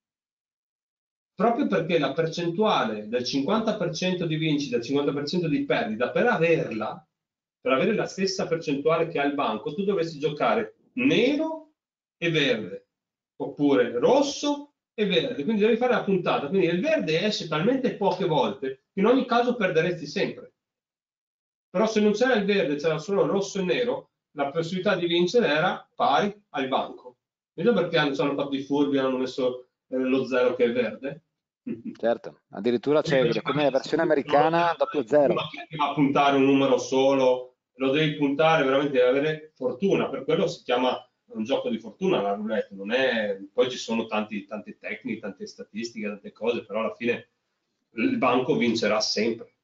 Proprio perché la percentuale del 50% di vincita e del 50% di perdita, per averla, per avere la stessa percentuale che ha il banco, tu dovresti giocare nero e verde, oppure rosso e verde. Quindi devi fare la puntata. Quindi il verde esce talmente poche volte che in ogni caso perderesti sempre. Però se non c'era il verde, c'era solo il rosso e nero, la possibilità di vincere era pari al banco. Vedo perché hanno fatto i furbi e hanno messo lo zero che è verde. Certo, addirittura Quindi c'è come la logicamente se versione tu non lo americana doppio zero. ma chi va a puntare un numero solo, lo devi puntare veramente, devi avere fortuna, per quello si chiama un gioco di fortuna la roulette, non è... poi ci sono tante tecniche, tante statistiche, tante cose, però alla fine il banco vincerà sempre.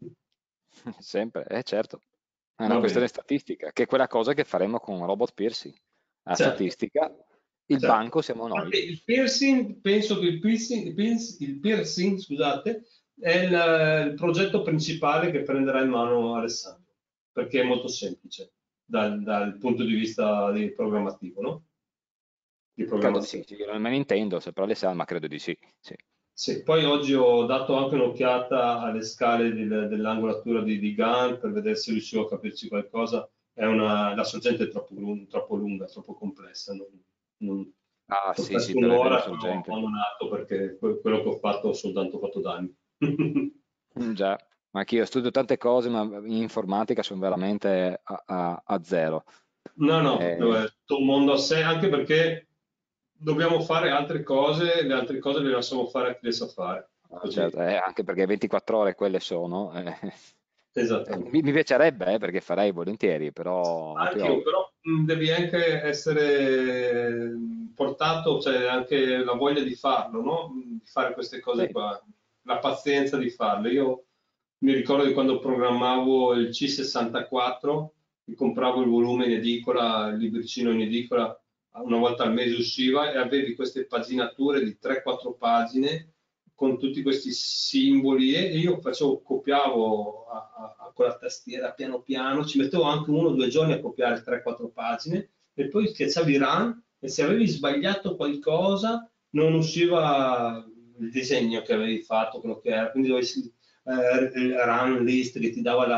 Sempre, certo. È una Va questione bene. statistica, che è quella cosa che faremo con robot piercing. A Certo, statistica, il certo. banco siamo noi. Infatti il piercing, penso che il piercing, scusate, è il progetto principale che prenderà in mano Alessandro, perché è molto semplice dal punto di vista programmativo, no? Di Credo di sì, programmazione. sì, io non me ne intendo, se però le sa, ma credo di sì. Sì. Sì, poi oggi ho dato anche un'occhiata alle scale dell'angolatura di Gann per vedere se riuscivo a capirci qualcosa. La sorgente è troppo lunga, troppo complessa. Ah, Ci ho sì, sì, perso per vedere un'ora e poi ho sorgente. abbandonato perché quello che ho fatto ho soltanto fatto danni. Già, ma anch'io studio tante cose, ma in informatica sono veramente a zero. No, no, proprio Eh, è tutto un mondo a sé, anche perché dobbiamo fare altre cose, le altre cose le lasciamo fare a chi le sa fare. Così, certo, anche perché 24 ore quelle sono. esattamente. Mi piacerebbe, perché farei volentieri, però Anche io, proprio... però devi anche essere portato, cioè anche la voglia di farlo, no? Di fare queste cose Sì. qua, la pazienza di farle. Io mi ricordo che quando programmavo il C64, mi compravo il volume in edicola, il libricino in edicola, una volta al mese usciva e avevi queste paginature di 3-4 pagine con tutti questi simboli e io copiavo con la tastiera piano piano, ci mettevo anche 1 o 2 giorni a copiare 3-4 pagine e poi schiacciavi run e se avevi sbagliato qualcosa non usciva il disegno che avevi fatto, quello che era, quindi dovevi il run list che ti dava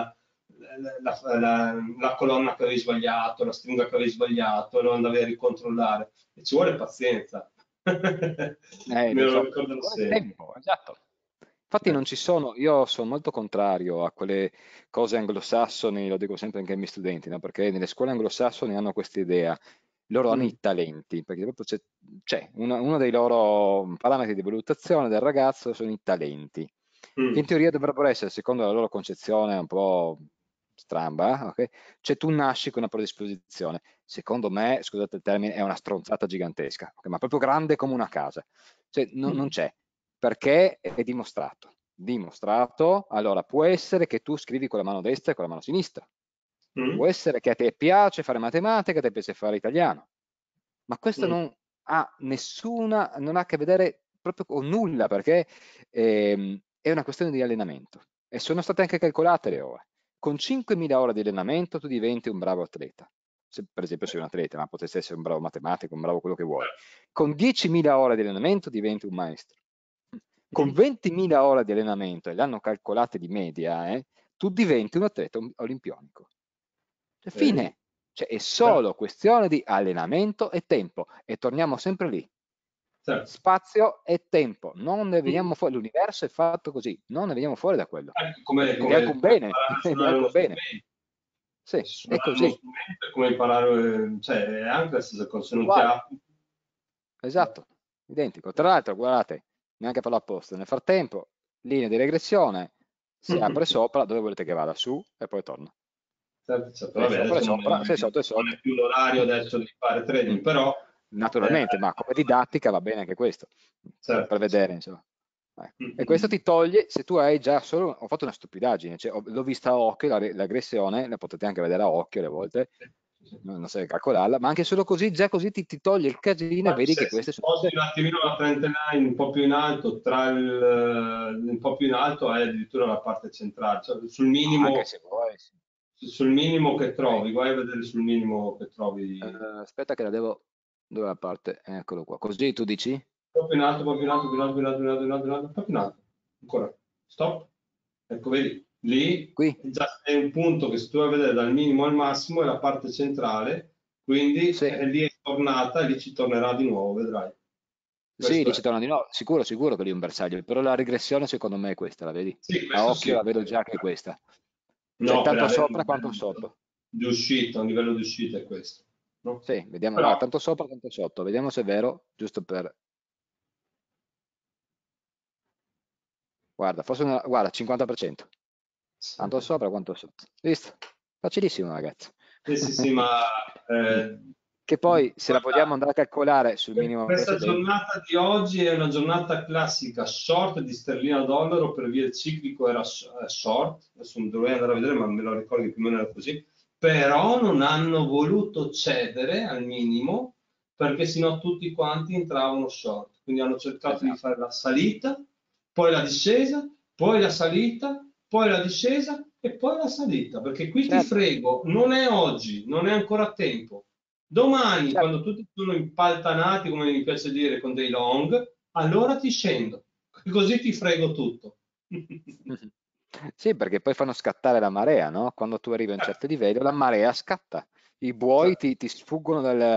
la colonna che avevi sbagliato, la stringa che avevi sbagliato, e lo andavi a ricontrollare. E ci vuole pazienza. Me Lo lo so, ci ricorderò vuole sempre. tempo, esatto. Infatti non ci sono, io sono molto contrario a quelle cose anglosassoni, lo dico sempre anche ai miei studenti, no? Perché nelle scuole anglosassoni hanno questa idea, loro hanno Mm, i talenti, perché proprio c'è uno dei loro parametri di valutazione del ragazzo sono i talenti, che in mm, teoria dovrebbero essere, secondo la loro concezione un po' stramba, ok? Cioè tu nasci con una predisposizione. Secondo me, scusate il termine, è una stronzata gigantesca, ok? Ma proprio grande come una casa. Cioè, non mm, c'è, perché è dimostrato. Dimostrato, allora può essere che tu scrivi con la mano destra e con la mano sinistra. Può mm, essere che a te piace fare matematica, a te piace fare italiano, ma questo mm. non ha a che vedere proprio con nulla, perché è una questione di allenamento. E sono state anche calcolate le ore. con 5.000 ore di allenamento tu diventi un bravo atleta. Se, per esempio sei un atleta, ma potresti essere un bravo matematico, un bravo quello che vuoi. Con 10.000 ore di allenamento diventi un maestro. Con 20.000 ore di allenamento, e le hanno calcolate di media, tu diventi un atleta olimpionico. Cioè, fine. Cioè, è solo questione di allenamento e tempo. E torniamo sempre lì. Certo. Spazio e tempo. Non ne veniamo fuori. L'universo è fatto così. Non ne veniamo fuori da quello. Come neanche un bene. Neanche un bene. Sì, è così. Uno strumento è come imparare, cioè è anche la stessa cosa, se non ti Uguale. apri. Esatto, identico. Tra l'altro, guardate, neanche per l'apposta, nel frattempo, linea di regressione, si apre sopra, dove volete che vada? Su e poi torna. Certo, Se vabbè, sopra è adesso sopra, se sotto è non sotto. è più l'orario adesso di fare trading, però Naturalmente, ma come didattica va bene anche questo, per vedere, insomma. E questo ti toglie, se tu hai già solo, ho fatto una stupidaggine, cioè, l'ho vista a occhio, l'aggressione, la potete anche vedere a occhio alle volte, non sai calcolarla, ma anche solo così, già così ti toglie il casino e vedi che queste sono sposti un attimino la trend line un po' più in alto, un po' più in alto hai addirittura la parte centrale, cioè sul minimo, anche se vuoi. sul minimo che trovi, vai a vedere sul minimo che trovi. Aspetta che la devo, dove è la parte? Eccolo qua, così tu dici? Un po' più in alto, un po' più in alto, più in alto, più in alto, più in alto, più in alto, più in alto, un po' più in alto. Ancora. Stop. Ecco, vedi, lì Qui? già è un punto che se tu vai a vedere dal minimo al massimo è la parte centrale, quindi Sì, lì è tornata e lì ci tornerà di nuovo, vedrai. sì, Questo dici è. torna di nuovo, sicuro, sicuro che lì è un bersaglio, però la regressione secondo me è questa, la vedi? Sì, A questo occhio sì. la vedo già che è questa. Cioè No, per tanto avere sopra quanto sotto. un livello di uscita è questo. No? Sì, vediamo, Però, guarda, tanto sopra quanto sotto, vediamo se è vero, giusto per... Guarda, forse guarda, 50%. Tanto sopra quanto sotto. Visto? Facilissimo, ragazzi. sì, ma Che poi, se la vogliamo guarda, andare a calcolare sul minimo questa precedente, giornata di oggi è una giornata classica short di sterlina dollaro, per via il ciclico era short, adesso non dovrei andare a vedere ma me lo ricordo che più o meno era così, però non hanno voluto cedere al minimo perché sennò tutti quanti entravano short, quindi hanno cercato di esatto. fare la salita, poi la discesa, poi la salita, poi la discesa e poi la salita, perché qui ti Certo, frego, non è oggi, non è ancora tempo. Domani, certo. quando tutti sono impaltanati, come mi piace dire, con dei long, allora ti scendo. Così ti frego tutto. Sì, perché poi fanno scattare la marea, no? Quando tu arrivi a un certo livello, la marea scatta. I buoi ti sfuggono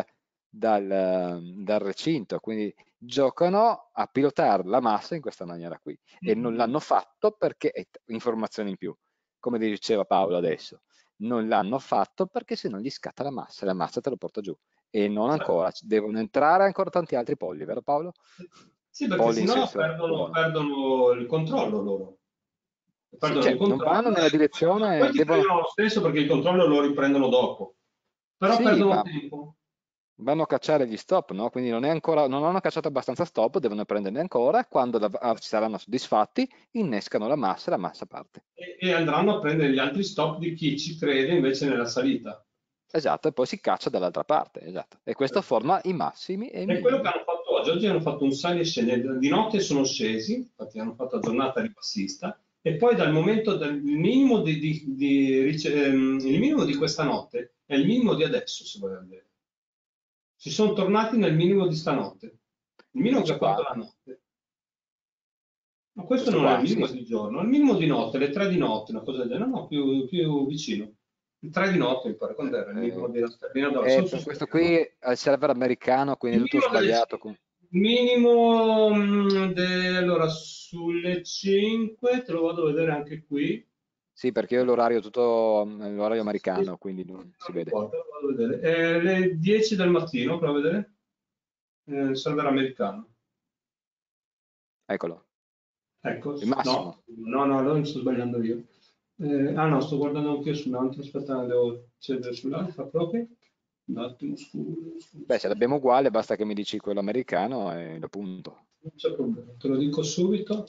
dal recinto, quindi giocano a pilotare la massa in questa maniera qui. E non l'hanno fatto perché, informazione in più, come diceva Paolo adesso, non l'hanno fatto perché se no gli scatta la massa te lo porta giù. E non ancora, devono entrare ancora tanti altri polli, vero Paolo? Sì, perché Polli in sennò senso buono. perdono il controllo loro. Sì, Perdono il cioè, non controllo vanno nella e poi direzione, ti devono... prendono lo stesso perché il controllo lo riprendono dopo. Però Sì, perdono ma tempo. vanno a cacciare gli stop, no? Quindi non è ancora, non hanno cacciato abbastanza stop, devono prenderne ancora e quando ci saranno soddisfatti innescano la massa e la massa parte. E andranno a prendere gli altri stop di chi ci crede invece nella salita. Esatto, e poi si caccia dall'altra parte, esatto. E questo forma i massimi e i È quello che minimi. hanno fatto oggi. Oggi hanno fatto un sali e scendi. Di notte sono scesi, infatti hanno fatto la giornata ribassista, e poi dal momento del il minimo il minimo di questa notte è il minimo di adesso, se vogliamo vedere. Si sono tornati nel minimo di stanotte, il minimo che Questo ha fatto qua, la notte. Ma questo questo non è il qua, sì, minimo di giorno, è il minimo di notte, le 3 di notte, una cosa del genere, no, più vicino. Il 3 di notte, mi pare, quando era il minimo eh, della sterlina d'oro? Sono su questo sterlina. qui è il server americano, quindi Il è tutto minimo sbagliato. minimo allora sulle 5, te lo vado a vedere anche qui. Sì, perché io ho l'orario tutto, l'orario Sì, americano, quindi non si non vede. importa, lo vado a vedere. Le 10 del mattino, prova a vedere. Server americano. Eccolo, Ecco, il no, massimo. allora mi sto sbagliando io. No, sto guardando anche io sull'altro, aspetta, devo accedere sull'altro proprio. Un attimo, Beh, se scusa. l'abbiamo uguale, basta che mi dici quello americano e lo punto. Non c'è problema, te lo dico subito.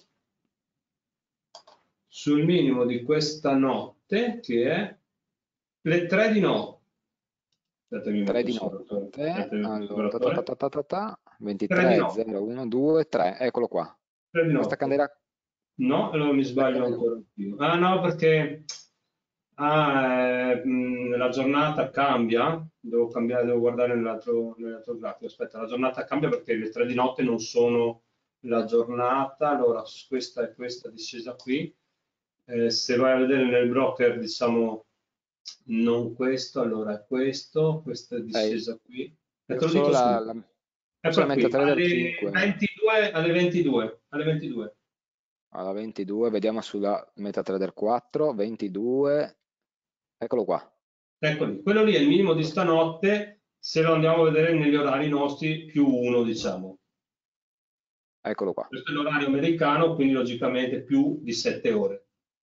Sul minimo di questa notte, che è le 3 di notte. Aspetta, mi 3 metto il di osservatore. notte, Aspetta, mi metto il allora, osservatore. 3 di 23, notte. 0, 1, 2, 3, eccolo qua. 3 di Questa notte. candela, No, allora mi questa sbaglio candela, ancora più. Ah no, perché La giornata cambia, devo cambiare, devo guardare nell'altro grafico. Aspetta, la giornata cambia perché le 3 di notte non sono la giornata. Allora, questa è questa discesa qui. Se vai a vedere nel broker, diciamo, non questo, allora è questo, questa è Eh, discesa qui. E io te lo solo dico subito. forse la Eccola qui, MetaTrader alle 5 22, alle 22, alle 22. alla 22, vediamo sulla MetaTrader 4, 22, eccolo qua. Eccoli, quello lì è il minimo di stanotte se lo andiamo a vedere negli orari nostri più uno, diciamo. Eccolo qua. Questo è l'orario americano, quindi logicamente più di 7 ore.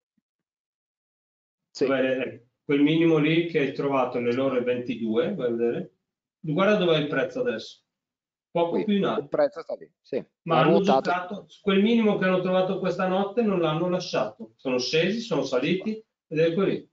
Sì, Dov'è quel minimo lì che hai trovato nelle ore 22, vai a vedere? Guarda dov'è il prezzo adesso, poco qui. più in Il alto. prezzo sta lì. Sì, Ma ha hanno ruotato. giocato, quel minimo che hanno trovato questa notte non l'hanno lasciato. Sono scesi, sono Questo qua. saliti ed ecco lì.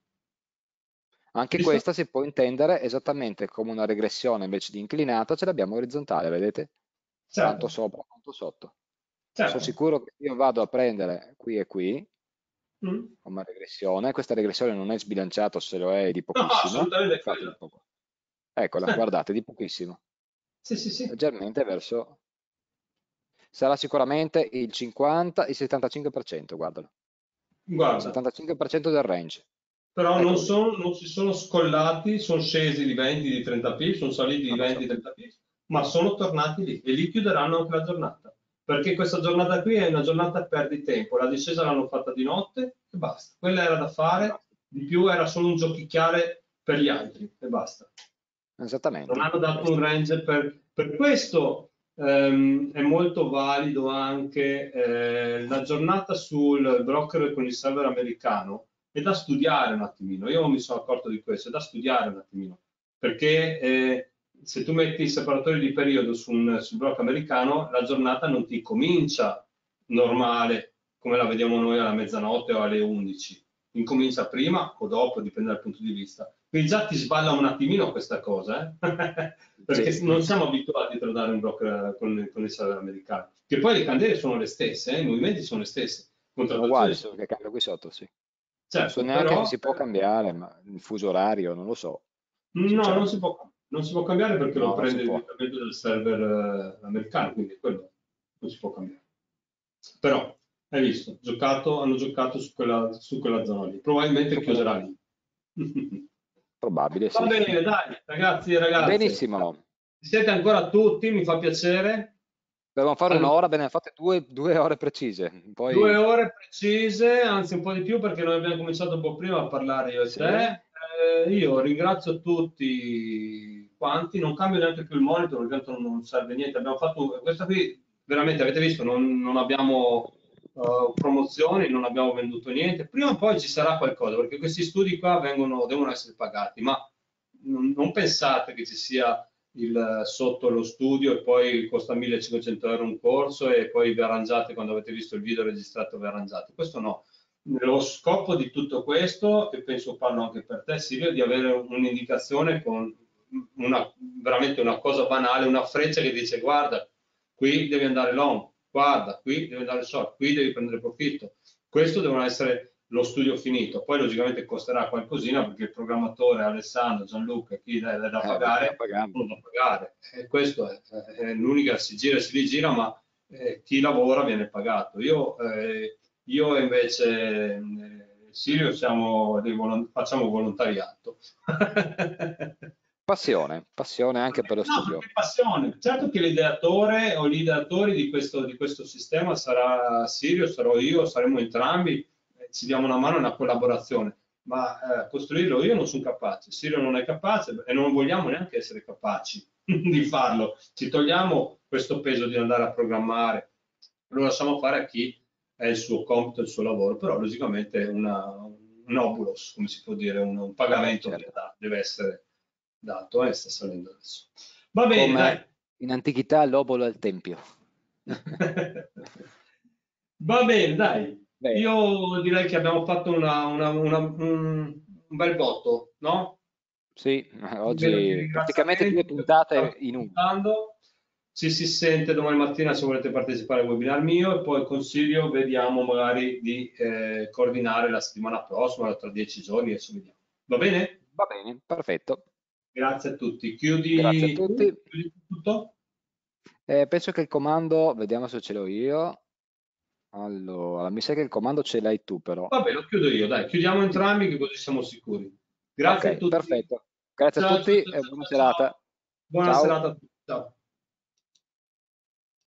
Anche Visto? questa si può intendere esattamente come una regressione invece di inclinata, ce l'abbiamo orizzontale, vedete? Tanto Certo, sopra quanto sotto. Sono certo. sicuro che io vado a prendere qui e qui Mm. come regressione. Questa regressione non è sbilanciata, se lo è di No, pochissimo. assolutamente Infatti, quello. eccola, guardate, di pochissimo. Sì, sì, sì. Leggermente verso. Sarà sicuramente il 50, il 75%, guardalo. Guarda, 75% del range. però Eccolo lì. non si sono scollati, sono scesi di 20, di 30 pips, sono saliti di Non lo 20, so. di 30 pips, ma sono tornati lì e lì chiuderanno anche la giornata. Perché questa giornata qui è una giornata perdi tempo, la discesa l'hanno fatta di notte e basta. Quella era da E fare, basta. di più era solo un giochicchiare per gli altri e basta. Non Esattamente, hanno dato un questo. range per questo. È molto valido anche la giornata sul broker con il server americano. È da studiare un attimino. Io mi sono accorto di questo, è da studiare un attimino, perché se tu metti i separatori di periodo sul broker americano, la giornata non ti comincia normale come la vediamo noi alla mezzanotte o alle 11, incomincia prima o dopo, dipende dal punto di vista. Quindi già ti sballa un attimino questa cosa, Sì, perché non siamo abituati a tradare un broker con il salario americano. Che poi le candele sono le stesse, i movimenti sono le stesse, sono contrattazioni uguali, sono solo le che stesse. cambia qui sotto, sì. Non so Certo, neanche se però si può cambiare, ma il fuso orario non lo so, no, sinceramente. non si può cambiare perché lo No, non si prende può. direttamente dal server americano, quindi quello non si può cambiare. Però, hai visto, hanno giocato su quella zona lì. Probabilmente Su quella chiuderà zona. lì. Probabile, Va sì. bene, dai, ragazzi e ragazze. Benissimo. Siete ancora tutti, mi fa piacere. Dobbiamo fare Allora, un'ora, bene, fate due ore precise. due Poi, ore precise, anzi un po' di più perché noi abbiamo cominciato un po' prima a parlare io e sì, te. Io ringrazio tutti quanti, non cambio neanche più il monitor, perché tanto non serve niente. Abbiamo fatto questa qui, veramente avete visto, non abbiamo promozioni, non abbiamo venduto niente. Prima o poi ci sarà qualcosa, perché questi studi qua devono essere pagati, ma non pensate che ci sia sotto lo studio e poi costa 1500 euro un corso e poi vi arrangiate quando avete visto il video registrato, vi arrangiate. Questo no. Lo scopo di tutto questo, e penso parlo anche per te Silvio, è di avere un'indicazione con veramente una cosa banale, una freccia che dice guarda, qui devi andare long, guarda, qui devi andare short, qui devi prendere profitto. Questo devono essere lo studio finito. Poi logicamente costerà qualcosina perché il programmatore Alessandro, Gianluca, chi è da bisogna pagare, pagare. sono da pagare. E questo è l'unica, si gira e si rigira, ma chi lavora viene pagato. Io invece, Silvio, facciamo volontariato. Passione, passione anche per lo No, perché studio. è passione. Certo che l'ideatore o gli ideatori di questo sistema sarà Sirio, sarò io, saremo entrambi, ci diamo una mano, è una collaborazione, ma costruirlo io non sono capace, Sirio non è capace e non vogliamo neanche essere capaci di farlo. Ci togliamo questo peso di andare a programmare, lo lasciamo fare a chi è il suo compito, il suo lavoro, però logicamente un obulos, come si può dire, un pagamento Certo. deve essere dato e sta salendo adesso. Va bene, dai. Come in antichità l'obolo al tempio. Va bene, dai. Bene, Io direi che abbiamo fatto un bel botto, no? sì, Un velo di oggi praticamente due ringraziamenti per chi puntate sta in una. ascoltando. ci si sente domani mattina se volete partecipare al webinar mio e poi consiglio, vediamo magari di coordinare la settimana prossima, tra 10 giorni, adesso vediamo. Va bene? Va bene, perfetto. Grazie a tutti. Grazie a Chiudi tu? tutti. Chiudi tutto? Penso che il comando, vediamo se ce l'ho io. Allora, mi sa che il comando ce l'hai tu però. Vabbè, lo chiudo io, dai, chiudiamo entrambi che così siamo sicuri. Grazie a Ok, tutti. perfetto. Grazie a Ciao, ciao, tutti ciao, e ciao, buona ciao. serata. Buona Ciao. serata a tutti. Ciao.